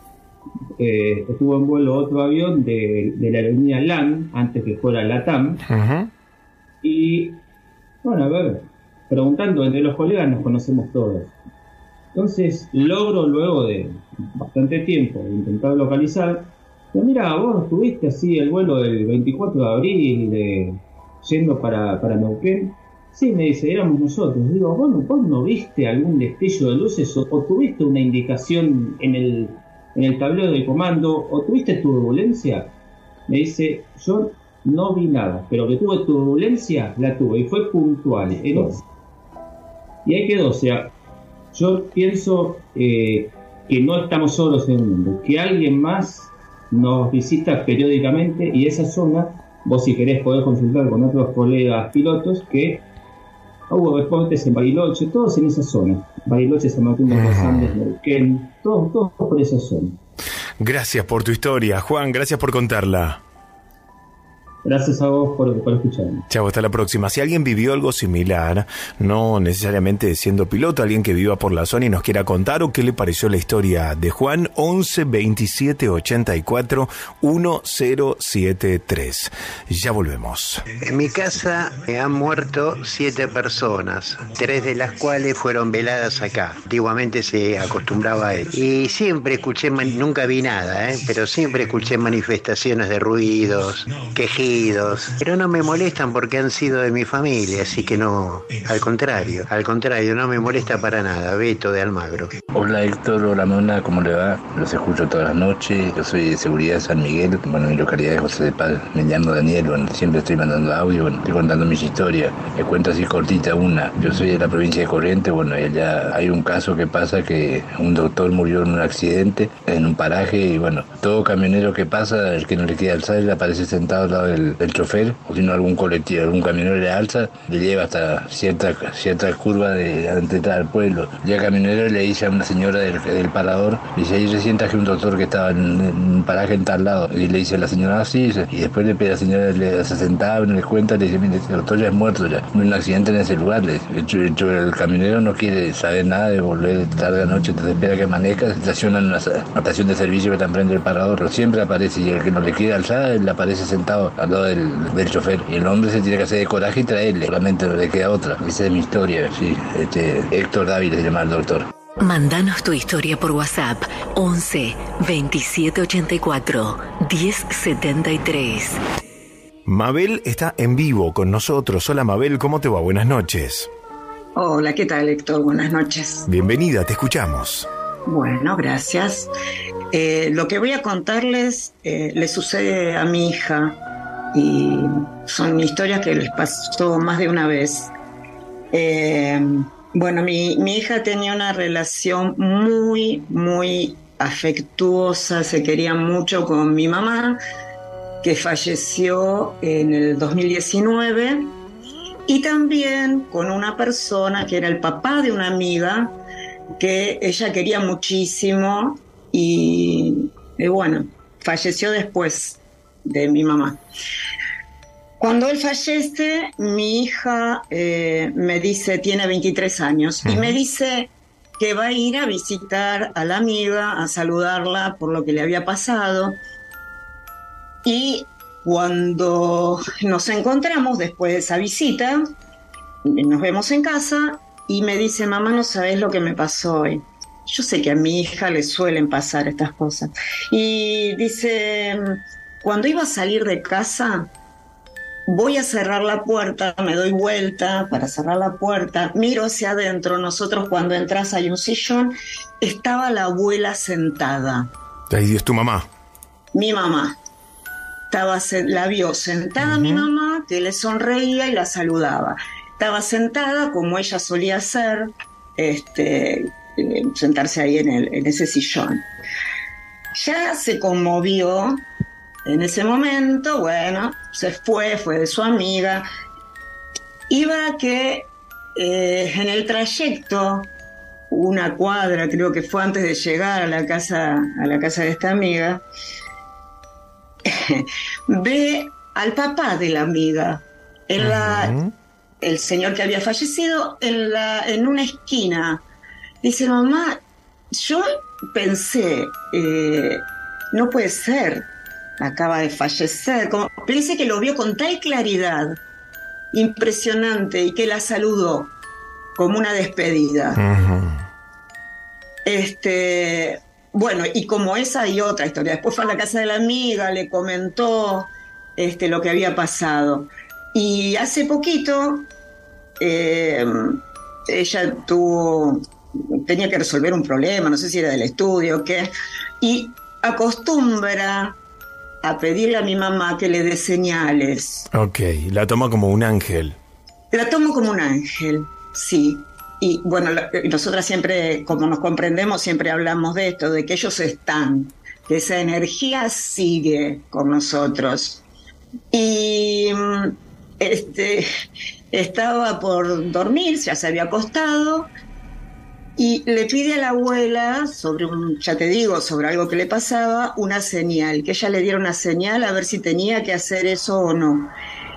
eh, estuvo en vuelo otro avión de, de la aerolínea LAN, antes que fuera LATAM. Uh-huh. Y bueno, a ver, preguntando entre los colegas nos conocemos todos. Entonces logro luego de bastante tiempo de intentar localizar, pero mira, vos tuviste así el vuelo del veinticuatro de abril de, yendo para, para Neuquén. Sí, me dice, éramos nosotros. Digo, bueno, ¿vos no viste algún destello de luces o, o tuviste una indicación en el, en el tablero de comando o tuviste turbulencia? Me dice, yo no vi nada, pero que tuve turbulencia, la tuve y fue puntual. Era... Y ahí quedó, o sea... Yo pienso eh, que no estamos solos en el mundo, que alguien más nos visita periódicamente y esa zona, vos si querés podés consultar con otros colegas pilotos que hubo reportes en Bariloche, todos en esa zona, Bariloche, San Martín de los Andes, Neuquén, todos, todos por esa zona. Gracias por tu historia, Juan, gracias por contarla. Gracias a vos por, por escucharme. Chao, hasta la próxima. Si alguien vivió algo similar, no necesariamente siendo piloto, alguien que viva por la zona y nos quiera contar o qué le pareció la historia de Juan, once veintisiete ochenta y cuatro mil tres. Ya volvemos. En mi casa han muerto siete personas, tres de las cuales fueron veladas acá. Antiguamente se acostumbraba a eso. Y siempre escuché, nunca vi nada, ¿eh? pero siempre escuché manifestaciones de ruidos, quejidos. Pero no me molestan porque han sido de mi familia, así que no, al contrario, al contrario, no me molesta para nada. Beto de Almagro. Hola Héctor, hola Mona, ¿cómo le va? Los escucho todas las noches, yo soy de Seguridad San Miguel, bueno, mi localidad es José de Paz, me llamo Daniel, bueno, siempre estoy mandando audio, bueno, estoy contando mis historias, me cuento así cortita una. Yo soy de la provincia de Corrientes, bueno, y allá hay un caso que pasa que un doctor murió en un accidente en un paraje y bueno, todo camionero que pasa, el que no le queda el sal, aparece sentado al lado del del, del chofer, o si no algún colectivo, algún camionero le alza, le lleva hasta cierta cierta curva de antes de entrar al pueblo. Ya el camionero le dice a una señora del, del parador, dice, ahí recién traje un doctor que estaba en, en un paraje en tal lado, y le dice a la señora, ah, sí, y después le pide a la señora, le, se sentaba, no le cuenta, le dice, mire, el doctor ya es muerto, ya, no hay un accidente en ese lugar. Le, el, el, el camionero no quiere saber nada de volver tarde a la noche, entonces espera que amanezca, se estaciona en una, una estación de servicio que está enfrente del parador, pero siempre aparece, y el que no le quiere alzar, él aparece sentado al lado del, del chofer, y el hombre se tiene que hacer de coraje y traerle, solamente no le queda otra. Esa es mi historia, sí, este, Héctor Dávila se llama el doctor. Mándanos tu historia por WhatsApp once veintisiete ochenta y cuatro diez setenta y tres. Mabel está en vivo con nosotros. Hola Mabel, ¿cómo te va? Buenas noches. Hola, ¿qué tal, Héctor? Buenas noches. Bienvenida, te escuchamos. Bueno, gracias. Eh, lo que voy a contarles eh, le sucede a mi hija y son historias que les pasó más de una vez. Eh, bueno, mi, mi hija tenía una relación muy, muy afectuosa, se quería mucho con mi mamá, que falleció en el dos mil diecinueve, y también con una persona que era el papá de una amiga que ella quería muchísimo y, y bueno, falleció después de mi mamá. Cuando él fallece, mi hija eh, me dice, tiene veintitrés años, uh-huh. y me dice que va a ir a visitar a la amiga, a saludarla por lo que le había pasado. Y cuando nos encontramos después de esa visita, nos vemos en casa y me dice, mamá, no sabes lo que me pasó hoy. Yo sé que a mi hija le suelen pasar estas cosas. Y dice, cuando iba a salir de casa, voy a cerrar la puerta, me doy vuelta para cerrar la puerta, miro hacia adentro, nosotros cuando entras hay un sillón, estaba la abuela sentada. Ahí es tu mamá. Mi mamá. Estaba, la vio sentada, uh-huh. mi mamá, que le sonreía y la saludaba. Estaba sentada como ella solía hacer, este, sentarse ahí en, el, en ese sillón. Ya se conmovió en ese momento, bueno, se fue, fue de su amiga. Iba que eh, en el trayecto, una cuadra, creo que fue antes de llegar a la casa, a la casa de esta amiga, ve al papá de la amiga, en la, uh-huh. el señor que había fallecido, en, la, en una esquina. Dice, mamá, yo pensé, eh, no puede ser, acaba de fallecer. Como, pensé que lo vio con tal claridad, impresionante, y que la saludó como una despedida. Uh-huh. Este... Bueno, y como esa hay otra historia. Después fue a la casa de la amiga, le comentó este, lo que había pasado. Y hace poquito, eh, ella tuvo, tenía que resolver un problema, no sé si era del estudio o qué, y acostumbra a pedirle a mi mamá que le dé señales. Ok, la toma como un ángel. La tomo como un ángel, sí. Y bueno, nosotras siempre, como nos comprendemos, siempre hablamos de esto, de que ellos están, que esa energía sigue con nosotros. Y este, estaba por dormir, ya se había acostado, y le pide a la abuela, sobre un, ya te digo, sobre algo que le pasaba, una señal, que ella le diera una señal a ver si tenía que hacer eso o no.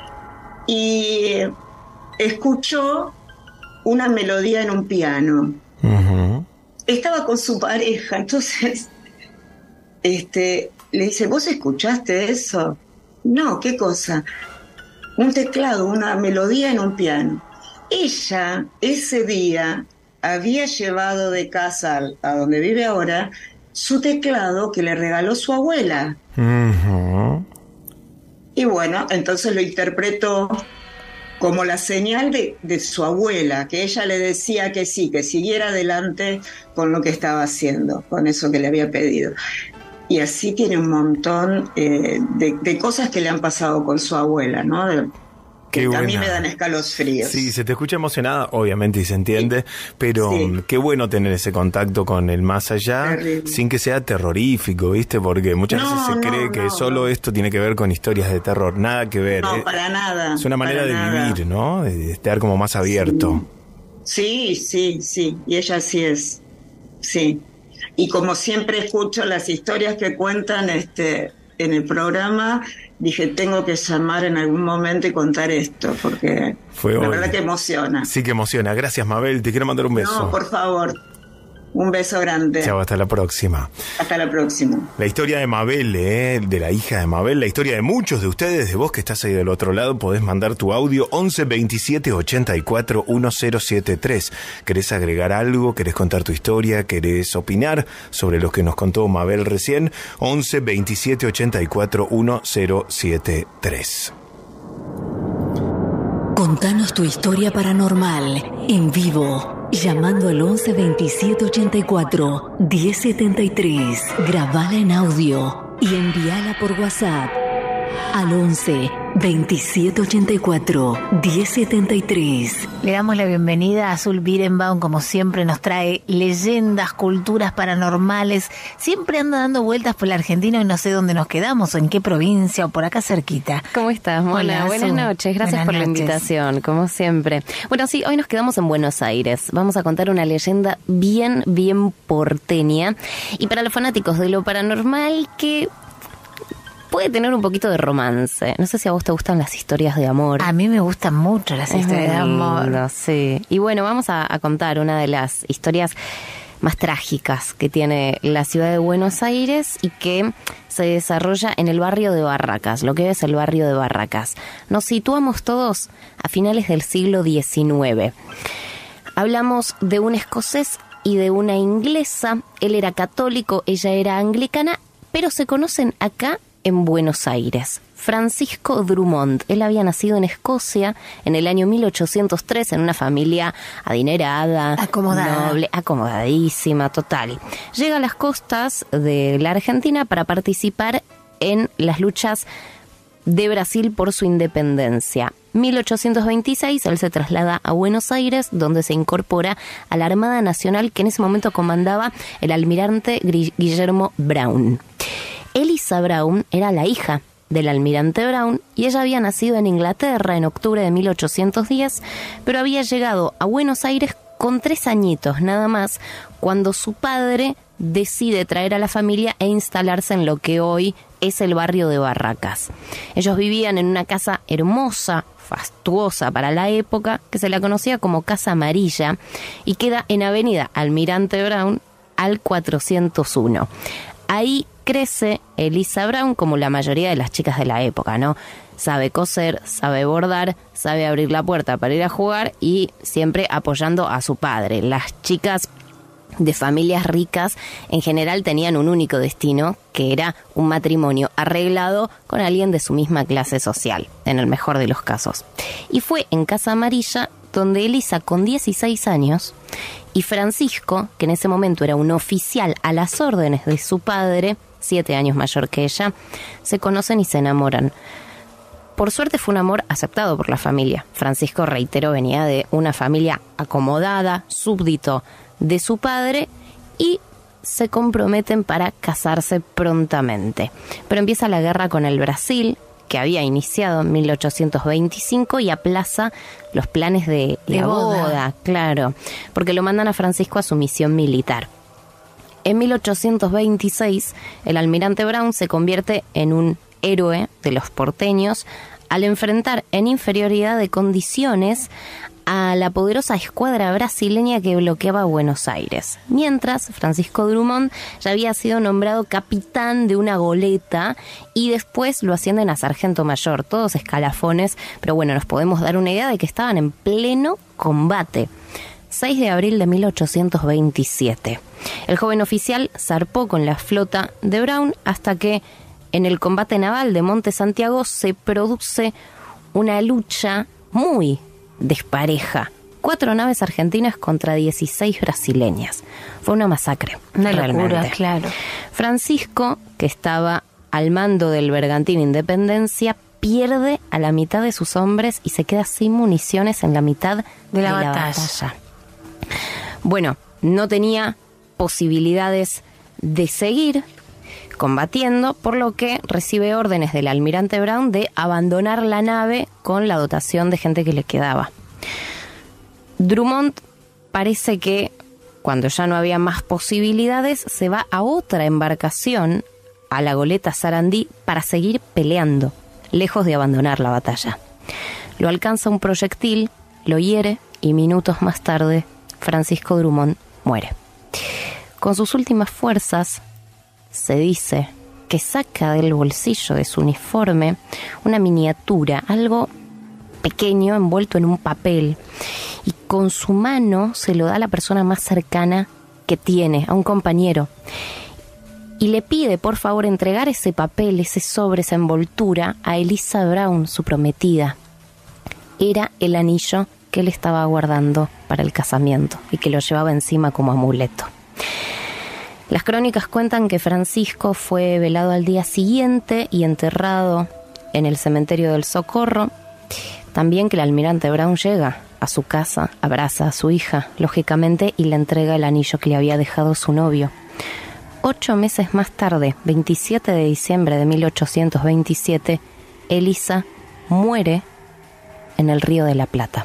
Y escuchó una melodía en un piano. Uh-huh. Estaba con su pareja, entonces este, le dice, ¿vos escuchaste eso? No, ¿qué cosa? Un teclado, una melodía en un piano. Ella, ese día, había llevado de casa a donde vive ahora su teclado que le regaló su abuela. Uh-huh. Y bueno, entonces lo interpretó como la señal de, de su abuela, que ella le decía que sí, que siguiera adelante con lo que estaba haciendo, con eso que le había pedido. Y así tiene un montón eh, de, de cosas que le han pasado con su abuela, ¿no? De, Qué que buena. a mí me dan escalofríos. Sí, se te escucha emocionada, obviamente, y se entiende, pero Sí. qué bueno tener ese contacto con el más allá, Terrible. sin que sea terrorífico, ¿viste? Porque muchas No, veces se no, cree que no, solo no. esto tiene que ver con historias de terror, nada que ver. No, eh. para nada. Es una manera para de nada. vivir, ¿no? De estar como más abierto. Sí, sí, sí. Y ella sí es. Sí. Y como siempre escucho las historias que cuentan este en el programa, dije, tengo que llamar en algún momento y contar esto, porque Fue la hoy. verdad que emociona. Sí que emociona. Gracias, Mabel. Te quiero mandar un beso. No, por favor. Un beso grande. Chao, hasta la próxima. Hasta la próxima. La historia de Mabel, eh, de la hija de Mabel, la historia de muchos de ustedes, de vos que estás ahí del otro lado, podés mandar tu audio once veintisiete ochenta y cuatro mil setenta y tres. ¿Querés agregar algo? ¿Querés contar tu historia? ¿Querés opinar sobre lo que nos contó Mabel recién? once veintisiete ochenta y cuatro mil setenta y tres. Contanos tu historia paranormal en vivo. Llamando al once veintisiete ochenta y cuatro diez setenta y tres. Grabala en audio y envíala por WhatsApp al once veintisiete ochenta y cuatro diez setenta y tres. Le damos la bienvenida a Azul Birenbaum, como siempre nos trae leyendas, culturas paranormales. Siempre anda dando vueltas por la Argentina y no sé dónde nos quedamos, o en qué provincia, o por acá cerquita. ¿Cómo estás, Mona? Hola, Buenas Azul. noches, gracias Buenas por la noches. invitación, como siempre. Bueno, sí, hoy nos quedamos en Buenos Aires. Vamos a contar una leyenda bien, bien porteña. Y para los fanáticos de lo paranormal, que puede tener un poquito de romance. No sé si a vos te gustan las historias de amor. A mí me gustan mucho las Es historias de muy amor. lindo, sí. Y bueno, vamos a, a contar una de las historias más trágicas que tiene la ciudad de Buenos Aires y que se desarrolla en el barrio de Barracas, lo que es el barrio de Barracas. Nos situamos todos a finales del siglo diecinueve. Hablamos de un escocés y de una inglesa. Él era católico, ella era anglicana, pero se conocen acá en Buenos Aires. Francisco Drummond, él había nacido en Escocia en el año mil ochocientos tres en una familia adinerada, Acomodada. noble, acomodadísima, total. Llega a las costas de la Argentina para participar en las luchas de Brasil por su independencia. mil ochocientos veintiséis, él se traslada a Buenos Aires, donde se incorpora a la Armada Nacional, que en ese momento comandaba el almirante Gri- Guillermo Brown. Elisa Brown era la hija del almirante Brown y ella había nacido en Inglaterra en octubre de mil ochocientos diez, pero había llegado a Buenos Aires con tres añitos nada más, cuando su padre decide traer a la familia e instalarse en lo que hoy es el barrio de Barracas. Ellos vivían en una casa hermosa, fastuosa para la época, que se la conocía como Casa Amarilla, y queda en Avenida Almirante Brown al cuatrocientos uno. Ahí crece Elisa Brown como la mayoría de las chicas de la época, ¿no? Sabe coser, sabe bordar, sabe abrir la puerta para ir a jugar y siempre apoyando a su padre. Las chicas de familias ricas en general tenían un único destino, que era un matrimonio arreglado con alguien de su misma clase social, en el mejor de los casos. Y fue en Casa Amarilla donde Elisa, con dieciséis años, y Francisco, que en ese momento era un oficial a las órdenes de su padre, siete años mayor que ella, se conocen y se enamoran. Por suerte fue un amor aceptado por la familia. Francisco, reitero, venía de una familia acomodada, súbdito de su padre, y se comprometen para casarse prontamente. Pero empieza la guerra con el Brasil, que había iniciado en mil ochocientos veinticinco, y aplaza los planes de, De la boda. boda, claro, porque lo mandan a Francisco a su misión militar. En mil ochocientos veintiséis, el almirante Brown se convierte en un héroe de los porteños al enfrentar en inferioridad de condiciones a la poderosa escuadra brasileña que bloqueaba Buenos Aires. Mientras, Francisco Drummond ya había sido nombrado capitán de una goleta y después lo ascienden a sargento mayor, todos escalafones, pero bueno, nos podemos dar una idea de que estaban en pleno combate. seis de abril de mil ochocientos veintisiete. El joven oficial zarpó con la flota de Brown hasta que en el combate naval de Monte Santiago se produce una lucha muy despareja. Cuatro naves argentinas contra dieciséis brasileñas. Fue una masacre. Una realmente. locura, claro. Francisco, que estaba al mando del bergantín Independencia, pierde a la mitad de sus hombres y se queda sin municiones en la mitad de la, de la batalla. batalla. Bueno, no tenía posibilidades de seguir combatiendo, por lo que recibe órdenes del almirante Brown de abandonar la nave con la dotación de gente que le quedaba. Drummond parece que cuando ya no había más posibilidades se va a otra embarcación, a la goleta Sarandí, para seguir peleando, lejos de abandonar la batalla. Lo alcanza un proyectil, lo hiere y minutos más tarde Francisco Drummond muere. Con sus últimas fuerzas, se dice que saca del bolsillo de su uniforme una miniatura, algo pequeño envuelto en un papel, y con su mano se lo da a la persona más cercana que tiene, a un compañero, y le pide por favor entregar ese papel, ese sobre, esa envoltura a Eliza Brown, su prometida. Era el anillo que él estaba guardando para el casamiento y que lo llevaba encima como amuleto. Las crónicas cuentan que Francisco fue velado al día siguiente y enterrado en el cementerio del Socorro. También que el almirante Brown llega a su casa, abraza a su hija, lógicamente, y le entrega el anillo que le había dejado su novio. Ocho meses más tarde, veintisiete de diciembre de mil ochocientos veintisiete, Eliza muere en el Río de la Plata.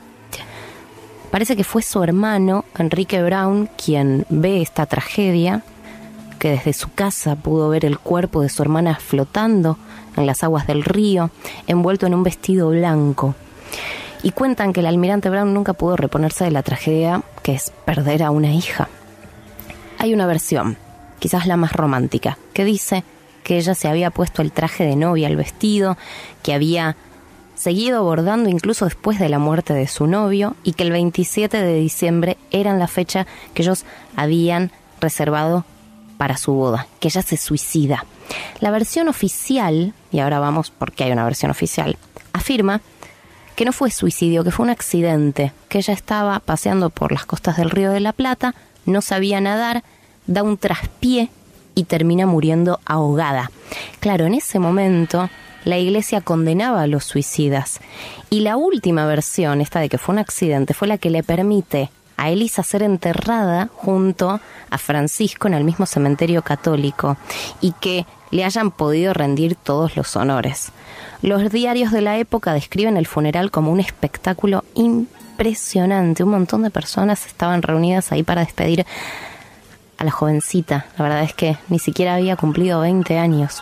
Parece que fue su hermano, Enrique Brown, quien ve esta tragedia, que desde su casa pudo ver el cuerpo de su hermana flotando en las aguas del río, envuelto en un vestido blanco. Y cuentan que el almirante Brown nunca pudo reponerse de la tragedia que es perder a una hija. Hay una versión, quizás la más romántica, que dice que ella se había puesto el traje de novia, el vestido, que había seguido bordando incluso después de la muerte de su novio, y que el veintisiete de diciembre era la fecha que ellos habían reservado para su boda, que ella se suicida. La versión oficial, y ahora vamos porque hay una versión oficial, afirma que no fue suicidio, que fue un accidente, que ella estaba paseando por las costas del Río de la Plata, no sabía nadar, da un traspié y termina muriendo ahogada. Claro, en ese momento la iglesia condenaba a los suicidas, y la última versión, esta de que fue un accidente, fue la que le permite a Eliza ser enterrada junto a Francisco en el mismo cementerio católico y que le hayan podido rendir todos los honores. Los diarios de la época describen el funeral como un espectáculo impresionante. Un montón de personas estaban reunidas ahí para despedir a la jovencita. La verdad es que ni siquiera había cumplido veinte años.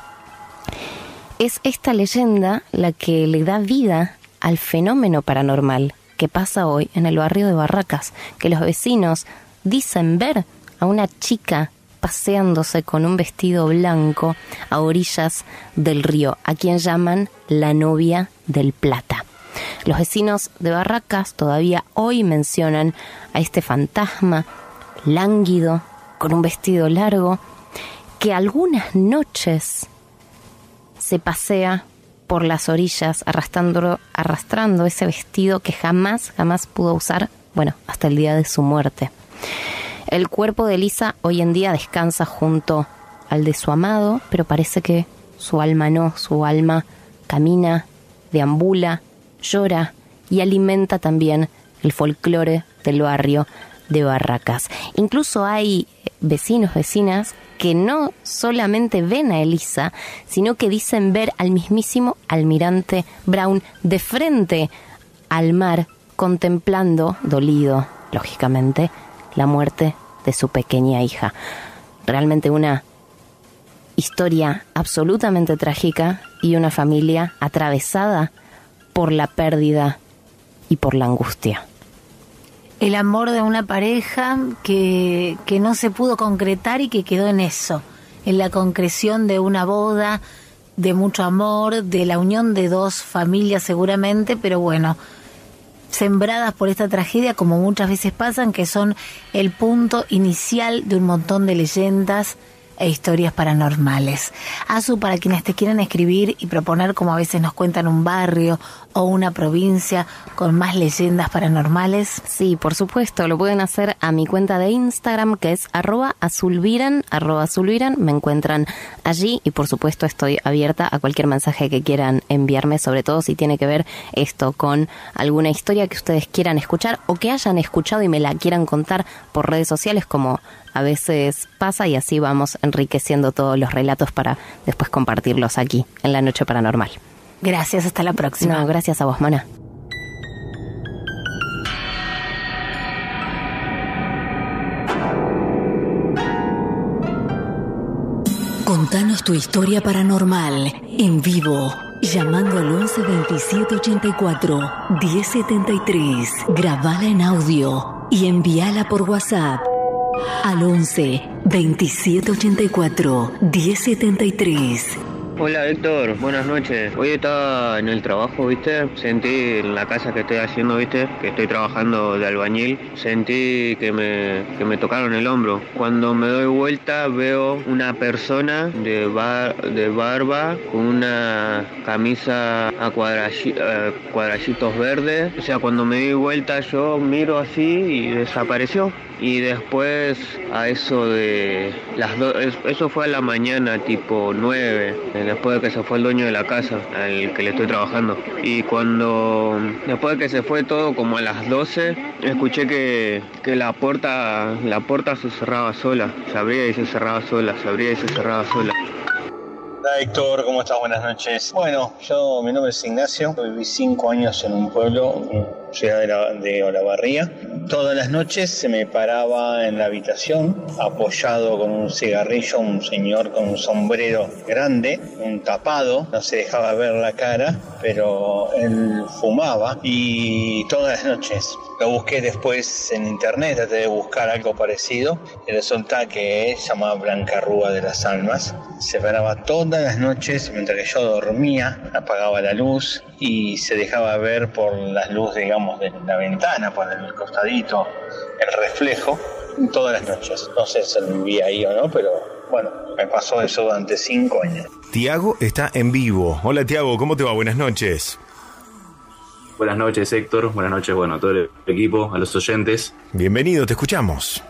Es esta leyenda la que le da vida al fenómeno paranormal que pasa hoy en el barrio de Barracas, que los vecinos dicen ver a una chica paseándose con un vestido blanco a orillas del río, a quien llaman la novia del Plata. Los vecinos de Barracas todavía hoy mencionan a este fantasma lánguido, con un vestido largo, que algunas noches se pasea por las orillas arrastrando, arrastrando ese vestido que jamás, jamás pudo usar, bueno, hasta el día de su muerte. El cuerpo de Eliza hoy en día descansa junto al de su amado, pero parece que su alma no, su alma camina, deambula, llora y alimenta también el folclore del barrio de Barracas. Incluso hay vecinos, vecinas que no solamente ven a Eliza, sino que dicen ver al mismísimo almirante Brown de frente al mar, contemplando, dolido, lógicamente, la muerte de su pequeña hija. Realmente una historia absolutamente trágica y una familia atravesada por la pérdida y por la angustia. El amor de una pareja que, que no se pudo concretar y que quedó en eso, en la concreción de una boda, de mucho amor, de la unión de dos familias seguramente, pero bueno, sembradas por esta tragedia, como muchas veces pasan, que son el punto inicial de un montón de leyendas e historias paranormales. Azu, para quienes te quieran escribir y proponer, como a veces nos cuentan, un barrio o una provincia con más leyendas paranormales. Sí, por supuesto, lo pueden hacer a mi cuenta de Instagram, que es arroba azulviran, arroba azulviran. Me encuentran allí y por supuesto estoy abierta a cualquier mensaje que quieran enviarme, sobre todo si tiene que ver esto con alguna historia que ustedes quieran escuchar o que hayan escuchado y me la quieran contar por redes sociales, como a veces pasa, y así vamos enriqueciendo todos los relatos para después compartirlos aquí en La Noche Paranormal. Gracias, hasta la próxima. No, gracias a vos, Mana. Contanos tu historia paranormal en vivo, llamando al once veintisiete ochenta y cuatro diez setenta y tres. Grabala en audio y envíala por WhatsApp al once veintisiete ochenta y cuatro diez setenta y tres. Hola Héctor, buenas noches. Hoy estaba en el trabajo, ¿viste? Sentí en la casa que estoy haciendo, ¿viste? Que estoy trabajando de albañil. Sentí que me, que me tocaron el hombro. Cuando me doy vuelta veo una persona de, bar, de barba con una camisa a cuadralli, eh, cuadrallitos verdes. O sea, cuando me di vuelta yo miro así y desapareció. Y después a eso de las dos, eso fue a la mañana tipo nueve, después de que se fue el dueño de la casa al que le estoy trabajando. Y cuando, después de que se fue todo como a las doce, escuché que, que la puerta, la puerta se cerraba sola, se abría y se cerraba sola, se abría y se cerraba sola. Hola Héctor, ¿cómo estás? Buenas noches. Bueno, yo, mi nombre es Ignacio, viví cinco años en un pueblo, ciudad de, la, de Olavarría. Todas las noches se me paraba en la habitación, apoyado con un cigarrillo, un señor con un sombrero grande, un tapado, no se dejaba ver la cara, pero él fumaba, y todas las noches. Lo busqué después en internet, traté de buscar algo parecido, y resulta que se llamaba Blanca Rúa de las Almas. Se paraba todas las noches mientras que yo dormía, apagaba la luz y se dejaba ver por las luces, digamos, de la ventana, por el costadito, el reflejo, todas las noches. No sé si lo vi ahí o no, pero bueno, me pasó eso durante cinco años. Tiago está en vivo. Hola Tiago, ¿cómo te va? Buenas noches. Buenas noches Héctor, buenas noches, bueno, a todo el equipo, a los oyentes. Bienvenido, te escuchamos.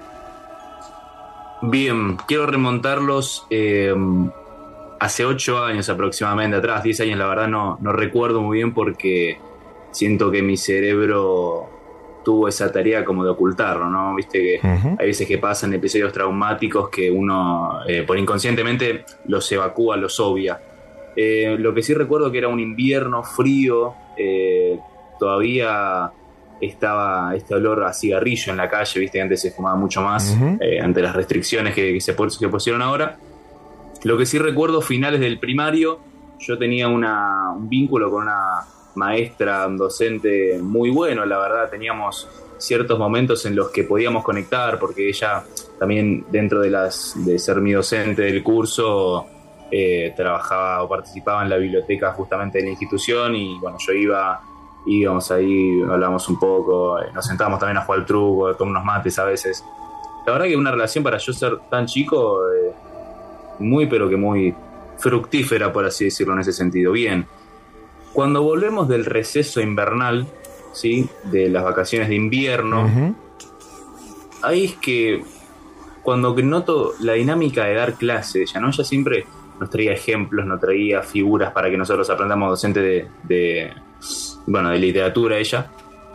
Bien, quiero remontarlos eh, hace ocho años aproximadamente atrás, diez años, la verdad no, no recuerdo muy bien porque siento que mi cerebro tuvo esa tarea como de ocultarlo, ¿no? Viste que uh-huh. hay veces que pasan episodios traumáticos que uno eh, por inconscientemente los evacúa, los obvia. Eh, lo que sí recuerdo que era un invierno frío, eh, todavía estaba este olor a cigarrillo en la calle, viste que antes se fumaba mucho más, uh-huh. eh, ante las restricciones que, que se que pusieron ahora. Lo que sí recuerdo, finales del primario, yo tenía una, un vínculo con una maestra, un docente muy bueno, la verdad, teníamos ciertos momentos en los que podíamos conectar, porque ella también dentro de las de ser mi docente del curso, eh, trabajaba o participaba en la biblioteca justamente de la institución, y bueno, yo iba, íbamos ahí, hablamos un poco, eh, nos sentábamos también a jugar al truco, a tomar unos mates a veces. La verdad que una relación para yo ser tan chico, eh, muy pero que muy fructífera, por así decirlo, en ese sentido. Bien, cuando volvemos del receso invernal, ¿sí?, de las vacaciones de invierno, uh-huh. ahí es que cuando noto la dinámica de dar clase, ella, ¿no? Ella siempre nos traía ejemplos, nos traía figuras para que nosotros aprendamos, docente de, de bueno, de literatura ella.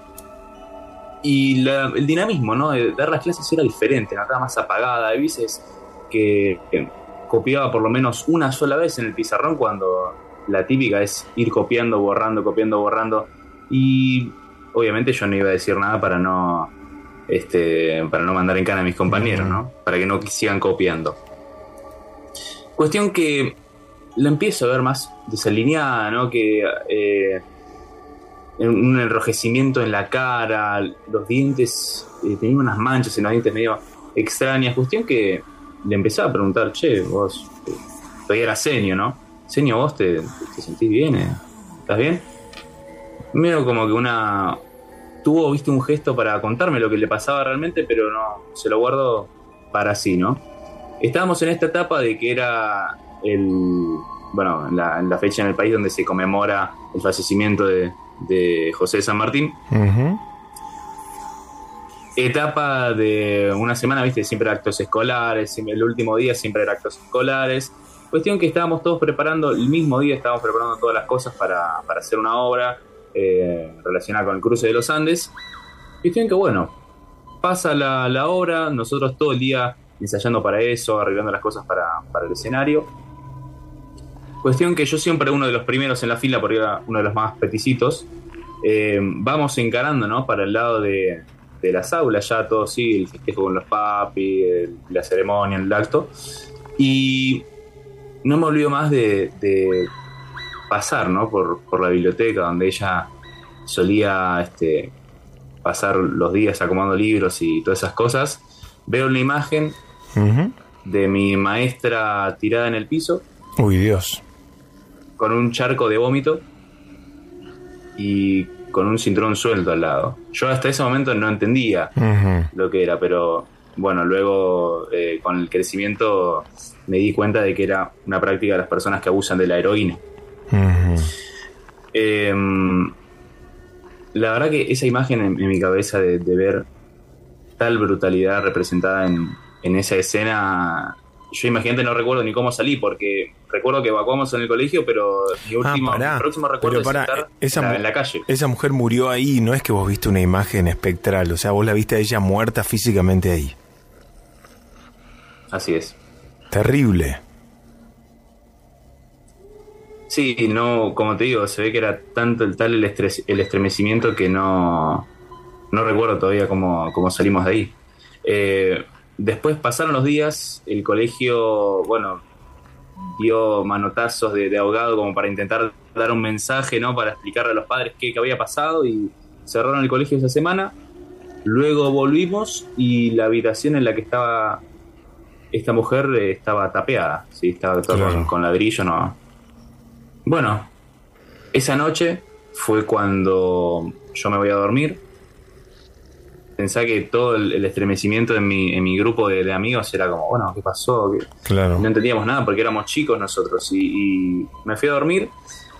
Y la, el dinamismo, ¿no?, de dar las clases era diferente, no estaba más apagada. Hay veces que, que copiaba por lo menos una sola vez en el pizarrón, cuando la típica es ir copiando, borrando, copiando, borrando. Y obviamente yo no iba a decir nada para no este para no mandar en cana a mis compañeros, ¿no?, para que no sigan copiando. Cuestión que la empiezo a ver más desalineada, ¿no?, que eh, un enrojecimiento en la cara, los dientes, eh, tenía unas manchas en los dientes medio extrañas. Cuestión que le empezaba a preguntar, che, vos, eh, todavía era Senio, ¿no? Senio, ¿vos te, te sentís bien? Eh? ¿Estás bien? Medio como que una... Tuvo, viste, un gesto para contarme lo que le pasaba realmente, pero no, se lo guardo para sí, ¿no? Estábamos en esta etapa de que era el, bueno, la, la fecha en el país donde se conmemora el fallecimiento de, de José de San Martín. Uh-huh. Etapa de una semana, viste, siempre actos escolares, el último día siempre eran actos escolares. Cuestión que estábamos todos preparando, el mismo día estábamos preparando todas las cosas para, para hacer una obra eh, relacionada con el cruce de los Andes. Cuestión que, bueno, pasa la, la obra, nosotros todo el día ensayando para eso, arreglando las cosas para, para el escenario. Cuestión que yo siempre uno de los primeros en la fila, porque era uno de los más peticitos, eh, vamos encarando, ¿no?, para el lado de... de las aulas, ya todo sí, el festejo con los papis, el, la ceremonia, el acto, y no me olvido más de, de pasar, ¿no?, por, por la biblioteca donde ella solía este, pasar los días acomodando libros y todas esas cosas. Veo una imagen uh-huh. de mi maestra tirada en el piso. Uy, Dios. Con un charco de vómito y con un cinturón suelto al lado. Yo hasta ese momento no entendía uh-huh. lo que era, pero bueno, luego eh, con el crecimiento me di cuenta de que era una práctica de las personas que abusan de la heroína. Uh-huh. Eh, la verdad que esa imagen en, en mi cabeza de, de ver tal brutalidad representada en, en esa escena, yo imagínate, no recuerdo ni cómo salí, porque recuerdo que evacuamos en el colegio, pero mi último, ah, mi próximo recuerdo pará, es estar esa, en, la, en la calle. Esa mujer murió ahí, no es que vos viste una imagen espectral, o sea, vos la viste a ella muerta físicamente ahí. Así es. Terrible. Sí, no, como te digo, se ve que era tanto el tal el, estres, el estremecimiento que no, no recuerdo todavía cómo, cómo salimos de ahí. Eh, después pasaron los días, el colegio, bueno, dio manotazos de, de ahogado como para intentar dar un mensaje, ¿no?, para explicarle a los padres qué, qué había pasado, y cerraron el colegio esa semana. Luego volvimos y la habitación en la que estaba esta mujer eh, estaba tapeada, ¿sí? Estaba todo claro. con, con ladrillo, no. Bueno, esa noche fue cuando yo me voy a dormir. Pensé que todo el, el estremecimiento en mi, en mi grupo de, de amigos era como, bueno, ¿qué pasó? ¿Qué? Claro. No entendíamos nada porque éramos chicos nosotros. Y, y me fui a dormir.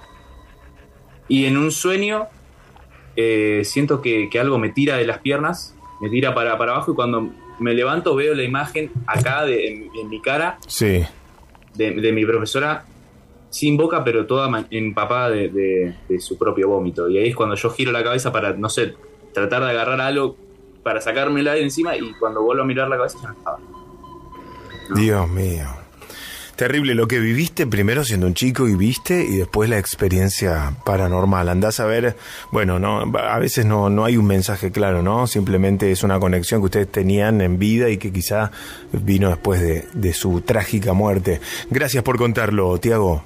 Y en un sueño eh, siento que, que algo me tira de las piernas, me tira para, para abajo, y cuando me levanto veo la imagen acá de, en, en mi cara sí. de, de mi profesora sin boca, pero toda empapada de, de, de su propio vómito. Y ahí es cuando yo giro la cabeza para, no sé, tratar de agarrar algo para sacármela de encima, y cuando vuelvo a mirar la cabeza ya no estaba. ¿No? Dios mío. Terrible lo que viviste primero siendo un chico y viste, y después la experiencia paranormal. Andás a ver, bueno, no, a veces no, no hay un mensaje claro, ¿no? Simplemente es una conexión que ustedes tenían en vida y que quizá vino después de, de su trágica muerte. Gracias por contarlo, Tiago.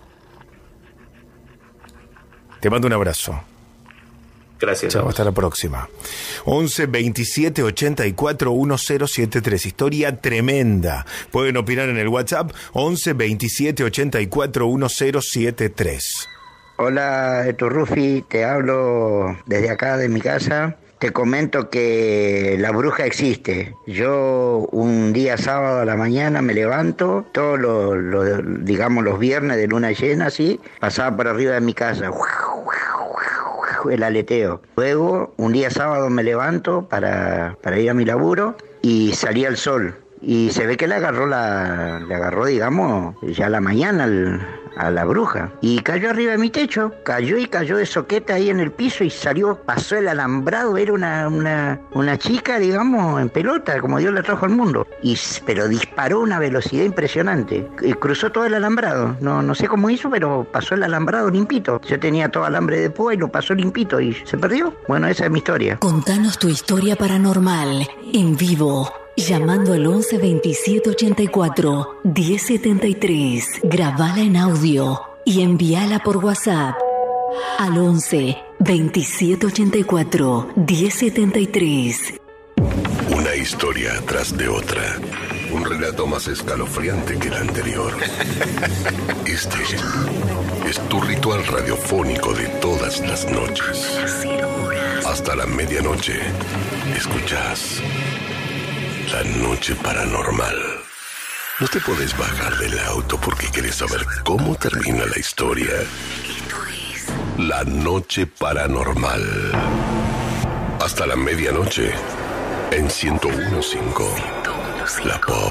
Te mando un abrazo. Gracias. Chao, hasta la próxima. once veintisiete ochenta y cuatro diez setenta y tres. Historia tremenda. Pueden opinar en el WhatsApp once veintisiete ochenta y cuatro diez setenta y tres. Hola, Héctor Rufi, te hablo desde acá de mi casa. Te comento que la bruja existe. Yo un día sábado a la mañana me levanto, todos los, lo, digamos los viernes de luna llena, así, pasaba por arriba de mi casa. El aleteo. Luego, un día sábado me levanto para, para ir a mi laburo y salía el sol. Y se ve que le agarró, la, le agarró digamos, ya la mañana al, a la bruja. Y cayó arriba de mi techo. Cayó y cayó de soqueta ahí en el piso y salió, pasó el alambrado. Era una, una, una chica, digamos, en pelota, como Dios la trajo al mundo. Y, pero disparó a una velocidad impresionante. Y cruzó todo el alambrado. No, no sé cómo hizo, pero pasó el alambrado limpito. Yo tenía todo alambre de púa y lo pasó limpito y se perdió. Bueno, esa es mi historia. Contanos tu historia paranormal en vivo, llamando al once veintisiete ochenta y cuatro diez setenta y tres. Grabala en audio y envíala por WhatsApp al once veintisiete ochenta y cuatro diez setenta y tres. Una historia tras de otra. Un relato más escalofriante que el anterior. Este es tu ritual radiofónico de todas las noches. Hasta la medianoche escuchas La Noche Paranormal. No te podés bajar del auto porque querés saber cómo termina la historia. Esto es La Noche Paranormal. Hasta la medianoche en ciento uno punto cinco. La Pop.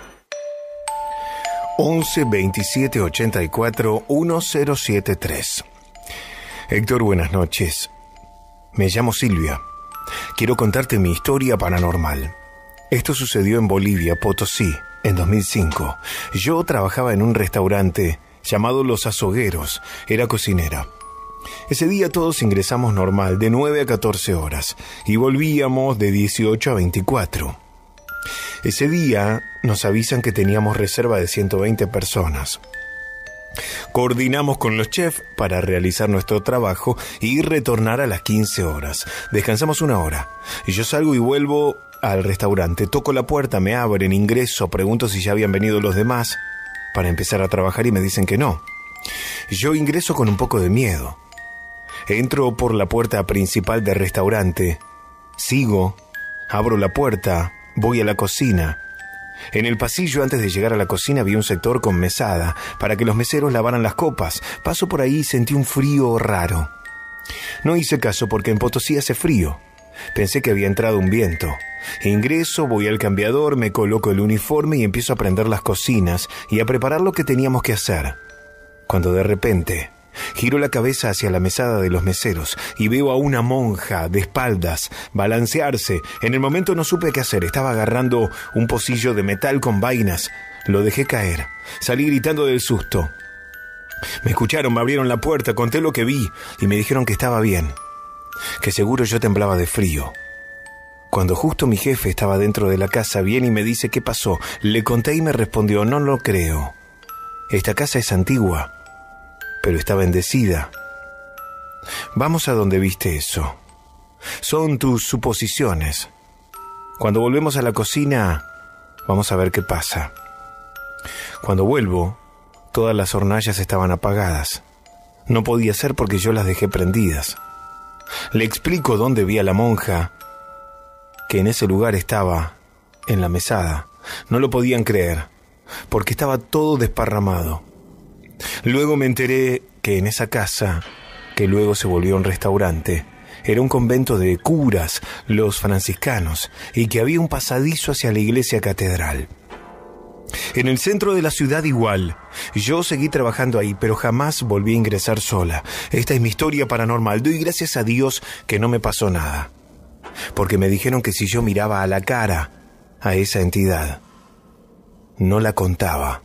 once veintisiete ochenta y cuatro mil setenta y tres. Héctor, buenas noches. Me llamo Silvia. Quiero contarte mi historia paranormal. Esto sucedió en Bolivia, Potosí, en dos mil cinco. Yo trabajaba en un restaurante llamado Los Azogueros. Era cocinera. Ese día todos ingresamos normal, de nueve a catorce horas, y volvíamos de dieciocho a veinticuatro. Ese día nos avisan que teníamos reserva de ciento veinte personas. Coordinamos con los chefs para realizar nuestro trabajo y retornar a las quince horas. Descansamos una hora. Y yo salgo y vuelvo al restaurante. Toco la puerta, me abren, ingreso, pregunto si ya habían venido los demás para empezar a trabajar y me dicen que no. Yo ingreso con un poco de miedo. Entro por la puerta principal del restaurante. Sigo, abro la puerta, voy a la cocina. En el pasillo, antes de llegar a la cocina, había un sector con mesada para que los meseros lavaran las copas. Paso por ahí y sentí un frío raro. No hice caso porque en Potosí hace frío. Pensé que había entrado un viento. Ingreso, voy al cambiador, me coloco el uniforme y empiezo a prender las cocinas y a preparar lo que teníamos que hacer. Cuando de repente giro la cabeza hacia la mesada de los meseros y veo a una monja de espaldas balancearse. En el momento no supe qué hacer. Estaba agarrando un pocillo de metal con vainas. Lo dejé caer. Salí gritando del susto. Me escucharon, me abrieron la puerta, conté lo que vi y me dijeron que estaba bien, que seguro yo temblaba de frío. Cuando justo mi jefe estaba dentro de la casa, viene y me dice qué pasó. Le conté y me respondió: no lo creo. Esta casa es antigua, pero está bendecida. Vamos a donde viste eso. Son tus suposiciones. Cuando volvemos a la cocina, vamos a ver qué pasa. Cuando vuelvo, todas las hornallas estaban apagadas. No podía ser porque yo las dejé prendidas. Le explico dónde vi a la monja, que en ese lugar estaba, en la mesada. No lo podían creer, porque estaba todo desparramado. Luego me enteré que en esa casa, que luego se volvió un restaurante, era un convento de curas, los franciscanos, y que había un pasadizo hacia la iglesia catedral. En el centro de la ciudad igual. Yo seguí trabajando ahí, pero jamás volví a ingresar sola. Esta es mi historia paranormal. Doy gracias a Dios que no me pasó nada, porque me dijeron que si yo miraba a la cara a esa entidad, no la contaba.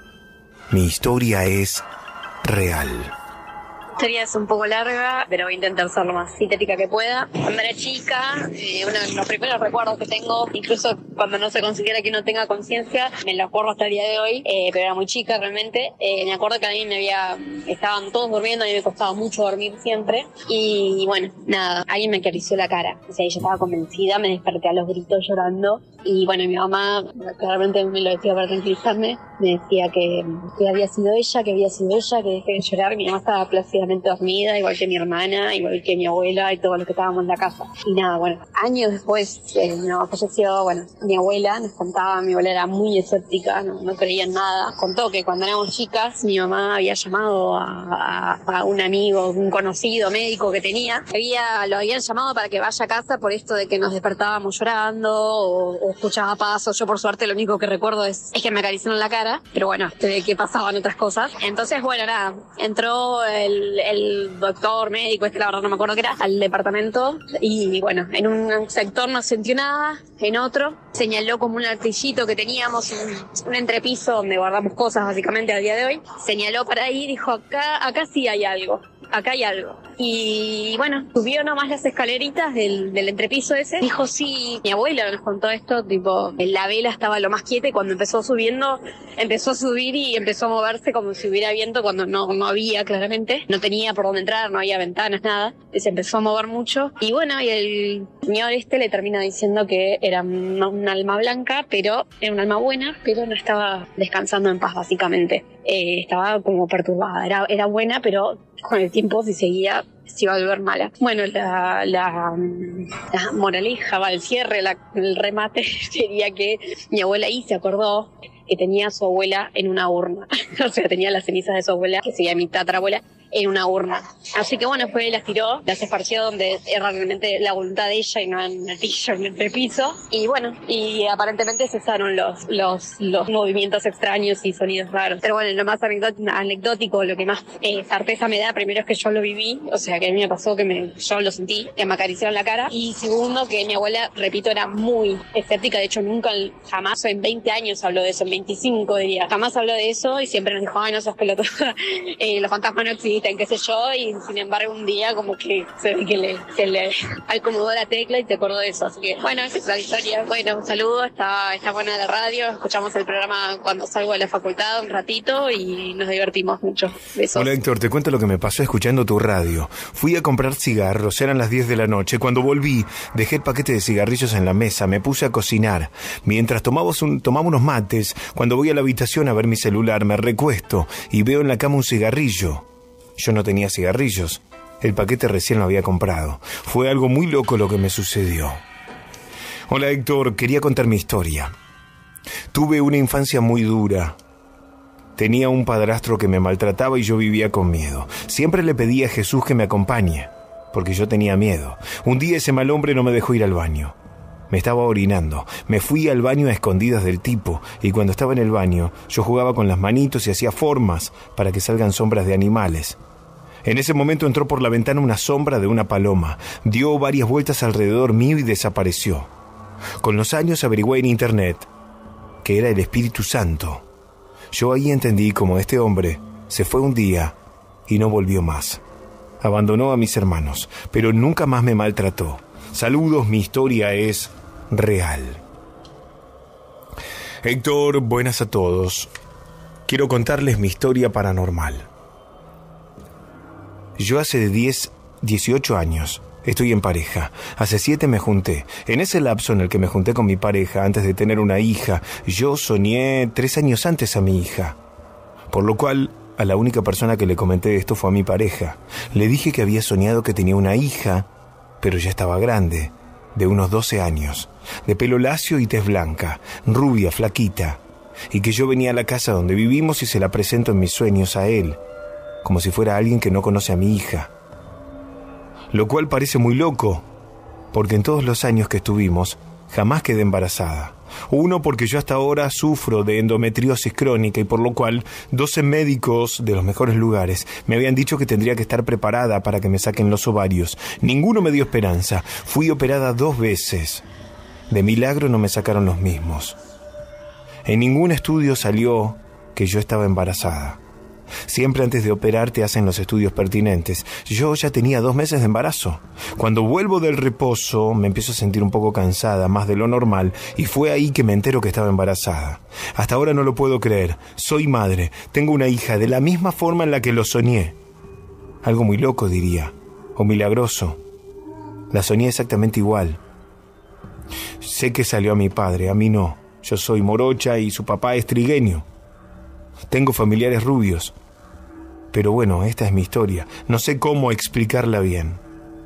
Mi historia es real. La historia es un poco larga, pero voy a intentar ser lo más sintética que pueda. Cuando era chica, eh, uno de los primeros recuerdos que tengo, incluso cuando no se considera que uno tenga conciencia, me lo acuerdo hasta el día de hoy, eh, pero era muy chica realmente. Eh, me acuerdo que a mí me había, estaban todos durmiendo, a mí me costaba mucho dormir siempre. Y, y bueno, nada, alguien me acarició la cara. O sea, yo estaba convencida, me desperté a los gritos llorando. Y bueno, mi mamá, claramente me lo decía para tranquilizarme, me decía que, que había sido ella, que había sido ella, que dejé de llorar. Mi mamá estaba plácidamente dormida, igual que mi hermana, igual que mi abuela y todos los que estábamos en la casa. Y nada, bueno, años después, eh, mi mamá falleció, bueno, mi abuela nos contaba, mi abuela era muy escéptica, no, no creía en nada. Contó que cuando éramos chicas, mi mamá había llamado a, a, a un amigo, un conocido médico que tenía. Había, lo habían llamado para que vaya a casa por esto de que nos despertábamos llorando o, o escuchaba pasos. Yo por suerte lo único que recuerdo es, es que me acariciaron la cara, pero bueno, de que pasaban otras cosas. Entonces, bueno, nada, entró el, el doctor médico, este la verdad no me acuerdo qué era, al departamento y bueno, en un sector no sintió nada, en otro señaló como un artillito que teníamos, un, un entrepiso donde guardamos cosas básicamente al día de hoy, señaló para ahí y dijo, acá, acá sí hay algo. Acá hay algo. Y bueno, subió nomás las escaleritas del, del entrepiso ese. Dijo, sí, mi abuela nos contó esto, tipo, la vela estaba lo más quieta y cuando empezó subiendo, empezó a subir y empezó a moverse como si hubiera viento cuando no, no había, claramente. No tenía por dónde entrar, no había ventanas, nada. Y se empezó a mover mucho. Y bueno, y el señor este le termina diciendo que era un, un alma blanca, pero era un alma buena, pero no estaba descansando en paz, básicamente. Eh, estaba como perturbada. Era, era buena, pero con el tiempo si seguía se iba a volver mala. Bueno, la, la, la moraleja, va, el cierre, la, el remate sería que mi abuela ahí se acordó que tenía a su abuela en una urna. O sea, tenía las cenizas de su abuela, que sería mi tatarabuela, en una urna. Así que bueno, fue, las tiró, las esparció donde era realmente la voluntad de ella y no en el piso, en el piso. Y bueno, y aparentemente cesaron los, los, los movimientos extraños y sonidos raros. Pero bueno, lo más anecdótico, lo que más eh, certeza me da, primero es que yo lo viví, o sea, que a mí me pasó que me, yo lo sentí, que me acariciaron la cara. Y segundo, que mi abuela, repito, era muy escéptica. De hecho, nunca, jamás, en veinte años habló de eso, en veinticinco diría, jamás habló de eso y siempre nos dijo, ay, no sos pelotuda, eh, los fantasmas no existen, qué sé yo, y sin embargo un día como que se ve que le, se le acomodó la tecla y te acordó de eso. Así que bueno, esa es la historia. Bueno, un saludo, está, está buena la radio, escuchamos el programa cuando salgo de la facultad un ratito y nos divertimos mucho. Besos. Hola Héctor, te cuento lo que me pasó escuchando tu radio. Fui a comprar cigarros, eran las diez de la noche. Cuando volví, dejé el paquete de cigarrillos en la mesa, me puse a cocinar. Mientras tomamos un, tomaba unos mates, cuando voy a la habitación a ver mi celular, me recuesto y veo en la cama un cigarrillo. Yo no tenía cigarrillos. El paquete recién lo había comprado. Fue algo muy loco lo que me sucedió. Hola Héctor, quería contar mi historia. Tuve una infancia muy dura. Tenía un padrastro que me maltrataba y yo vivía con miedo. Siempre le pedí a Jesús que me acompañe, porque yo tenía miedo. Un día ese mal hombre no me dejó ir al baño. Me estaba orinando. Me fui al baño a escondidas del tipo y cuando estaba en el baño yo jugaba con las manitos y hacía formas para que salgan sombras de animales. En ese momento entró por la ventana una sombra de una paloma. Dio varias vueltas alrededor mío y desapareció. Con los años averigüé en internet que era el Espíritu Santo. Yo ahí entendí cómo este hombre se fue un día y no volvió más. Abandonó a mis hermanos, pero nunca más me maltrató. Saludos, mi historia es real. Héctor, buenas a todos. Quiero contarles mi historia paranormal. Yo hace diez, dieciocho años estoy en pareja. Hace siete me junté. En ese lapso en el que me junté con mi pareja antes de tener una hija, yo soñé tres años antes a mi hija. Por lo cual, a la única persona que le comenté esto fue a mi pareja. Le dije que había soñado que tenía una hija, pero ya estaba grande, de unos doce años, de pelo lacio y tez blanca, rubia, flaquita, y que yo venía a la casa donde vivimos y se la presento en mis sueños a él, como si fuera alguien que no conoce a mi hija. Lo cual parece muy loco, porque en todos los años que estuvimos, jamás quedé embarazada. Uno, porque yo hasta ahora sufro de endometriosis crónica y por lo cual doce médicos de los mejores lugares me habían dicho que tendría que estar preparada para que me saquen los ovarios. Ninguno me dio esperanza. Fui operada dos veces. De milagro no me sacaron los mismos. En ningún estudio salió que yo estaba embarazada. Siempre antes de operar te hacen los estudios pertinentes. Yo ya tenía dos meses de embarazo. Cuando vuelvo del reposo me empiezo a sentir un poco cansada, más de lo normal, y fue ahí que me entero que estaba embarazada. Hasta ahora no lo puedo creer. Soy madre, tengo una hija de la misma forma en la que lo soñé. Algo muy loco, diría, o milagroso. La soñé exactamente igual. Sé que salió a mi padre, a mí no. Yo soy morocha y su papá es trigueño. Tengo familiares rubios. Pero bueno, esta es mi historia. No sé cómo explicarla bien.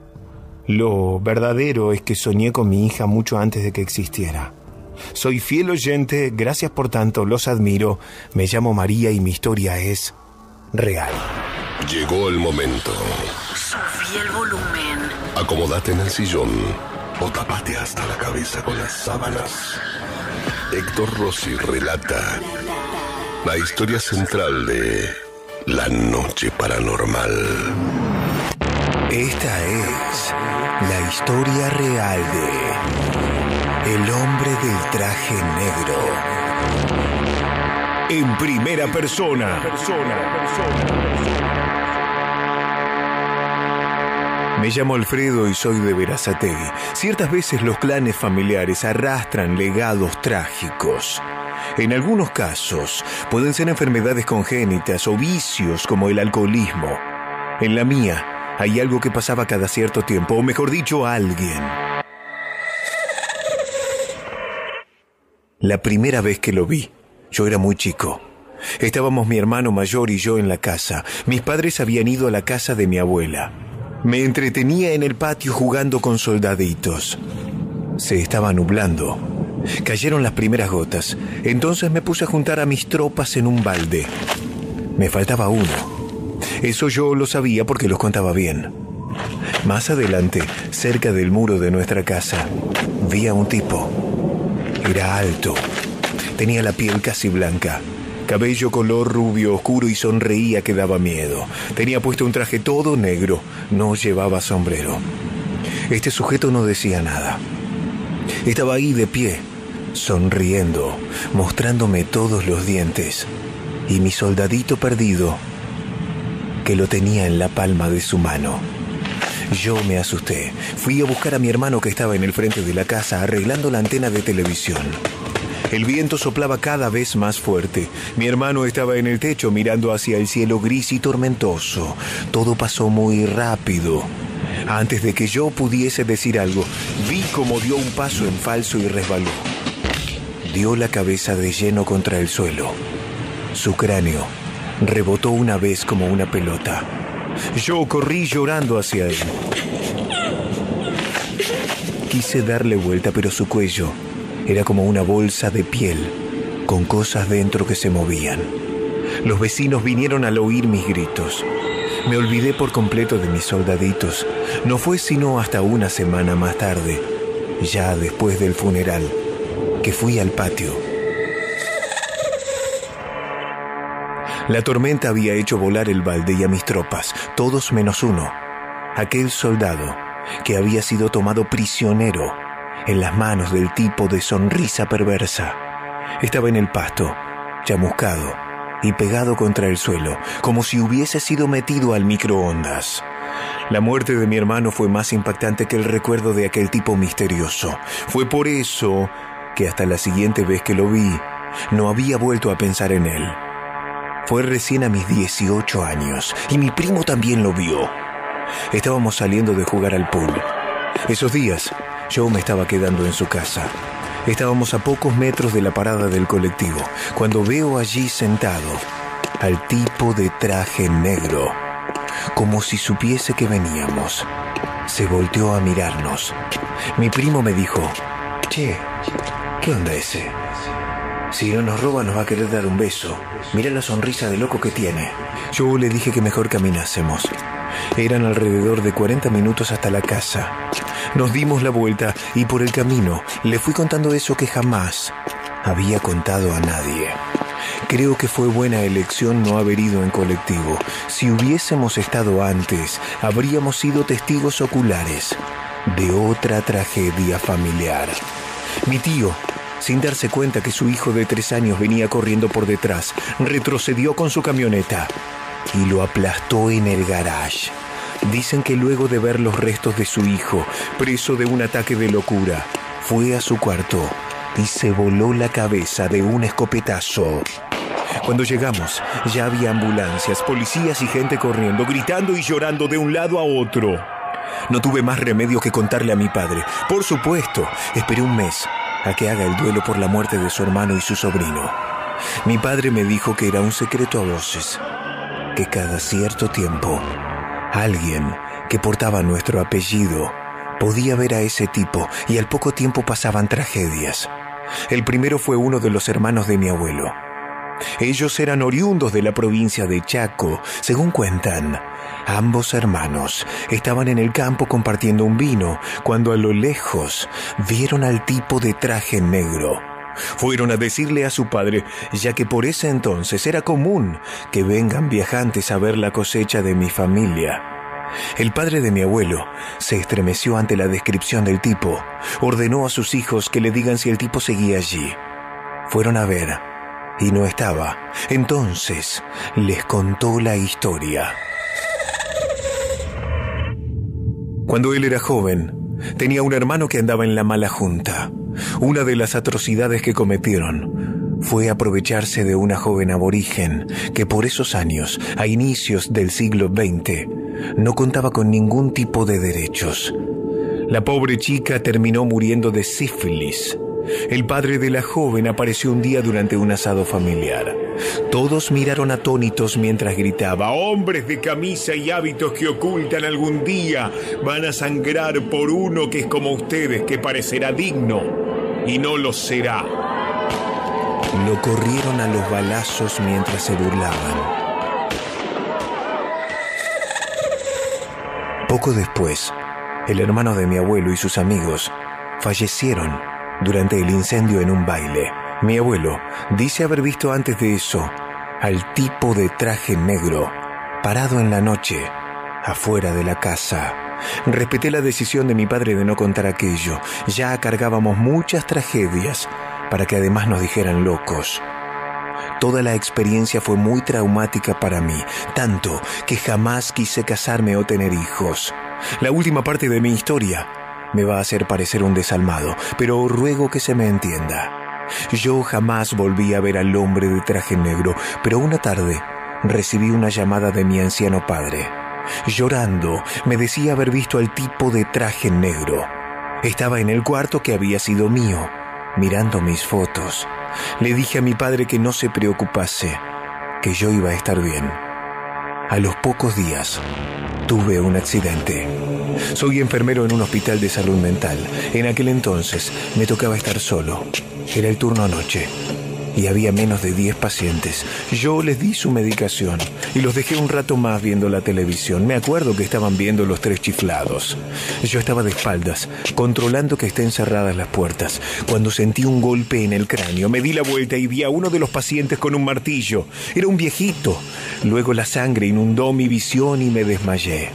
Lo verdadero es que soñé con mi hija mucho antes de que existiera. Soy fiel oyente, gracias por tanto, los admiro. Me llamo María y mi historia es real. Llegó el momento. Subí el volumen. Acomódate en el sillón o tapate hasta la cabeza con las sábanas. Héctor Rossi relata la historia central de La Noche Paranormal. Esta es la historia real de El Hombre del Traje Negro. En primera persona. Me llamo Alfredo y soy de Berazategui. Ciertas veces los clanes familiares arrastran legados trágicos. En algunos casos pueden ser enfermedades congénitas o vicios como el alcoholismo. En la mía hay algo que pasaba cada cierto tiempo, o mejor dicho, alguien. La primera vez que lo vi, yo era muy chico. Estábamos mi hermano mayor y yo en la casa. Mis padres habían ido a la casa de mi abuela. Me entretenía en el patio jugando con soldaditos. Se estaba nublando. Cayeron las primeras gotas. Entonces me puse a juntar a mis tropas en un balde. Me faltaba uno. Eso yo lo sabía porque los contaba bien. Más adelante, cerca del muro de nuestra casa, vi a un tipo. Era alto. Tenía la piel casi blanca. Cabello color rubio oscuro y sonreía que daba miedo. Tenía puesto un traje todo negro. No llevaba sombrero. Este sujeto no decía nada. Estaba ahí de pie, sonriendo, mostrándome todos los dientes. Y mi soldadito perdido, que lo tenía en la palma de su mano. Yo me asusté. Fui a buscar a mi hermano que estaba en el frente de la casa arreglando la antena de televisión. El viento soplaba cada vez más fuerte. Mi hermano estaba en el techo mirando hacia el cielo gris y tormentoso. Todo pasó muy rápido. Antes de que yo pudiese decir algo, vi cómo dio un paso en falso y resbaló. Dio la cabeza de lleno contra el suelo. Su cráneo rebotó una vez como una pelota. Yo corrí llorando hacia él. Quise darle vuelta, pero su cuello era como una bolsa de piel, con cosas dentro que se movían. Los vecinos vinieron al oír mis gritos. Me olvidé por completo de mis soldaditos. No fue sino hasta una semana más tarde, ya después del funeral, que fui al patio. La tormenta había hecho volar el balde y a mis tropas, todos menos uno, aquel soldado que había sido tomado prisionero en las manos del tipo de sonrisa perversa. Estaba en el pasto, chamuscado y pegado contra el suelo, como si hubiese sido metido al microondas. La muerte de mi hermano fue más impactante que el recuerdo de aquel tipo misterioso. Fue por eso que hasta la siguiente vez que lo vi, no había vuelto a pensar en él. Fue recién a mis dieciocho años y mi primo también lo vio. Estábamos saliendo de jugar al pool. Esos días yo me estaba quedando en su casa. Estábamos a pocos metros de la parada del colectivo cuando veo allí sentado al tipo de traje negro. Como si supiese que veníamos. Se volteó a mirarnos. Mi primo me dijo: «Che, ¿qué onda ese? Si no nos roba nos va a querer dar un beso. Mira la sonrisa de loco que tiene». Yo le dije que mejor caminásemos. Eran alrededor de cuarenta minutos hasta la casa. Nos dimos la vuelta y por el camino le fui contando eso que jamás había contado a nadie. Creo que fue buena elección no haber ido en colectivo. Si hubiésemos estado antes, habríamos sido testigos oculares de otra tragedia familiar. Mi tío, sin darse cuenta que su hijo de tres años venía corriendo por detrás, retrocedió con su camioneta y lo aplastó en el garage. Dicen que luego de ver los restos de su hijo, preso de un ataque de locura, fue a su cuarto y se voló la cabeza de un escopetazo. Cuando llegamos, ya había ambulancias, policías y gente corriendo, gritando y llorando de un lado a otro. No tuve más remedio que contarle a mi padre. Por supuesto, esperé un mes a que haga el duelo por la muerte de su hermano y su sobrino. Mi padre me dijo que era un secreto a voces, que cada cierto tiempo alguien que portaba nuestro apellido podía ver a ese tipo y al poco tiempo pasaban tragedias. El primero fue uno de los hermanos de mi abuelo. Ellos eran oriundos de la provincia de Chaco. Según cuentan, ambos hermanos estaban en el campo compartiendo un vino cuando a lo lejos vieron al tipo de traje negro. Fueron a decirle a su padre, ya que por ese entonces era común que vengan viajantes a ver la cosecha de mi familia. El padre de mi abuelo se estremeció ante la descripción del tipo. Ordenó a sus hijos que le digan si el tipo seguía allí. Fueron a ver y no estaba. Entonces les contó la historia. Cuando él era joven, tenía un hermano que andaba en la mala junta. Una de las atrocidades que cometieron fue aprovecharse de una joven aborigen que por esos años, a inicios del siglo veinte, no contaba con ningún tipo de derechos. La pobre chica terminó muriendo de sífilis El padre de la joven apareció un día durante un asado familiar. Todos miraron atónitos mientras gritaba: hombres de camisa y hábitos que ocultan algún día van a sangrar por uno que es como ustedes, que parecerá digno y no lo será. Lo corrieron a los balazos mientras se burlaban. Poco después, el hermano de mi abuelo y sus amigos fallecieron durante el incendio en un baile. Mi abuelo dice haber visto antes de eso al tipo de traje negro parado en la noche afuera de la casa. Respeté la decisión de mi padre de no contar aquello. Ya cargábamos muchas tragedias para que además nos dijeran locos. Toda la experiencia fue muy traumática para mí, tanto que jamás quise casarme o tener hijos. La última parte de mi historia me va a hacer parecer un desalmado, pero ruego que se me entienda. Yo jamás volví a ver al hombre de traje negro, pero una tarde recibí una llamada de mi anciano padre. Llorando, me decía haber visto al tipo de traje negro. Estaba en el cuarto que había sido mío, mirando mis fotos. Le dije a mi padre que no se preocupase, que yo iba a estar bien. A los pocos días, tuve un accidente. Soy enfermero en un hospital de salud mental. En aquel entonces me tocaba estar solo. Era el turno anoche y había menos de diez pacientes. Yo les di su medicación y los dejé un rato más viendo la televisión. Me acuerdo que estaban viendo Los Tres Chiflados. Yo estaba de espaldas, controlando que estén cerradas las puertas, cuando sentí un golpe en el cráneo. Me di la vuelta y vi a uno de los pacientes con un martillo. Era un viejito. Luego la sangre inundó mi visión y me desmayé.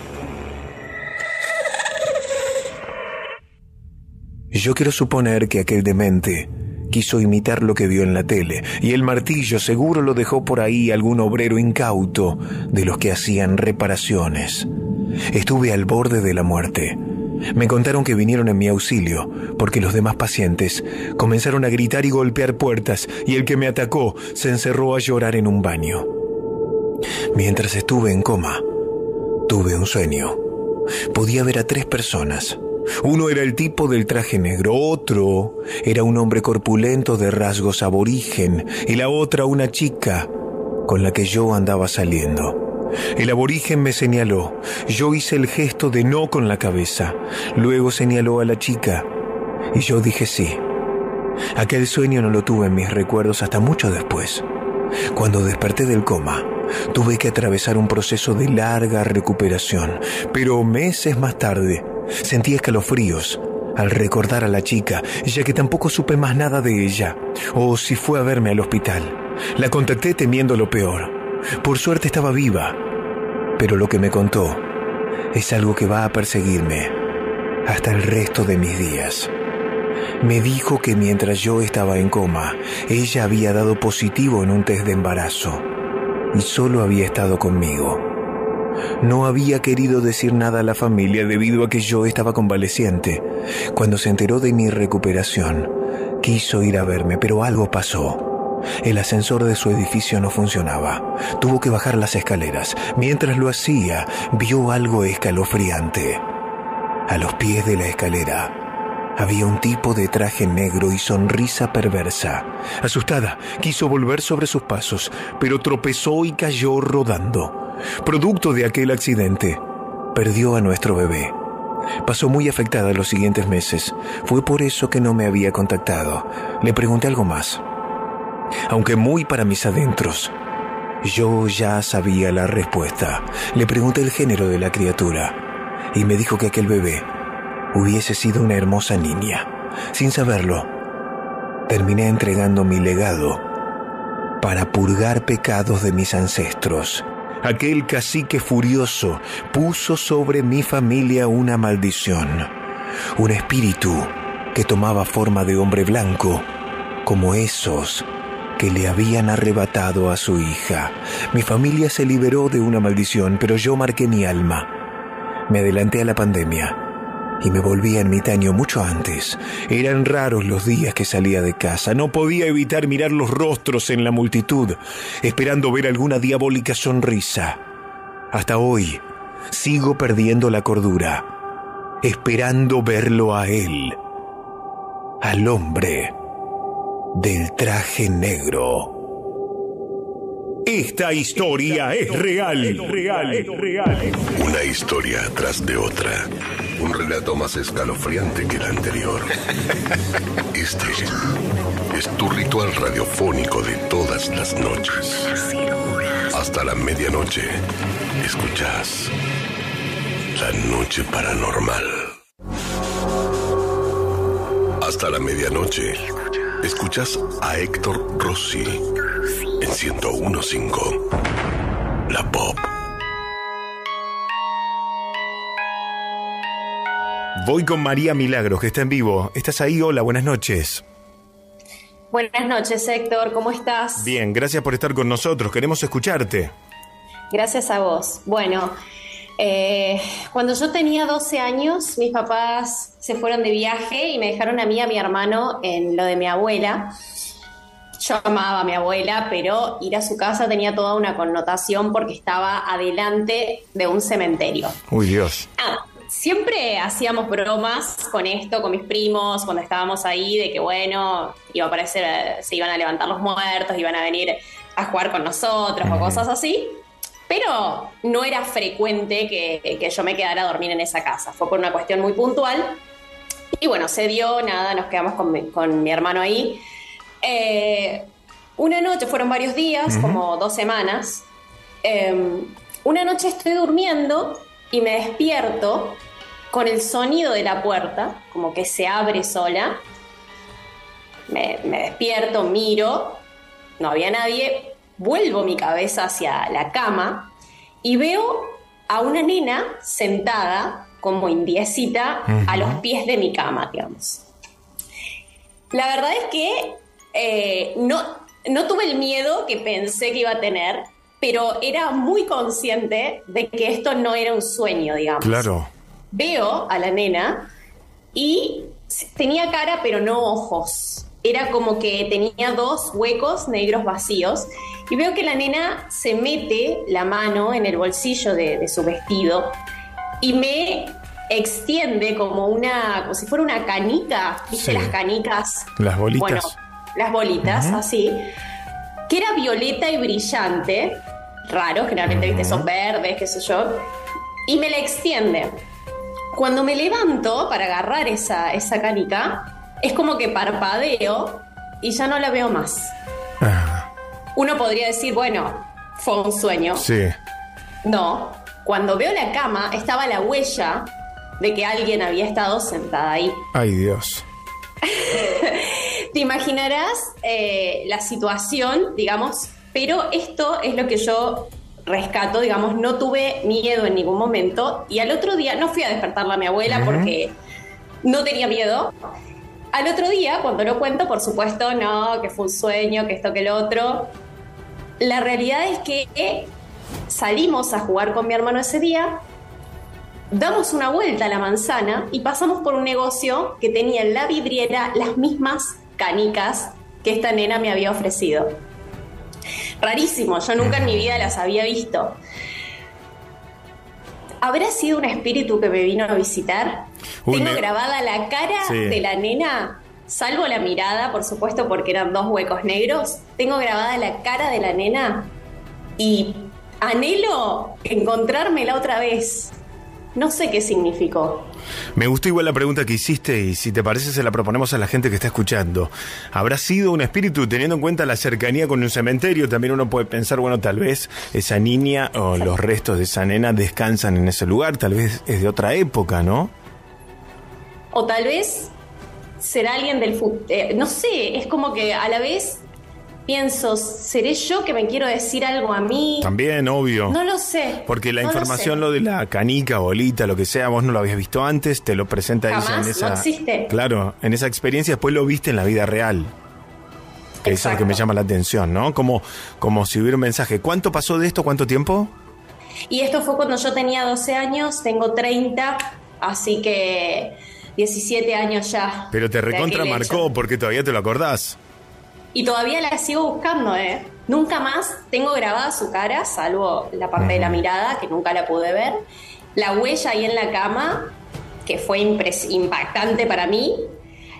Yo quiero suponer que aquel demente quiso imitar lo que vio en la tele, y el martillo seguro lo dejó por ahí algún obrero incauto de los que hacían reparaciones. Estuve al borde de la muerte. Me contaron que vinieron en mi auxilio, porque los demás pacientes comenzaron a gritar y golpear puertas, y el que me atacó se encerró a llorar en un baño. Mientras estuve en coma, tuve un sueño. Podía ver a tres personas. Uno era el tipo del traje negro, otro era un hombre corpulento de rasgos aborigen y la otra una chica con la que yo andaba saliendo. El aborigen me señaló. Yo hice el gesto de no con la cabeza. Luego señaló a la chica y yo dije sí. Aquel sueño no lo tuve en mis recuerdos hasta mucho después. Cuando desperté del coma, tuve que atravesar un proceso de larga recuperación, pero meses más tarde sentí escalofríos al recordar a la chica, ya que tampoco supe más nada de ella, o si fue a verme al hospital. La contacté temiendo lo peor. Por suerte estaba viva, pero lo que me contó es algo que va a perseguirme hasta el resto de mis días. Me dijo que mientras yo estaba en coma, ella había dado positivo en un test de embarazo y solo había estado conmigo. No había querido decir nada a la familia debido a que yo estaba convaleciente. Cuando se enteró de mi recuperación, quiso ir a verme, pero algo pasó. El ascensor de su edificio no funcionaba. Tuvo que bajar las escaleras. Mientras lo hacía, vio algo escalofriante. A los pies de la escalera había un tipo de traje negro y sonrisa perversa. Asustada, quiso volver sobre sus pasos, pero tropezó y cayó rodando. Producto de aquel accidente, perdió a nuestro bebé. Pasó muy afectada los siguientes meses. Fue por eso que no me había contactado. Le pregunté algo más. Aunque muy para mis adentros, yo ya sabía la respuesta. Le pregunté el género de la criatura y me dijo que aquel bebé hubiese sido una hermosa niña. Sin saberlo, terminé entregando mi legado para purgar pecados de mis ancestros. Aquel cacique furioso puso sobre mi familia una maldición, un espíritu que tomaba forma de hombre blanco, como esos que le habían arrebatado a su hija. Mi familia se liberó de una maldición, pero yo marqué mi alma. Me adelanté a la pandemia y me volví ermitaño mucho antes. Eran raros los días que salía de casa. No podía evitar mirar los rostros en la multitud, esperando ver alguna diabólica sonrisa. Hasta hoy sigo perdiendo la cordura, esperando verlo a él. al hombre del traje negro. Esta historia es real, real, real. Una historia tras de otra. Un relato más escalofriante que el anterior. Este es tu ritual radiofónico de todas las noches. Hasta la medianoche, escuchás La Noche Paranormal. Hasta la medianoche, escuchás a Héctor Rossi en ciento uno punto cinco La Pop. Voy con María Milagros, que está en vivo. ¿Estás ahí? Hola, buenas noches. Buenas noches, Héctor. ¿Cómo estás? Bien, gracias por estar con nosotros. Queremos escucharte. Gracias a vos. Bueno, eh, cuando yo tenía doce años, mis papás se fueron de viaje y me dejaron a mí y a mi hermano en lo de mi abuela. Yo amaba a mi abuela, pero ir a su casa tenía toda una connotación porque estaba adelante de un cementerio. Uy, Dios. Ah, siempre hacíamos bromas con esto, con mis primos, cuando estábamos ahí, de que bueno, iba a aparecer, se iban a levantar los muertos, iban a venir a jugar con nosotros o cosas así. Pero no era frecuente que, que yo me quedara a dormir en esa casa. Fue por una cuestión muy puntual. Y bueno, se dio, nada, nos quedamos con mi, con mi hermano ahí. Eh, una noche, fueron varios días, uh-huh. como dos semanas. Eh, una noche estoy durmiendo y me despierto con el sonido de la puerta, como que se abre sola. Me, me despierto, miro, no había nadie. Vuelvo mi cabeza hacia la cama y veo a una nena sentada como indiecita uh-huh. a los pies de mi cama, digamos. La verdad es que eh, no, no tuve el miedo que pensé que iba a tener, pero era muy consciente de que esto no era un sueño, digamos. Claro. Veo a la nena y tenía cara, pero no ojos. Era como que tenía dos huecos negros vacíos. Y veo que la nena se mete la mano en el bolsillo de, de su vestido y me extiende como una, como si fuera una canica, ¿viste? Sí. Las canicas. Las bolitas. Bueno, las bolitas, uh-huh. así. Que era violeta y brillante. Raro, generalmente, uh-huh. ¿viste? Son verdes, qué sé yo. Y me la extiende. Cuando me levanto para agarrar esa, esa canica, es como que parpadeo y ya no la veo más. Ah. Uno podría decir, bueno, fue un sueño. Sí. No, cuando veo la cama estaba la huella de que alguien había estado sentada ahí. Ay, Dios. Te imaginarás eh, la situación, digamos, pero esto es lo que yo rescato, digamos, no tuve miedo en ningún momento y al otro día, no fui a despertarla a mi abuela uh-huh. porque no tenía miedo. Al otro día, cuando lo cuento, por supuesto, no, que fue un sueño, que esto, que lo otro. La realidad es que salimos a jugar con mi hermano ese día, damos una vuelta a la manzana y pasamos por un negocio que tenía en la vidriera las mismas canicas que esta nena me había ofrecido. Rarísimo, yo nunca en mi vida las había visto. ¿Habrá sido un espíritu que me vino a visitar? Uy, Tengo me... grabada la cara sí. de la nena, salvo la mirada, por supuesto, porque eran dos huecos negros. Tengo grabada la cara de la nena y anhelo encontrármela otra vez. No sé qué significó. Me gustó igual la pregunta que hiciste y si te parece se la proponemos a la gente que está escuchando. ¿Habrá sido un espíritu teniendo en cuenta la cercanía con un cementerio? También uno puede pensar, bueno, tal vez esa niña o los restos de esa nena descansan en ese lugar, tal vez es de otra época, ¿no? O tal vez será alguien del futuro, eh, no sé, es como que a la vez pienso, ¿seré yo que me quiero decir algo a mí? También, obvio. No lo sé. Porque la no información, lo, lo de la canica, bolita, lo que sea, vos no lo habías visto antes, te lo presenta ella en esa... no existe. Claro, en esa experiencia, después lo viste en la vida real. Que eso es lo que me llama la atención, ¿no? Como, como si hubiera un mensaje. ¿Cuánto pasó de esto? ¿Cuánto tiempo? Y esto fue cuando yo tenía doce años, tengo treinta, así que diecisiete años ya. Pero te recontra marcó porque todavía te lo acordás. Y todavía la sigo buscando, ¿eh? Nunca más tengo grabada su cara, salvo la parte uh-huh. de la mirada, que nunca la pude ver. La huella ahí en la cama, que fue impres- impactante para mí.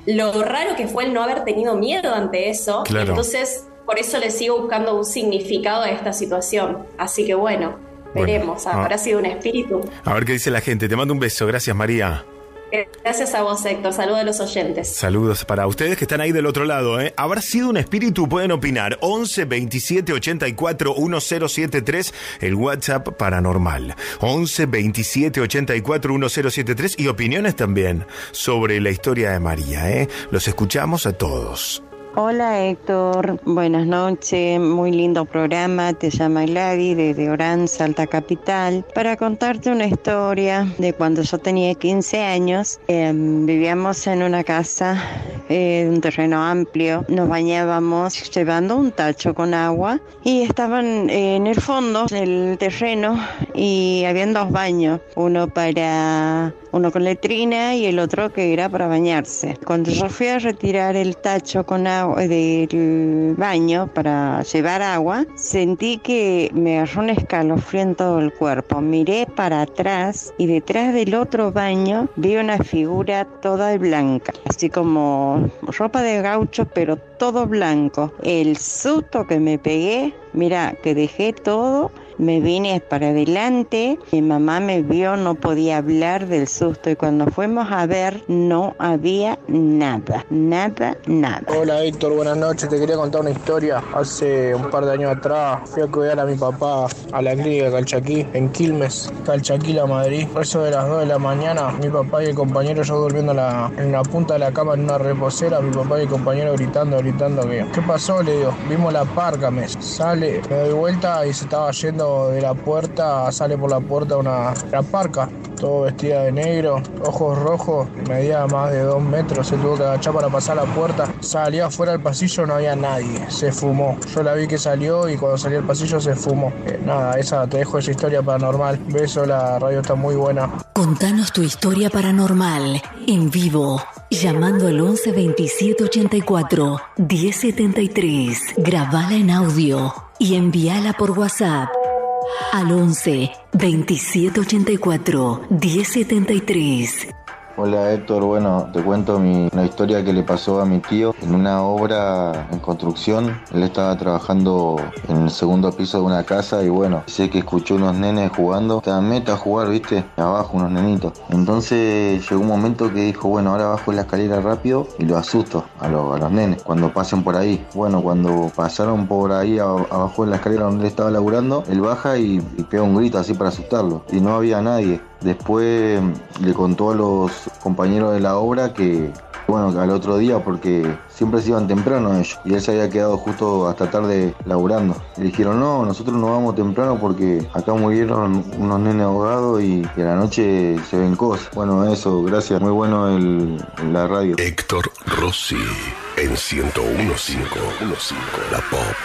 lo raro que fue el no haber tenido miedo ante eso. Claro. Entonces, por eso le sigo buscando un significado a esta situación. Así que bueno, Bueno, veremos. ¿Habrá ah. sido un espíritu? A ver qué dice la gente. Te mando un beso. Gracias, María. Gracias a vos, Héctor. Saludos a los oyentes. Saludos para ustedes que están ahí del otro lado, ¿eh? ¿Habrá sido un espíritu? Pueden opinar. once veintisiete ochenta y cuatro mil setenta y tres, el WhatsApp paranormal. once veintisiete ochenta y cuatro mil setenta y tres y opiniones también sobre la historia de María, ¿eh? Los escuchamos a todos. Hola Héctor, buenas noches, muy lindo programa, te llama Gladys desde Orán, Salta Capital, para contarte una historia de cuando yo tenía quince años, eh, vivíamos en una casa, eh, un terreno amplio, nos bañábamos llevando un tacho con agua y estaban eh, en el fondo del terreno y habían dos baños, uno para... uno con letrina y el otro que era para bañarse. Cuando yo fui a retirar el tacho con agua del baño para llevar agua, sentí que me agarró un escalofrío en todo el cuerpo. Miré para atrás y detrás del otro baño vi una figura toda blanca, así como ropa de gaucho, pero todo blanco. El susto que me pegué, mira, que dejé todo, me vine para adelante, mi mamá me vio, no podía hablar del susto y cuando fuimos a ver no había nada, nada, nada. Hola Héctor, buenas noches, te quería contar una historia. Hace un par de años atrás fui a cuidar a mi papá a la clínica Calchaquí, en Quilmes, Calchaquí, la Madrid. Por eso de las dos de la mañana, mi papá y el compañero, yo durmiendo en la, en la punta de la cama en una reposera, mi papá y el compañero gritando, gritando que ¿qué pasó? Le digo, vimos la parca, me sale, me doy vuelta y se estaba yendo de la puerta, sale por la puerta una la parca, todo vestida de negro, ojos rojos, medía más de dos metros, se tuvo que agachar para pasar la puerta, salió afuera del pasillo, no había nadie, se fumó, yo la vi que salió y cuando salió al pasillo se fumó. Eh, nada, esa te dejo esa historia paranormal. Beso, la radio está muy buena. Contanos tu historia paranormal en vivo, llamando al once veintisiete ochenta y cuatro diez setenta y tres. Grabala en audio y envíala por WhatsApp al once veintisiete ochenta y cuatro diez setenta y tres. Hola Héctor, bueno, te cuento mi, una historia que le pasó a mi tío en una obra en construcción. Él estaba trabajando en el segundo piso de una casa y bueno, sé que escuchó unos nenes jugando. Estaban meta a jugar, viste, abajo unos nenitos. Entonces llegó un momento que dijo, bueno, ahora bajo la escalera rápido y lo asusto a, lo, a los nenes cuando pasen por ahí. Bueno, cuando pasaron por ahí a, abajo de la escalera donde él estaba laburando, él baja y, y pega un grito así para asustarlo. Y no había nadie. Después le contó a los compañeros de la obra que, bueno, al otro día, porque siempre se iban temprano ellos, y él se había quedado justo hasta tarde laburando. Le dijeron, no, nosotros no vamos temprano porque acá murieron unos nenes ahogados y, y a la noche se ven cosas. Bueno, eso, gracias, muy bueno el, la radio. Héctor Rossi en ciento uno punto cinco, la Pop.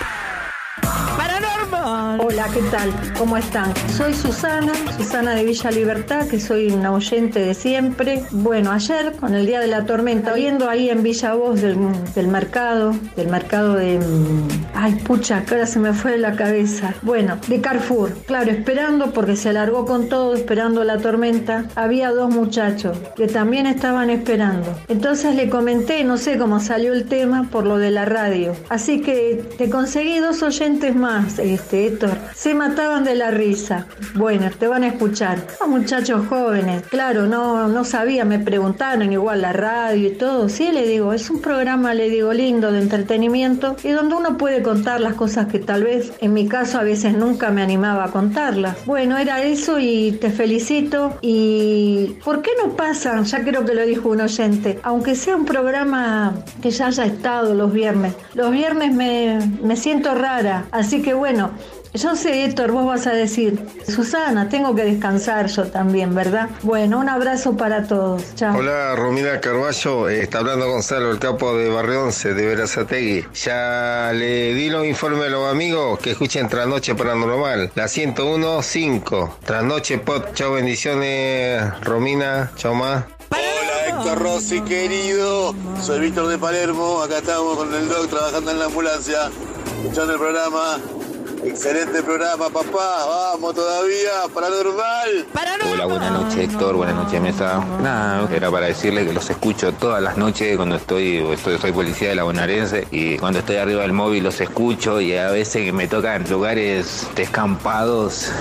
Paranormal. Hola, ¿qué tal? ¿Cómo están? Soy Susana, Susana de Villa Libertad, que soy una oyente de siempre. Bueno, ayer, con el día de la tormenta, viendo ahí en Villa Voz del, del mercado, del mercado de... Ay, pucha, que ahora se me fue de la cabeza. Bueno, de Carrefour. Claro, esperando, porque se alargó con todo, esperando la tormenta. Había dos muchachos que también estaban esperando. Entonces le comenté, no sé cómo salió el tema, por lo de la radio. Así que te conseguí dos oyentes más, este, Héctor. Se mataban de la risa. Bueno, te van a escuchar. Son muchachos jóvenes. Claro, no, no sabía, me preguntaron igual la radio y todo. Sí, le digo, es un programa, le digo, lindo de entretenimiento y donde uno puede contar las cosas que tal vez, en mi caso, a veces nunca me animaba a contarlas. Bueno, era eso y te felicito. Y ¿por qué no pasan? Ya creo que lo dijo un oyente. Aunque sea un programa que ya haya estado los viernes. Los viernes me, me siento rara. Así que bueno, yo sé, Héctor, vos vas a decir, Susana, tengo que descansar yo también, ¿verdad? Bueno, un abrazo para todos. Chao. Hola, Romina Carballo, eh, está hablando Gonzalo, el capo de Barrio once, de Verazategui. Ya le di los informes a los amigos que escuchen Trasnoche Paranormal, la ciento uno punto cinco. Trasnoche Pod, chao, bendiciones, Romina, chao más. Hola Héctor Rossi, querido, soy Víctor de Palermo, acá estamos con el Doc trabajando en la ambulancia, escuchando el programa. Excelente programa, papá. Vamos todavía, paranormal. Hola, buenas noches, Héctor. Buenas noches, Mesa. Nada, era para decirle que los escucho todas las noches cuando estoy, estoy soy policía de la bonaerense, y cuando estoy arriba del móvil los escucho, y a veces que me tocan lugares descampados.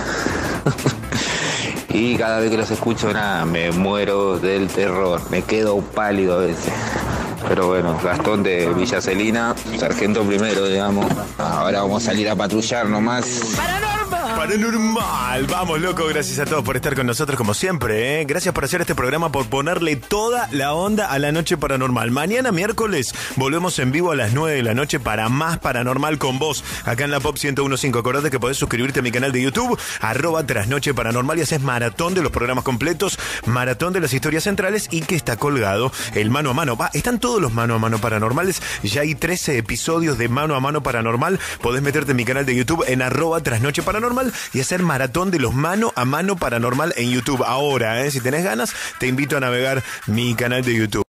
Y cada vez que los escucho, nada, me muero del terror. Me quedo pálido a veces. Pero bueno, Gastón de Villa Celina, sargento primero, digamos. Ahora vamos a salir a patrullar nomás. Paranormal, vamos loco, gracias a todos por estar con nosotros como siempre, ¿eh? Gracias por hacer este programa, por ponerle toda la onda a la noche paranormal. Mañana miércoles volvemos en vivo a las nueve de la noche para más paranormal con vos, acá en la Pop ciento uno punto cinco. Acordate que podés suscribirte a mi canal de YouTube, arroba Trasnoche Paranormal, y haces maratón de los programas completos, maratón de las historias centrales, y que está colgado el mano a mano. Va, están todos los mano a mano paranormales, ya hay trece episodios de mano a mano paranormal. Podés meterte en mi canal de YouTube en arroba Trasnoche Paranormal y hacer maratón de los mano a mano paranormal en YouTube. Ahora, ¿eh? Si tenés ganas, te invito a navegar mi canal de YouTube.